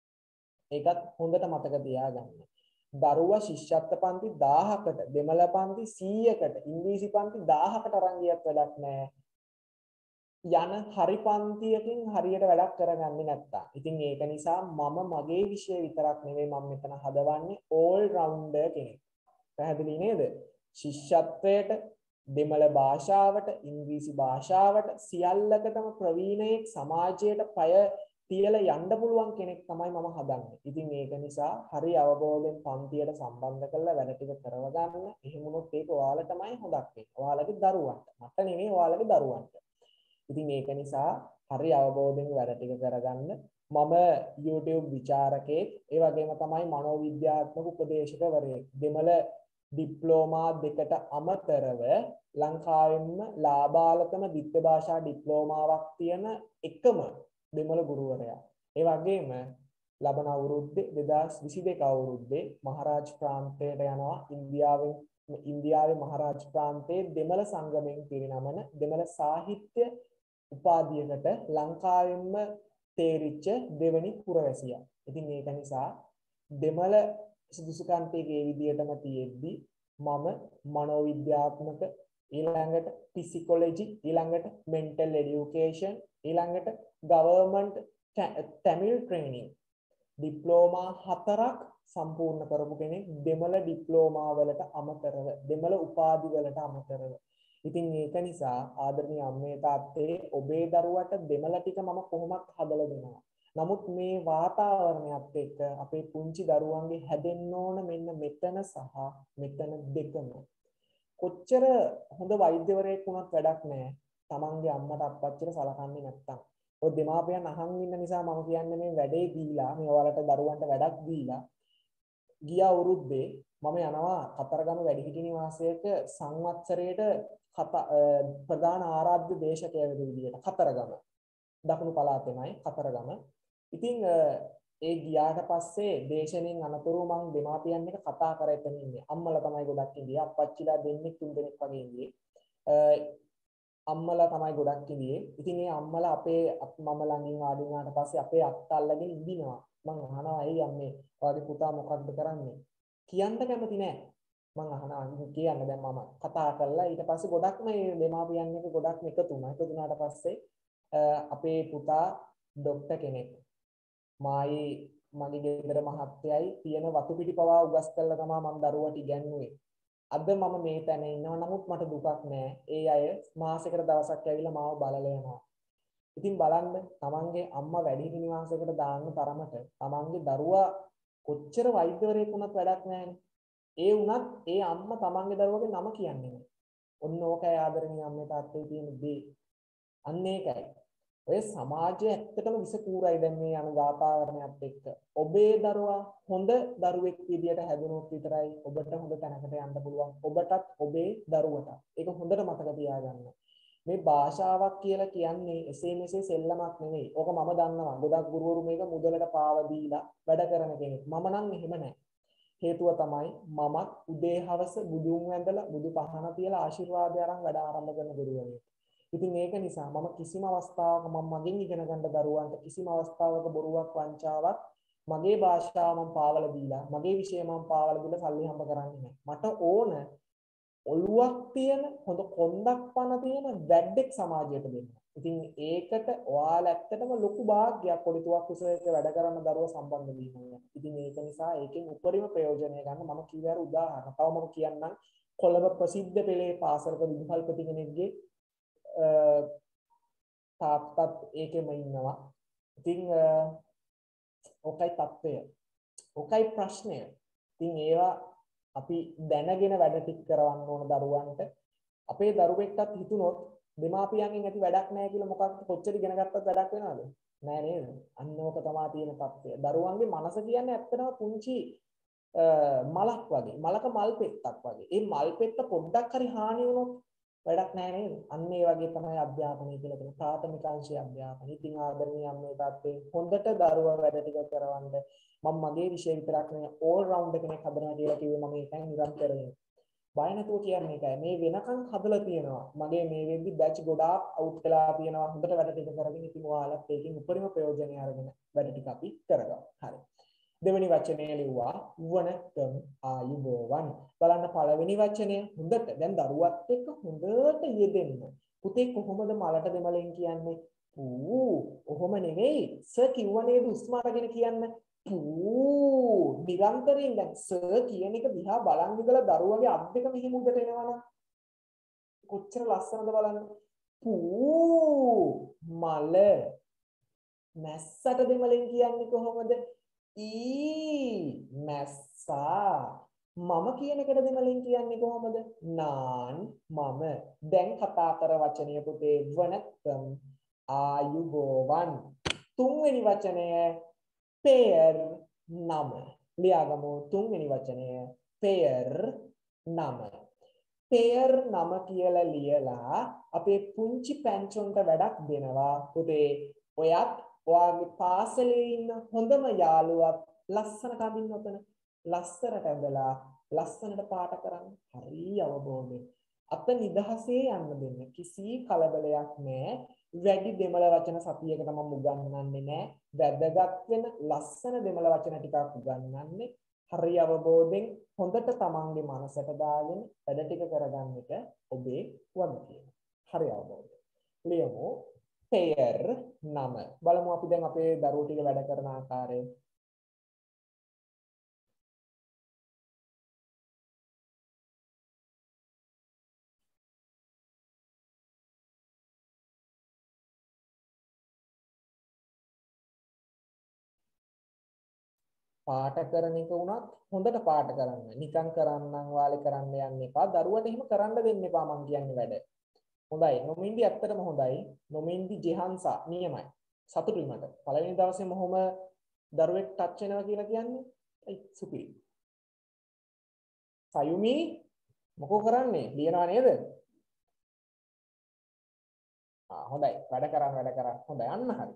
ඒකත් හොඳට මතක තියාගන්න. දරුවා ශිෂ්‍යත්ව පන්ති දහයකට, දෙමළ පන්ති සීයකට, ඉංග්‍රීසි පන්ති දහයකට අරන් ගියත් වැඩක් නැහැ. යන හරි පන්තියකින් හරියට වැඩක් කරගන්නේ නැත්තම්. ඉතින් ඒක නිසා මම මගේ විෂය විතරක් නෙවෙයි මම මෙතන හදවන්නේ all rounder කෙනෙක්. පැහැදිලි නේද? ශිෂ්‍යත්වයට, දෙමළ භාෂාවට, ඉංග්‍රීසි භාෂාවට සියල්ලකටම ප්‍රවීණයෙක් සමාජයට පය තියලා යන්න පුළුවන් කෙනෙක් තමයි මම හදන්නේ. ඉතින් ඒක නිසා හරි අවබෝධයෙන් පන්තියට සම්බන්ධ කරලා වැඩ ටික කරව ගන්න. එහෙම වුණොත් ඒක ඔයාලටමයි හොදක් වෙන්නේ. ඔයාලගේ දරුවන්ට. මට නෙවෙයි ඔයාලගේ දරුවන්ට. ඉතින් ඒක නිසා හරි අවබෝධයෙන් වැඩ ටික කරගන්න. මම YouTube විචාරකයෙක්, ඒ වගේම තමයි මනෝවිද්‍යාත්මක උපදේශකවරයෙක්. දෙමළ ඩිප්ලෝමා දෙකට අමතරව ලංකාවෙන්ම ලාබාලතම ද්විත්ව භාෂා ඩිප්ලෝමාවක් තියෙන එකම දෙමළ ගුරුවරයා. ඒ වගේම ලබන අවුරුද්දේ දෙදාස් විසි දෙක අවුරුද්දේ මහරාජ් ප්‍රාන්තයට යනවා. ඉන්දියාවෙන් ඉන්දියාවේ මහරාජ් ප්‍රාන්තයේ දෙමළ සංගමයෙන් පිරිනමන දෙමළ සාහිත්‍ය උපාධියකට ලංකාවෙන්ම තේරිච්ච දෙවනි පුරවැසියා. ඉතින් ඒක නිසා දෙමළ සුදුසුකම්පේගේ විදියටම තියෙද්දි මම මනෝවිද්‍යාත්මක, ඊළඟට ෆිසිකොලොජි, ඊළඟට මෙන්ටල් එඩියුකේෂන්, ඊළඟට ගවර්න්මන්ට් තමිල් ට්‍රේනින් ඩිප්ලෝමා හතරක් සම්පූර්ණ කරපු කෙනෙක් දෙමළ ඩිප්ලෝමා වලට අමතරව, දෙමළ උපාධි වලට අමතරව. ඉතින් ඒක නිසා ආදරණීය අම්මේ තාත්තේ ඔබේ දරුවට දෙමළ ටික මම කොහොමත් හදලා දෙනවා. නමුත් මේ වාතාවරණයත් එක්ක අපේ පුංචි දරුවන්ගේ හැදෙන්න ඕන මෙන්න මෙතන සහ මෙතන දෙකම. කොච්චර හොඳ වෛද්‍යවරයෙක් වුණත් වැඩක් නැහැ. තමන්ගේ අම්මට අප්පච්චිට සලකන්නේ නැත්තම්. ඔය දෙමාපියන් අහන් ඉන්න නිසා මම කියන්නේ මේ වැඩේ දීලා මේ ඔයාලට දරුවන්ට වැඩක් දීලා ගිය අවුරුද්දේ මම යනවා කතරගම වැඩිහිටි නිවාසයක සංවත්සරයට ප්‍රධාන ආරාධ්‍ය දේශකයෙක් විදිහට කතරගම දකුණු පළාතේමයි කතරගම. ඉතින් ඒ ගියාට පස්සේ දේශනෙන් අනතුරු මං දෙමාපියන් එක්ක කතා කර එතන ඉන්නේ. අම්මලා තමයි ගොඩක් ඉඳියේ. අප්පච්චිලා දෙන්නෙක් තුන් දෙනෙක් වගේ ඉඳියේ. අම්මලා තමයි ගොඩක් ඉඳියේ. ඉතින් ඒ අම්මලා අපේ මම ළඟින් වාඩි වුණාට පස්සේ අපේ අත්තා අල්ලගෙන ඉඳිනවා. මං අහනවා ඇයි අම්මේ ඔයාගේ පුතා මොකක්ද කරන්නේ? කියන්න කැමති නෑ. මං අහනවා කියන්න දැන් මම කතා කරලා ඊට පස්සේ ගොඩක් මේ දෙමාපියන් එක්ක ගොඩක් එකතු වුණා. එකතු වුණාට පස්සේ අපේ පුතා ડોක්ටර් කෙනෙක්. මායි මගේ ගෙදර මහත්තයයි තියෙන වතු පිටි පවා උගස් කළා තමයි මම දරුවට ඉගැන්නුවේ. අද මම මේ තැන ඉන්නවා. නමුත් මට දුකක් නෑ. ඒ අය මාසෙකට දවසක් ඇවිල්ලා මාව බලලා යනවා. ඉතින් බලන්න තමන්ගේ අම්මා වැඩිහිටි නිවාසයකට දාන්න තරමට තමන්ගේ දරුවා කොච්චර වෛද්‍යවරයෙක් වුණත් වැඩක් නැහැනේ. ඒ වුණත් ඒ අම්මා තමන්ගේ දරුවගේ නම කියන්නේ නැහැ. ඔන්න ඕකයි ආදරණීය අම්මේ තාත්තේ තියෙන දේ. අන්න ඒකයි. ඔය සමාජය ඇත්තටම විසකූරයි දැන් මේ යන ගාථාවරණයත් එක්ක. ඔබේ දරුවා හොඳ දරුවෙක් විදියට හැදුනොත් විතරයි ඔබට හොඳ තැනකට යන්න පුළුවන්. ඔබටත් ඔබේ දරුවටත්. ඒක හොඳට මතක තියාගන්න. මේ භාෂාවක් කියලා කියන්නේ එසේ මෙසේ සෙල්ලමක් නෙවෙයි. ඕක මම දන්නවා. ගොඩක් ගුරුවරු මේක මුදලට පාව දීලා වැඩ කරන කෙනෙක්. මම නම් එහෙම නැහැ. හේතුව තමයි මමත් උදේ හවස බුදුන් වැඳලා බුදු පහන තියලා ආශිර්වාදය අරන් වැඩ ආරම්භ කරන ගුරුවරයෙක්. ඉතින් ඒක නිසා මම කිසිම අවස්ථාවක මම මගෙන් ඉගෙන ගන්න දරුවන්ට කිසිම අවස්ථාවක බොරුවක් වංචාවක් මගේ භාෂාව මම පාවල දීලා මගේ විෂය මම පාවල දීලා සල්ලි හම්බ කරන්නේ නැහැ. මට ඕන ඔළුවක් තියෙන හොඳ කොන්දක් පන තියෙන වැඩෙක් සමාජයට දෙන්න. ඉතින් ඒකට ඔයාලා ඇත්තටම ලොකු භාග්‍යයක් පොඩිතුවක් කුසලයක වැඩ කරන දරුවා සම්බන්ධ වීම. ඉතින් ඒක නිසා ඒකෙන් උපරිම ප්‍රයෝජනය ගන්න මම කිව්වාර උදාහරණ. තව මම කියන්නම් කොළඹ ප්‍රසිද්ධ පෙළේ පාසලක විදුහල්පති කෙනෙක්ගේ තාත්තත් ඒකෙම ඉන්නවා. ඉතින් ඔකයි තත්ත්වය. ඔකයි ප්‍රශ්නය. ඉතින් ඒවා අපි දැනගෙන වැඩ ටික කරවන්න ඕන දරුවන්ට. අපේ දරුවෙක්ටත් හිතුනොත් දෙමාපියන්ගෙන් ඇති වැඩක් නැහැ කියලා මොකක්ද කොච්චර ඉගෙන ගත්තත් වැඩක් වෙනවද? නෑ නේද? අන්න ඕක තමයි තියෙන තත්ත්වය. දරුවන්ගේ මනස කියන්නේ ඇත්තටම පුංචි මලක් වගේ. මලක මල් පෙත්තක් වගේ. ඒ මල් පෙත්ත පොඩ්ඩක් හරි හානි වුණොත් වැඩක් නැහැ නේද? අන්න ඒ වගේ තමයි අධ්‍යාපනය කියලා කියන ප්‍රාථමික අංශයේ අධ්‍යාපනය. ඉතින් ආදරණීය අම්මේ තාත්තේ හොඳට දරුවා වැඩ ටික කරවන්න මම මගේ විෂය විතරක් නෙවෙයි ඕල් රවුන්ඩ් කෙනෙක් හදනවා කියලා කිව්වේ මම ඒකයි නිරන්තරයෙන්. බය නැතුව කියන්නේ ඒකයි. මේ වෙනකන් හදලා තියෙනවා. මගේ මේ වෙද්දි බැච් ගොඩාක් අවුට් වෙලා තියෙනවා. හොඳට වැඩ ටික කරගෙන ඉතින් ඔයාලත් ඒකෙන් උපරිම ප්‍රයෝජනය අරගෙන වැඩ ටික අපි කරගමු. හරි. දෙවෙනි වචනය ලිව්වා වණකම් ආයුබෝවන්. බලන්න පළවෙනි වචනය හොඳට දැන් දරුවත් එක්ක හොඳට යෙදෙන්න. පුතේ කොහොමද මලට දෙමළෙන් කියන්නේ? ඌ ඔහොම නෙවෙයි. සර් කිව්ව නේද උස්ම අරගෙන කියන්න. ඌ නිරන්තරයෙන් දැන් සර් කියන එක දිහා බලන් ඉඳලා දරුවගේ අත් දෙක මෙහෙම උඩට එනවනම් කොච්චර ලස්සනද බලන්න. ඌ මල මැස්සට දෙමළෙන් කියන්නේ කොහොමද? ඊ මැස්සා. මම කියන එකට දෙමළෙන් කියන්නේ කොහොමද? නාන් මම. දැන් කතා කර වචනය පුතේ වණකම් ආයුබෝවන්. තුන්වෙනි වචනය පෙයර් නම. ලියාගමු තුන්වෙනි වචනය පෙයර් නම. පෙයර් නම කියලා ලියලා අපේ පුංචි පැංචොන්ට වැඩක් දෙනවා. පුතේ ඔයත් ඔයාගේ පාසලේ ඉන්න හොඳම යාළුවත් ලස්සනට අඳින්න ඔතන. ලස්සනට ඇඳලා ලස්සනට පාට කරන්න. හරි අවබෝධයෙන්. අත නිදහසේ යන්න දෙන්න. කිසි කලබලයක් නැහැ. වැඩි දෙමළ වචන සතියකට මම උගන්වන්නේ නැහැ. වැදගත් වෙන ලස්සන දෙමළ වචන ටිකක් උගන්වන්නේ. හරි අවබෝධයෙන් හොඳට තමන්ගේ මනසට දාගෙන වැඩ ටික කරගන්න එක ඔබේ වගකීම. හරි අවබෝධයෙන්. ලියමු පෙයර් නම. බලමු අපි දැන් අපේ දරුවෝ ටික වැඩ කරන ආකාරය. පාට කරන එක උනත් හොඳට පාට කරන්න. නිකන් කරන්නම් වාලේ කරන්න යන්න එපා. දරුවට එහෙම කරන්න දෙන්න එපා මං කියන්නේ වැඩ. හොඳයි. නොමින්දි ඇත්තටම හොඳයි. නොමින්දි ජෙහන්සා නියමයි. සතුටුයි මට. පළවෙනි දවසේ මොහොම දරුවෙක් ටච් වෙනවා කියලා කියන්නේ ඒ සුපිරි. සයුමි මොකෝ කරන්නේ? ලියනවා නේද? ආ හොඳයි. වැඩ කරන් වැඩ කරන්. හොඳයි. අන්න හරි.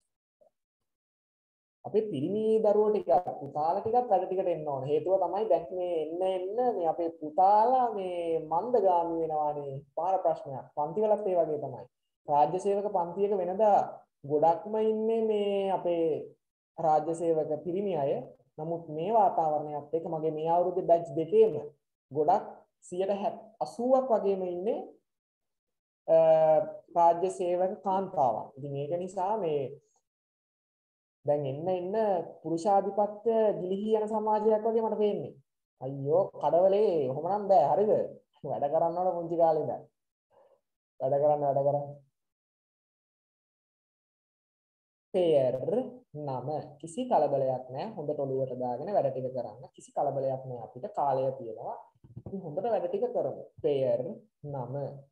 අපේ පිරිමි දරුවෝ ටික පුතාලා ටිකත් වැඩ ටිකට එන්න ඕන. හේතුව තමයි දැන් මේ එන්න එන්න මේ අපේ පුතාලා මේ මන්දගාමී වෙනවානේ. පාර ප්‍රශ්නයක්. පන්තිවලත් ඒ වගේ තමයි. රාජ්‍ය සේවක පන්තියක වෙනදා ගොඩක්ම ඉන්නේ මේ අපේ රාජ්‍ය සේවක පිරිමි අය. නමුත් මේ වාතාවරණයත් එක්ක මගේ මේ අවුරුද්දේ බැච් දෙකේම ගොඩක් සියයට අසූවක් වගේම ඉන්නේ රාජ්‍ය සේවක කාන්තාවන්. ඉතින් ඒක නිසා මේ දැන් එන්න එන්න පුරුෂාධිපත්‍ය ගිලිහී යන සමාජයක් වගේ මට පේන්නේ. අයියෝ කඩවලේ ඔහොමනම් බෑ හරිද? වැඩ කරන්න ඕන පුංචි කාලේ ඉඳන්. වැඩ කරන්න වැඩ කරන්න. පෙයර් නම කිසි කලබලයක් නැහැ. හොඳට ඔළුවට දාගෙන වැඩ ටික කරන්න. කිසි කලබලයක් නැහැ. අපිට කාලය තියෙනවා. අපි හොඳට වැඩ ටික කරමු. පෙයර් නම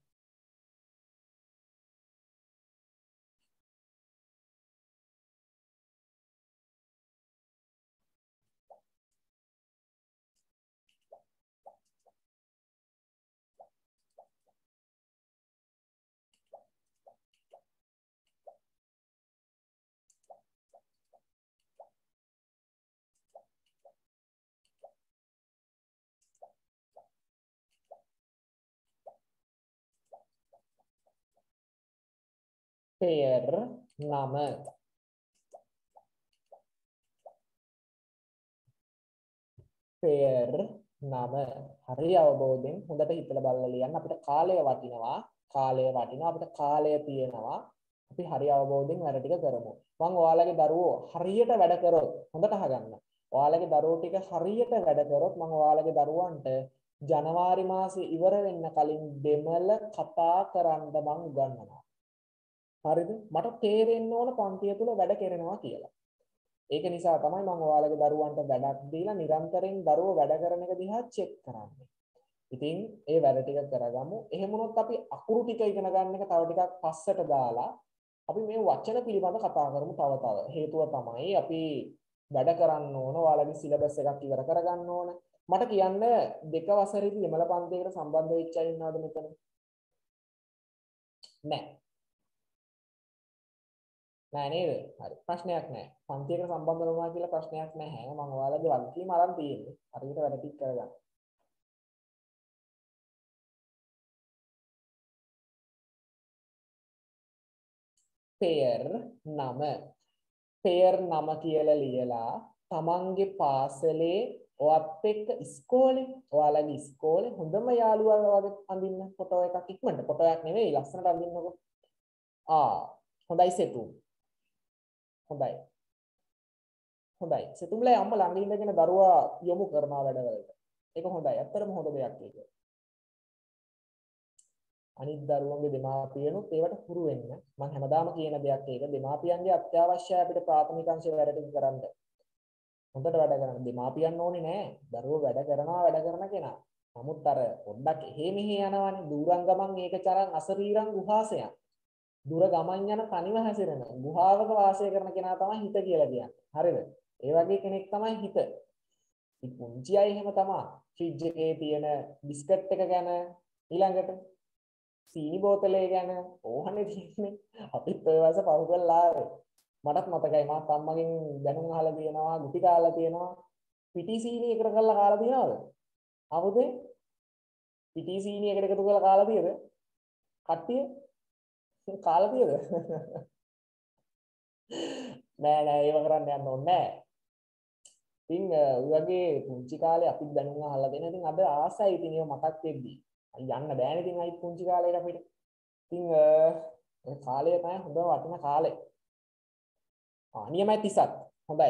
පෙයර් නම පෙයර් නම හරි අවබෝධයෙන් හොඳට හිතලා බලලා ලියන්න. අපිට කාලය වටිනවා. කාලය වටිනවා. අපිට කාලය තියෙනවා. අපි හරි අවබෝධයෙන් වැඩ ටික කරමු. මම ඔයාලගේ දරුවෝ හරියට වැඩ කරොත් හොඳට අහගන්න. ඔයාලගේ දරුවෝ ටික හරියට වැඩ කරොත් මම ඔයාලගේ දරුවන්ට ජනවාරි මාසේ ඉවර වෙන්න කලින් දෙමළ කතා කරන්න මම උගන්වනවා. හරිද? මට තේරෙන්න ඕන පන්තිය තුල වැඩ කරනවා කියලා. ඒක නිසා තමයි මම ඔයාලගේ දරුවන්ට වැඩක් දීලා නිරන්තරයෙන් දරුවෝ වැඩ කරන එක දිහා චෙක් කරන්නේ. ඉතින් ඒ වැඩ ටික කරගමු. එහෙම වුණොත් අපි අකුරු ටික ඉගෙන ගන්න එක තව ටිකක් පස්සට දාලා අපි මේ වචන පිළිබඳ කතා කරමු තව තව. හේතුව තමයි අපි වැඩ කරන්න ඕන. ඔයාලගේ සිලබස් එකක් ඉවර කරගන්න ඕන. මට කියන්න දෙක වසරේදී දෙමළ පන්තියකට සම්බන්ධ වෙච්ච අය ඉන්නවද මෙතන? නැහැ. නෑ නේද? හරි. ප්‍රශ්නයක් නෑ. පන්තියකට සම්බන්ධ වෙනවා කියලා ප්‍රශ්නයක් නැහැ. මම ඔයාලගේ වගකීම අරන් තියෙන්නේ. හරියට වැඩ ටික කරගන්න. පෙයර් නම. පෙයර් නම කියලා ලියලා තමන්ගේ පාසලේ ඔයත් එක්ක ඉස්කෝලේ ඔයාලගේ ඉස්කෝලේ හොඳම යාළුවා වගේ අඳින්න ෆොටෝ එකක් ඉක්මනට ෆොටෝ එකක් නෙවෙයි ලස්සනට අඳින්නකො. ආ හොඳයි සෙතුම්. හොඳයි. හොඳයි. සෙතුම්ලා අම්ම ළඟ ඉඳගෙන දරුවා යොමු කරනවා වැඩවලට. ඒක හොඳයි. ඇත්තටම හොඳ දෙයක් ඒක. අනිත් දරුවන්ගේ දෙමාපියනුත් ඒවට හුරු වෙන්න. මම හැමදාම කියන දෙයක් ඒක. දෙමාපියන්ගේ අත්‍යවශ්‍යයි අපිට ප්‍රාථමික අංශය වැඩ ටික කරන්න. හොඳට වැඩ කරන්න. දෙමාපියන් ඕනේ නෑ. දරුවෝ වැඩ කරනවා වැඩ කරන කෙනා. නමුත් අර පොඩ්ඩක් එහෙ මෙහෙ යනවනේ. දුරං ගමන් ඒකචරං අසරීරං ගුහාසයන්. දුර ගමන් යන තනිව හැසිරෙන ගුහාවක වාසය කරන කෙනා තමයි හිත කියලා කියන්නේ. හරිද? ඒ වගේ කෙනෙක් තමයි හිත. ඉතින් පුංචි අය එහෙම තමයි. ෆ්‍රිජ් එකේ තියෙන බිස්කට් එක ගැන ඊළඟට සීනි බෝතලේ ගැන ඕහනේ තියෙන්නේ. අපිත් ඔය වයස පහු කරලා ආවේ. මටත් මතකයි මාත් අම්මගෙන් දැනුම් අහලා තියෙනවා, ගුටි කාලා තියෙනවා. පිටි සීනි එකට කරලා කාලා තියෙනවද? ආවුදේ? පිටි සීනි එකට එකතු කරලා කාලා තියෙද? කට්ටිය කාලා තියෙද? නෑ නෑ ඒව කරන්න යන්න ඕනේ නෑ. ඉතින් ඔය වගේ පුංචි කාලේ අපි දැනුම් අහලා දෙන ඉතින් අද ආසයි ඉතින් ඒව මතක් වෙද්දී. යන්න බෑනේ ඉතින් අයිත් පුංචි කාලේට අපිට. ඉතින් ඒ කාලය තමයි හොඳ වටින කාලේ. ආ නියමයි තිසක්. හොඳයි.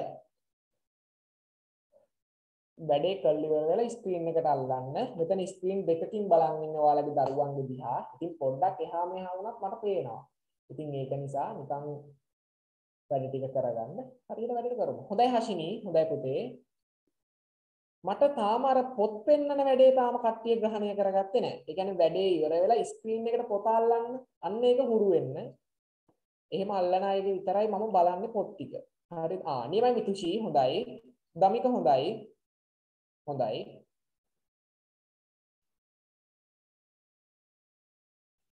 වැඩේ කල් ඉවර වෙලා ස්ක්‍රීන් එකට අල්ලන්න. මෙතන ස්ක්‍රීන් දෙකකින් බලන් ඉන්න ඔයාලගේ දරුවන්ගේ දිහා. ඉතින් පොඩ්ඩක් එහා මෙහා වුණත් මට පේනවා. ඉතින් ඒක නිසා නිකන් වැඩ ටික කරගන්න. හරියට වැඩ කරමු. හොඳයි හෂිනී. හොඳයි පුතේ. මට තාම අර පොත් පෙන්නන වැඩේ තාම කට්ටිය ග්‍රහණය කරගත්තේ නැහැ. ඒ කියන්නේ වැඩේ ඉවර වෙලා ස්ක්‍රීන් එකට පොත අල්ලන්න. අන්න ඒක හුරු වෙන්න. එහෙම අල්ලන අයගේ විතරයි මම බලන්නේ පොත් ටික. හරිද? ආ නියමයි මිතුෂි. හොඳයි. දමික හොඳයි. හොඳයි.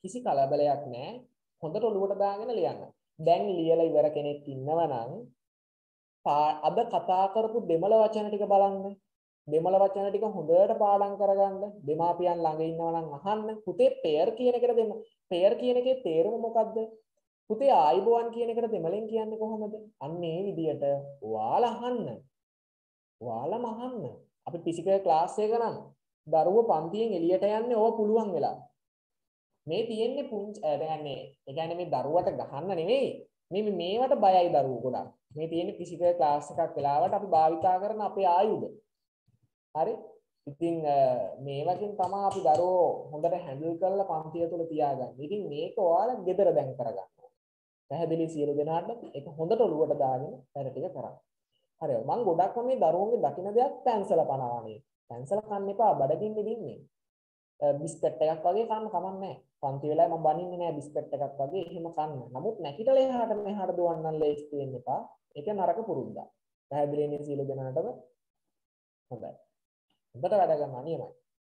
කිසි කලබලයක් නැහැ. හොඳට ඔලුවට දාගෙන ලියන්න. දැන් ලියලා ඉවර කෙනෙක් ඉන්නවා නම් අද කතා කරපු දෙමළ වචන ටික බලන්න. දෙමළ වචන ටික හොඳට පාඩම් කරගන්න. දෙමාපියන් ළඟ ඉන්නවා නම් අහන්න. පුතේ පෙයර් කියන එකට දෙන්න. පෙයර් කියන එකේ තේරුම මොකද්ද? පුතේ ආයිබෝවන් කියන එකට දෙමළෙන් කියන්නේ කොහොමද? අන්න ඒ විදියට ඔයාලා අහන්න. ඔයාලම අහන්න. අපි ෆිසිකල් ක්ලාස් එක නම් දරුවෝ පන්තියෙන් එළියට යන්නේ ඕව පුළුවන් වෙලා. මේ තියෙන්නේ පුංචි ඒ කියන්නේ ඒ කියන්නේ මේ දරුවට ගහන්න නෙවෙයි. මේ මේවට බයයි දරුවෝ ගොඩක්. මේ තියෙන්නේ ෆිසිකල් ක්ලාස් එකක් වෙලාවට අපි භාවිතා කරන අපේ ආයුධ. හරි? ඉතින් මේවකින් තමයි අපි දරුවෝ හොඳට හැන්ඩල් කරලා පන්තිය තුල තියාගන්නේ. ඉතින් මේක ඔයාලා ගෙදර දැන් කරගන්න. පැහැදිලි සියලු දෙනාට ඒක හොඳට ඔලුවට දාගෙන වැඩ ටික කරන්න. හරි. මම ගොඩක්ම මේ දරුවෝගේ දකින්න දෙයක් පැන්සල කනවානේ. පැන්සල කන්න එපා බඩගින්න දින්නේ. බිස්කට් එකක් වගේ කන්න කමක් නැහැ. පන්ති වෙලාවේ මම බනින්නේ නැහැ බිස්කට් එකක් වගේ එහෙම කන්න. නමුත් නැකිටලා එහාට මෙහාට දුවන්නන් ලේස්ති වෙන්න එපා. ඒක නරක පුරුද්දක්. පැහැදිලි නේ සියලු දෙනාටම? හොඳයි. හොඳට වැඩ කරනවා නියමයි.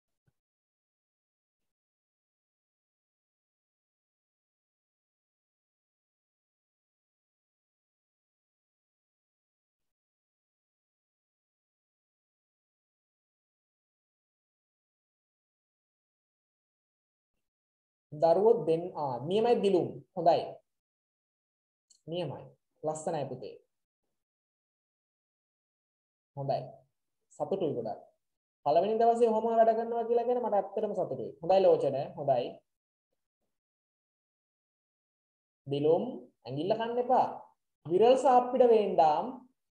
දරුවෝ දෙන්න ආ නියමයි දිලුම් හොඳයි නියමයි ලස්සනයි පුතේ හොඳයි සතුටුයි ගොඩක් පළවෙනි දවසේ ඔහොම වැඩ කරනවා කියලා කියන මට ඇත්තටම සතුටුයි හොඳයි ලෝචන හොඳයි දිලුම් ඇඟිල්ල කන්න එපා විරල් சாப்பிட வேண்டாம்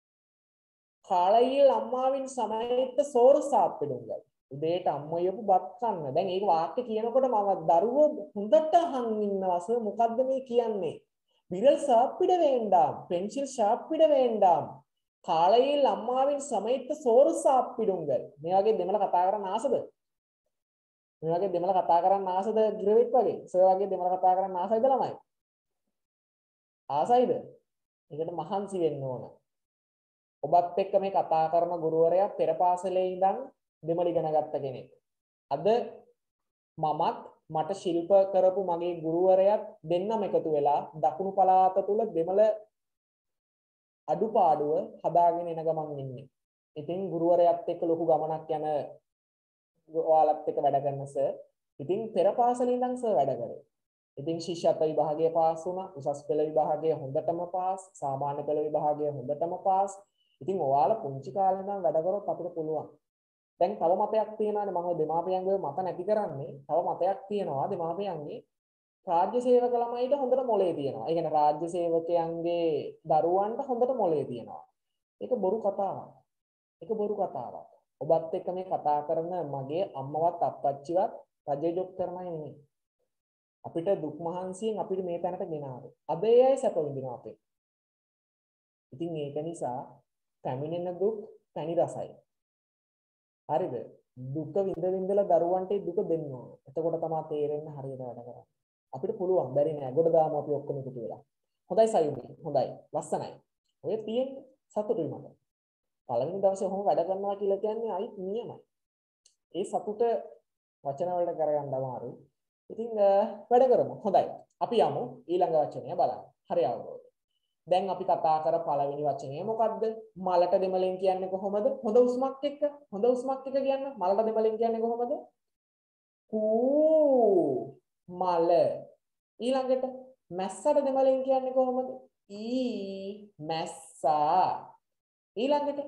කාලയിൽ අම්මාවින් සමයත් සෝறு சாப்பிடுங்கள் උදේට අම්මයපු බත් කන්න. දැන් මේක වාක්‍ය කියනකොට මම දරුවෝ හොඳට අහන් ඉන්නවස මොකද්ද මේ කියන්නේ? විරල් சாப்பிட வேண்டாம். பென்சில் சாப்பிட வேண்டாம். කාලയിൽ අම්මාවින් සමයත් සෝறு சாப்பிடுங்கள். මේ වගේ දෙමළ කතා කරන්න ආසද? මේ වගේ දෙමළ කතා කරන්න ආසද ගිරවෙක් වගේ? සර් වගේ දෙමළ කතා කරන්න ආසයිද ළමයි? ආසයිද? ඒකට මහන්සි වෙන්න ඕන. ඔබත් එක්ක මේ කතා කරන ගුරුවරයා පෙර පාසලේ ඉඳන් දෙමළ ඉගෙන ගත්ත කෙනෙක්. අද මමත් මට ශිල්ප කරපු මගේ ගුරුවරයාත් දෙන්නම එකතු වෙලා දකුණු පළාත තුල දෙමළ අඩුපාඩුව හදාගෙන එන ගමන් ඉන්නේ. ඉතින් ගුරුවරයාත් එක්ක ලොකු ගමනක් යන ඔයාලත් එක්ක වැඩ කරන සර්. ඉතින් පෙර පාසලේ ඉඳන් සර් වැඩ කරේ. ඉතින් ශිෂ්‍යත්ව විභාගයේ පාස් වුණා. උසස් පෙළ විභාගයේ හොඳටම පාස්. සාමාන්‍ය පෙළ විභාගයේ හොඳටම පාස්. ඉතින් ඔයාලා පුංචි කාලේ ඉඳන් වැඩ කරොත් අපිට පුළුවන්. දැන් තව මතයක් තියෙනවානේ මම දෙමාපියන්ගේ මත නැති කරන්නේ. තව මතයක් තියෙනවා දෙමාපියන්ගේ රාජ්‍ය සේවක ළමයිට හොඳට මොලේ තියෙනවා. ඒ කියන්නේ රාජ්‍ය සේවකයන්ගේ දරුවන්ට හොඳට මොලේ තියෙනවා. ඒක බොරු කතාවක්. ඒක බොරු කතාවක්. ඔබත් එක්ක මේ කතා කරන මගේ අම්මවත් අප්පච්චිවත් රජේ ජොබ් කරනයි නෙමෙයි. අපිට දුක් මහන්සියෙන් අපිට මේ තැනට ගෙනාවේ. අද ඒ අය සැප විඳිනවා අපේ. ඉතින් ඒක නිසා පැමිණෙන දුක් තනි රසයි. හරිද? දුක විඳ විඳලා දරුවන්ට දුක දෙන්න ඕන. එතකොට තමයි තේරෙන්නේ හරියට වැඩ කරන්නේ. අපිට පුළුවන් බැරි නෑ. ගොඩ දාමු අපි ඔක්කොම එකතු වෙලා. හොඳයි සයුමි. හොඳයි. ලස්සනයි. ඔය තියෙන්නේ සතුටුයි මට. පළවෙනි දවසේ ඔහොම වැඩ කරනවා කියලා කියන්නේ අයිත් නියමයි. ඒ සතුට වචන වලට කරගන්න අමාරුයි. ඉතින් වැඩ කරමු. හොඳයි. අපි යමු ඊළඟ වචනය බලන්න. හරි අවබෝධ. දැන් අපි කතා කර පළවෙනි වචනය මොකද්ද? මලට දෙමළෙන් කියන්නේ කොහොමද? හොඳ උස්මක් එක්ක. හොඳ උස්මක් එක්ක කියන්න. මලට දෙමළෙන් කියන්නේ කොහොමද? කූ මල. ඊළඟට මැස්සට දෙමළෙන් කියන්නේ කොහොමද? ඊ මැස්සා. ඊළඟට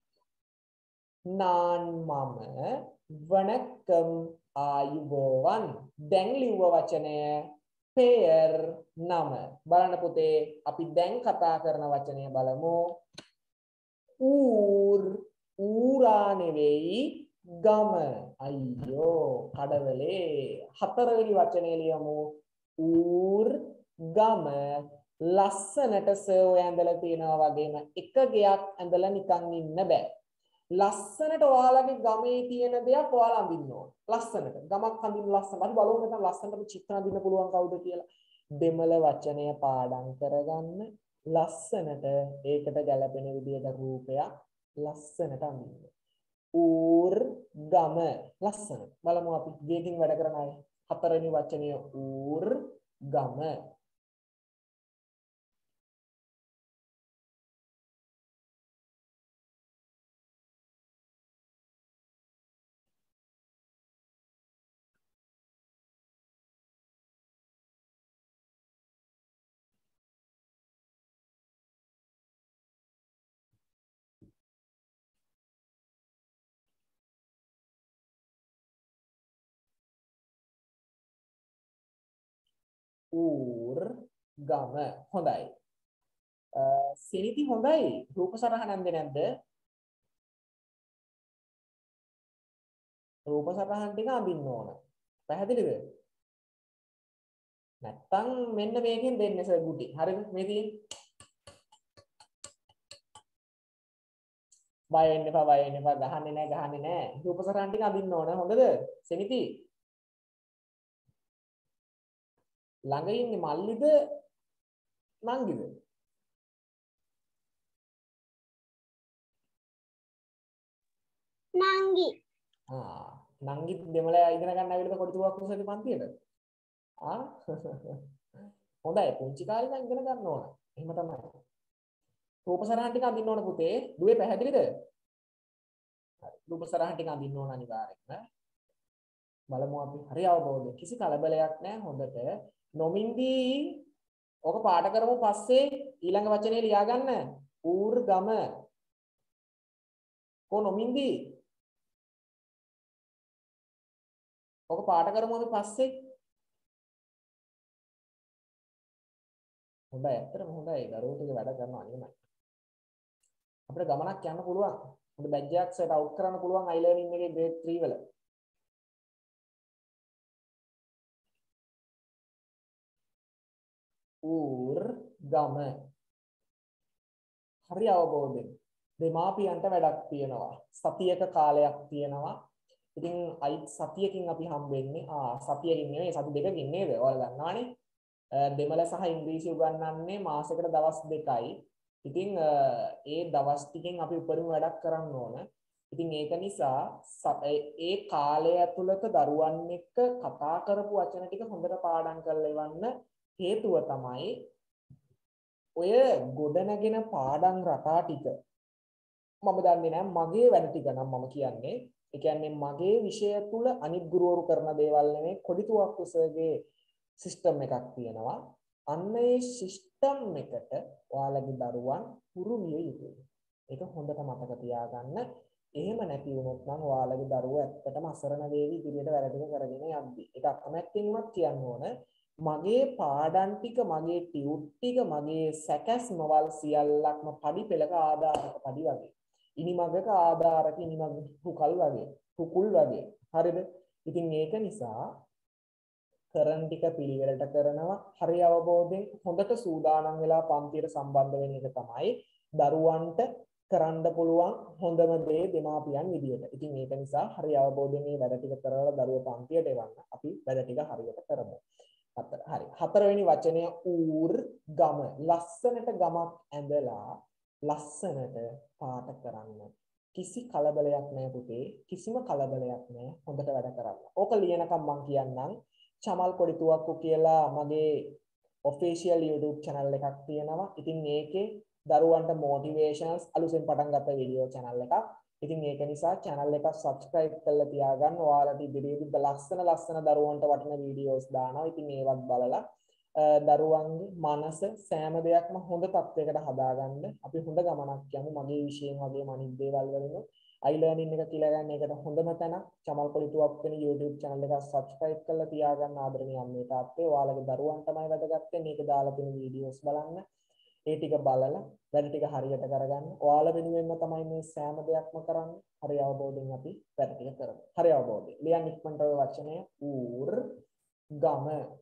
නාන් මම වණකම් ආයුබෝවන්. දැන් ලිව්ව වචනය පෙයර් නම. බලන්න පුතේ අපි දැන් කතා කරන වචනය බලමු. ඌර් ඌරා නෙවෙයි ගම. අයියෝ කඩවලේ. හතරවෙනි වචනේ ලියමු. ඌර් ගම. ලස්සනට සර් ඔය ඇඳලා තියෙනවා වගේම එක ගයක් ඇඳලා නිකන් ඉන්න බෑ. ලස්සනට ඔයාලගේ ගමේ තියෙන දේක් ඔයාලා අඳින්න ඕන. ලස්සනට. ගමක් අඳින්න ලස්සන. අපි බලමු මෙතන ලස්සනට චිත්‍ර අඳින්න පුළුවන් කවුද කියලා. දෙමළ වචනය පාඩම් කරගන්න. ලස්සනට ඒකට ගැලපෙන විදිහට රූපයක් ලස්සනට අඳින්න. ඌර් ගම ලස්සන. බලමු අපි ගේකින් වැඩ කරන අය. හතරවෙනි වචනය ඌර් ගම. ඌර් ගම. හොඳයි. සිනිති හොඳයි. රූප සටහනක්ද නැද්ද? රූප සටහන් ටික අඳින්න ඕන. පැහැදිලිද? නැත්තම් මෙන්න මේකෙන් දෙන්නේ සර් ගුටි. හරිද? මේ තියෙන්නේ. බය වෙන්න එපා, බය වෙන්න එපා. ගහන්නේ නැහැ, ගහන්නේ නැහැ. රූප සටහන් ටික අඳින්න ඕන. හොඳද? සිනිති. ළඟ ඉන්නේ මල්ලිද නංගිද? නංගි. ආ නංගි දෙමළ ඉගෙන ගන්න ඇවිල්ලා කොටි තුවක් කුසලේ පන්තියට. ආ හොඳයි පුංචි කාලේ නම් ඉගෙන ගන්න ඕන. එහෙම තමයි. රූප සරහන් ටික අඳින්න ඕන පුතේ. දුවේ පැහැදිලිද? හරි. රූප සරහන් ටික අඳින්න ඕන අනිවාර්යෙන්ම. බලමු අපි හරි අවබෝධය. කිසි කලබලයක් නැහැ හොඳට. නොමින්දී ඔක පාඩ කරමු පස්සේ ඊළඟ වචනේ ලියා ගන්න. ඌර් ගම. කො නොමින්දී ඔක පාඩ කරමු අපි පස්සේ. හොඳයි ඇත්තටම හොඳයි. දරුවෝ ටික වැඩ කරනවා නෙමෙයි. අපිට ගමනක් යන්න පුළුවන්. හොඳ බැජ් එකක් සෙට් අවුට් කරන්න පුළුවන් i-learning එකේ grade three වල. ඌර් ගම. හරි අවබෝධයෙන්. දෙමාපියන්ට වැඩක් තියෙනවා. සතියක කාලයක් තියෙනවා. ඉතින් අයි සතියකින් අපි හම්බෙන්නේ ආ සතියකින් නෙවෙයි සති දෙකකින් නේද? ඔයාලා දන්නවනේ. දෙමළ සහ ඉංග්‍රීසි උගන්වන්නේ මාසෙකට දවස් දෙකයි. ඉතින් ඒ දවස් ටිකෙන් අපි උපරිම වැඩක් කරන්න ඕන. ඉතින් ඒක නිසා ඒ කාලය ඇතුළත දරුවන් එක්ක කතා කරපු වචන ටික හොඳට පාඩම් කරලා ඉවන්න හේතුව තමයි ඔය ගොඩනගෙන පාඩම් රටා ටික මම දන්නේ නැහැ මගේ වැඩ ටික නම් මම කියන්නේ ඒ කියන්නේ මගේ විෂය තුල අනිත් ගුරුවරු කරන දේවල් නෙමෙයි කොඩිතුවක් කුසගේ සිස්ටම් එකක් තියෙනවා අන්න ඒ සිස්ටම් එකට ඔයාලගේ දරුවන් හුරු විය යුතුයි ඒක හොඳට මතක තියාගන්න එහෙම නැති වුණොත් නම් ඔයාලගේ දරුවෝ ඇත්තටම අසරණ වේවි ඉදිරියට වැඩ ටික කරගෙන යද්දි ඒක අකමැත්තෙන්වත් කියන්න ඕන මගේ පාඩම් ටික මගේ ටියුට් ටික මගේ සැකස්මවල් සියල්ලක්ම පඩි පෙළක ආධාරක පඩි වගේ ඉනිමගක ආධාරක ඉනිමග හුකල් වගේ හුකුල් වගේ හරිද ඉතින් ඒක නිසා කරන් ටික පිළිවෙලට කරනවා හරි අවබෝධයෙන් හොඳට සූදානම් වෙලා පන්තියට සම්බන්ධ වෙන එක තමයි දරුවන්ට කරන්න පුළුවන් හොඳම දේ දෙමාපියන් විදියට. ඉතින් ඒක නිසා හරි අවබෝධයෙන් මේ වැඩ ටික කරලා දරුවෝ පන්තියට එවන්න. අපි වැඩ ටික හරියට කරමු. හතර හරි. හතරවෙනි වචනය ඌර් ගම. ලස්සනට ගමක් ඇඳලා ලස්සනට පාට කරන්න. කිසි කලබලයක් නැහැ පුතේ. කිසිම කලබලයක් නැහැ. හොඳට වැඩ කරන්න. ඕක ලියනකම් මම කියන්නම් චමල් කොඩිතුවක්කු කියලා මගේ official YouTube channel එකක් තියෙනවා. ඉතින් මේකේ දරුවන්ට motivations අලුතෙන් පටන් ගත්ත වීඩියෝ channel එකක්. ඉතින් ඒක නිසා channel එක subscribe කරලා තියාගන්න. ඔයාලට ඉදිරියේදී ලස්සන ලස්සන දරුවන්ට වටින වීඩියෝස් දානවා. ඉතින් ඒවත් බලලා දරුවන්ගේ මනස සෑම දෙයක්ම හොඳ තත්යකට හදාගන්න අපි හොඳ ගමනක් යමු. මගේ විශේෂයෙන් වගේ මනින් දේවල් වලින් i-learning එක කියලා ගන්න එකට හොඳම තැන චමල් කොඩිතුවක්කු වෙන YouTube channel එක subscribe කරලා තියාගන්න ආදරණීය අම්මේ තාත්තේ. ඔයාලගේ දරුවන් තමයි වැදගත්. මේක දාලා තියෙන වීඩියෝස් බලන්න. ඒ ටික බලලා වැඩ ටික හරියට කරගන්න. ඔයාලා වෙනුවෙන්ම තමයි මේ සෑම දෙයක්ම කරන්නේ. හරි අවබෝධයෙන් අපි වැඩ ටික කරමු. හරි අවබෝධයෙන්. ලියන්න ඉක්මනට ඔය වචනය ඌර් ගම.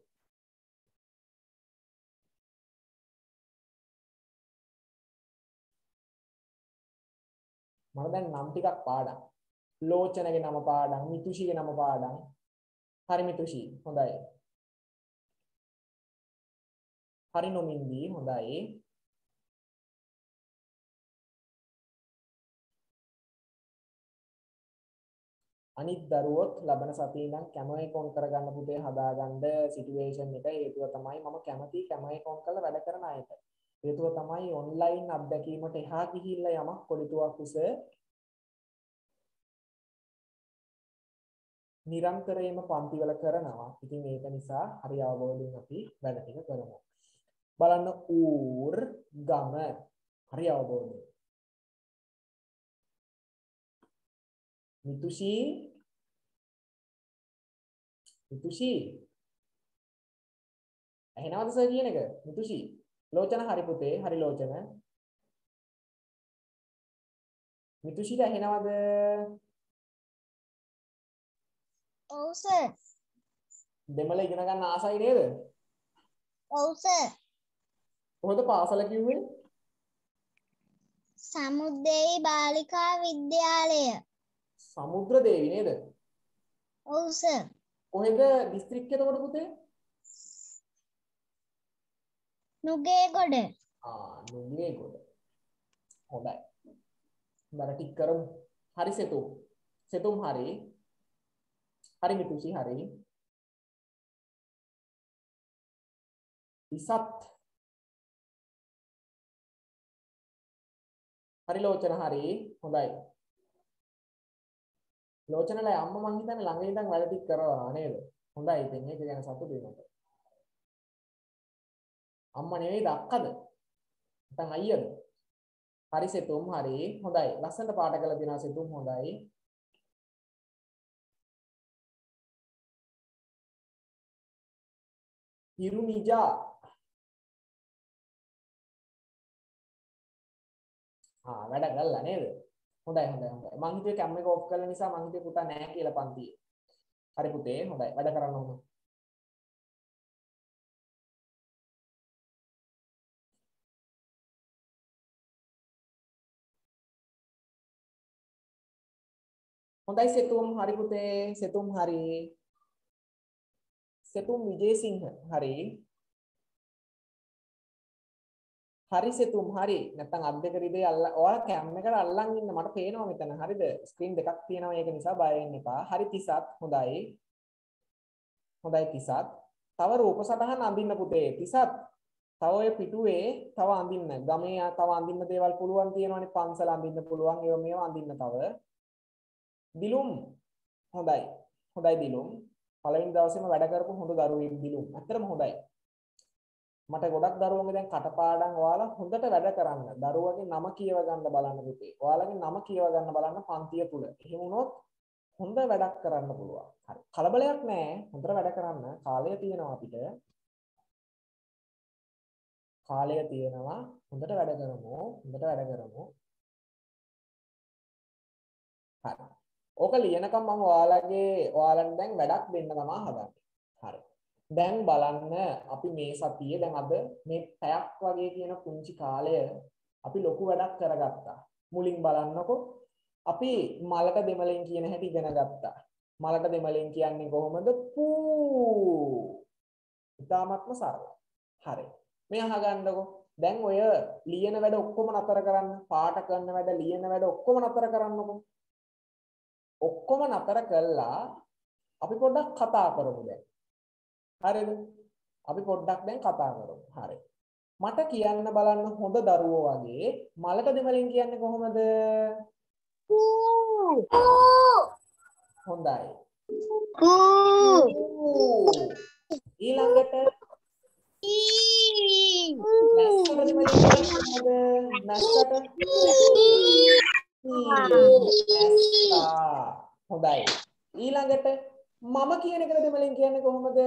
මම දැන් නම් ටිකක් පාඩම්. ලෝචනගේ නම පාඩම්, මිතුෂිගේ නම පාඩම්. හරි මිතුෂි. හොඳයි. හරි නොමින්දී හොඳයි. අනිත් දරුවොත් ලබන සතියේ ඉඳන් කැමොයිකොන් කරගන්න පුතේ හදාගන්න සිටුේෂන් එක හේතුව තමයි මම කැමති කැමොයිකොන් කරලා වැඩ කරන අයට. හේතුව තමයි ඔන්ලයින් අත්දැකීමට එහා ගිහිල්ලා යමක් කොළිතුවක් උස නිරන්තරයෙන්ම පන්තිවල කරනවා. ඉතින් ඒක නිසා හරි අවබෝධයෙන් අපි වැඩ ටික කරමු. බලන්න ඌර් ගම හරි අවබෝධයෙන්. මිතුෂි මිතුෂි ඇහෙනවද සර් කියන එක? මිතුෂි ලෝචන හරි පුතේ හරි ලෝචන. මිතුෂිට ඇහෙනවද? ඔව් සර්. දෙමළ ඉගෙන ගන්න ආසයි නේද? ඔව් සර්. කොහොමද පාසල කිව්වේ? සමුද්දේවි බාලිකා විද්‍යාලය. සමුද්‍ර දේවි නේද? ඔව් සර්. කොහෙද දිස්ත්‍රික්කය එතකොට පුතේ? නුගේගොඩ. ආ නුගේගොඩ. හොඳයි. බර ටික කරමු. හරි සෙතුම්. සෙතුම් හරි. හරි මිතුෂි හරි. ඉසත්. හරි ලෝචන හරි. හොඳයි. ලෝචනලා අම්මා මං හිතන්නේ ළඟ ඉඳන් වැඩ ටික කරනවා නේද? හොඳයි ඉතින් ඒක ගැන සතුටු වෙනවා. අම්මා නෙවෙයිද අක්කද? නැත්නම් අයියද? හරි සෙතුම් හරි. හොඳයි. ලස්සනට පාඩ කරලා දෙනවා සෙතුම් හොඳයි. ඉරුනිජා. ආ වැඩ කළා නේද? හොඳයි හොඳයි හොඳයි. මං හිතුවේ කැම් එක ඔෆ් කරලා නිසා මං හිතුවේ පුතා නැහැ කියලා පන්තියේ. හරි පුතේ හොඳයි. වැඩ කරන්න ඕන. හොඳයි සෙතුම් හරි පුතේ සෙතුම් හරි. සෙතුම් විජේසිංහ හරි. හරි සෙතුම් හරි. නැත්තම් අත් දෙක රිදේ අල්ල ඔයාලා කැම් එකට අල්ලන් ඉන්න මට පේනවා මෙතන. හරිද? ස්ක්‍රීන් දෙකක් තියෙනවා ඒක නිසා බය වෙන්න එපා. හරි තිසත් හොඳයි. හොඳයි තිසත්. තව රූප සටහන් අඳින්න පුතේ. තිසත් තව ඔය පිටුවේ තව අඳින්න. ගමේ තව අඳින්න දේවල් පුළුවන් තියෙනවානේ. පන්සල අඳින්න පුළුවන්. ඒව මේව අඳින්න තව. දිලුම් හොඳයි. හොඳයි දිලුම්. පළවෙනි දවසේම වැඩ කරපු හොඳ දරුවෙක් දිලුම්. ඇත්තටම හොඳයි. මට ගොඩක් දරුවෝගේ දැන් කටපාඩම් ඔයාලා හොඳට වැඩ කරන්න. දරුවගේ නම කියව ගන්න බලන්න පුතේ. ඔයාලගේ නම කියව ගන්න බලන්න පන්තිය තුල. එහෙම වුණොත් හොඳ වැඩක් කරන්න පුළුවන්. හරි. කලබලයක් නැහැ. හොඳට වැඩ කරන්න. කාලය තියෙනවා අපිට. කාලය තියෙනවා. හොඳට වැඩ කරමු. හොඳට වැඩ කරමු. හරි. ඕක ලියනකම් මම ඔයාලගේ ඔයාලට දැන් වැඩක් දෙන්න තමයි හදන්නේ. හරි. දැන් බලන්න අපි මේ සතියේ දැන් අද මේ පැයක් වගේ කියන පුංචි කාලය අපි ලොකු වැඩක් කරගත්තා. මුලින් බලන්නකෝ අපි මලට දෙමළෙන් කියන හැටි ඉගෙන ගත්තා. මලට දෙමළෙන් කියන්නේ කොහොමද? පූ. ඉතාමත්ම සරලයි. හරි. මේ අහගන්නකෝ. දැන් ඔය ලියන වැඩ ඔක්කොම නතර කරන්න. පාඨ කරන වැඩ ලියන වැඩ ඔක්කොම නතර කරන්නකෝ. ඔක්කොම නතර කළා අපි පොඩ්ඩක් කතා කරමු දැන්. හරිද? අපි පොඩ්ඩක් දැන් කතා කරමු. හරි. මට කියන්න බලන්න හොඳ දරුවෝ වගේ මලට දෙමළෙන් කියන්නේ කොහොමද? කූ. හොඳයි. කූ. ඊළඟට ඊ. මැස්සට දෙමළෙන් කියන්නේ කොහොමද? මැස්සට මැස්සා. හොඳයි. ඊළඟට මම කියන එකට දෙමළෙන් කියන්නේ කොහොමද?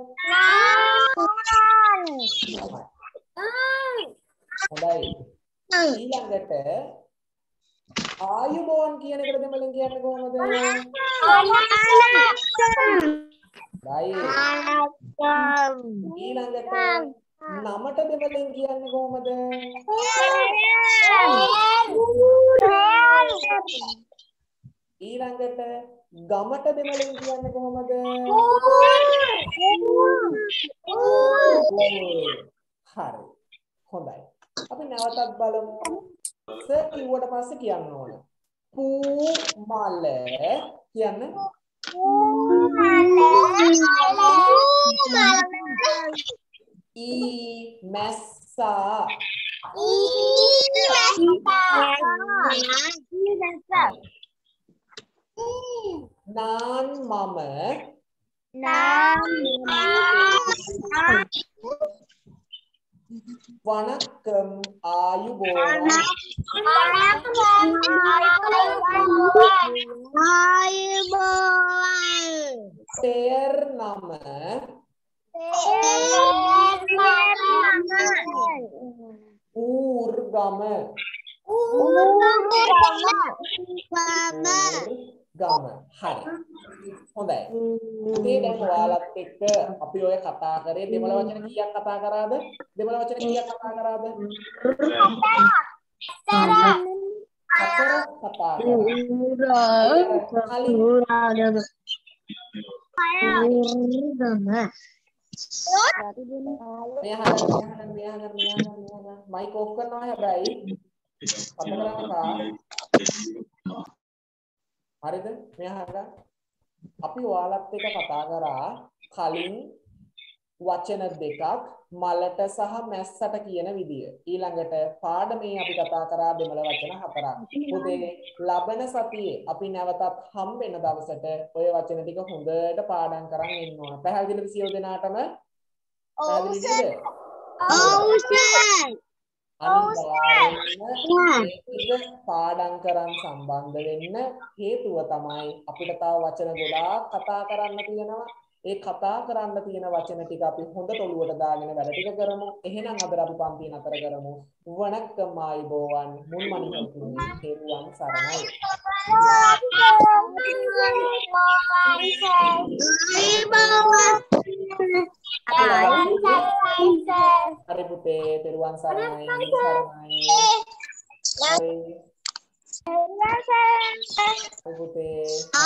හොඳයි. ඊළඟට ආයුබෝවන් කියන එකට දෙමළෙන් කියන්නේ කොහොමද? ඊළඟට නමට දෙමළෙන් කියන්නේ කොහොමද? ඊළඟට ගමට දෙමළෙන් කියන්නේ කොහොමද? හරි. හොඳයි. අපි නැවතත් බලමු. සර් කිව්වට පස්සේ කියන්න ඕන. පූ මල කියන්න. ඊ මැස්සා. නාන් මම. වණක්කම් ආයුබෝවන්. තෙර් නම. ඌර්ගම. ගම. හරි. හොඳයි. ඉතින් දැන් ඔයාලත් එක්ක අපි ඔය කතා කරේ දෙමළ වචන කීයක් කතා කරාද? දෙමළ වචන කීයක් කතා කරාද? හතරක් කතා කරා. මයික් ඔෆ් කරනවා හැබැයි කතා කරනවා. හරිද? මෙහාට අපි ඔයාලත් එක්ක කතා කරා කලින් වචන දෙකක් මලට සහ මැස්සට කියන විදිය. ඊළඟට පාඩමේ අපි කතා කරා දෙමළ වචන හතරක්. පුතේ ලබන සතියේ අපි නැවතත් හම්බෙන දවසට ඔය වචන ටික හොඳට පාඩම් කරන් ඉන්න ඕන. පැහැදිලිද සියලු දෙනාටම? පැහැදිලිද? ඔව් සර්. අනිවාර්යයෙන්ම පාඩම් කරන් සම්බන්ධ වෙන්න හේතුව තමයි අපිට තව වචන ගොඩාක් කතා කරන්න තියෙනවා. ඒ කතා කරන්න තියෙන වචන ටික අපි හොඳට ඔලුවට දාගෙන වැඩ ටික කරමු. එහෙනම් අද අපි පන්ති නතර කරමු. වණක්කම් ආයුබෝවන්. මුල්මනින් තුනේ තෙරුවන් සරණයි. හරි පුතේ තෙරුවන් සරණයි. සරණයි. හරි. හරි පුතේ.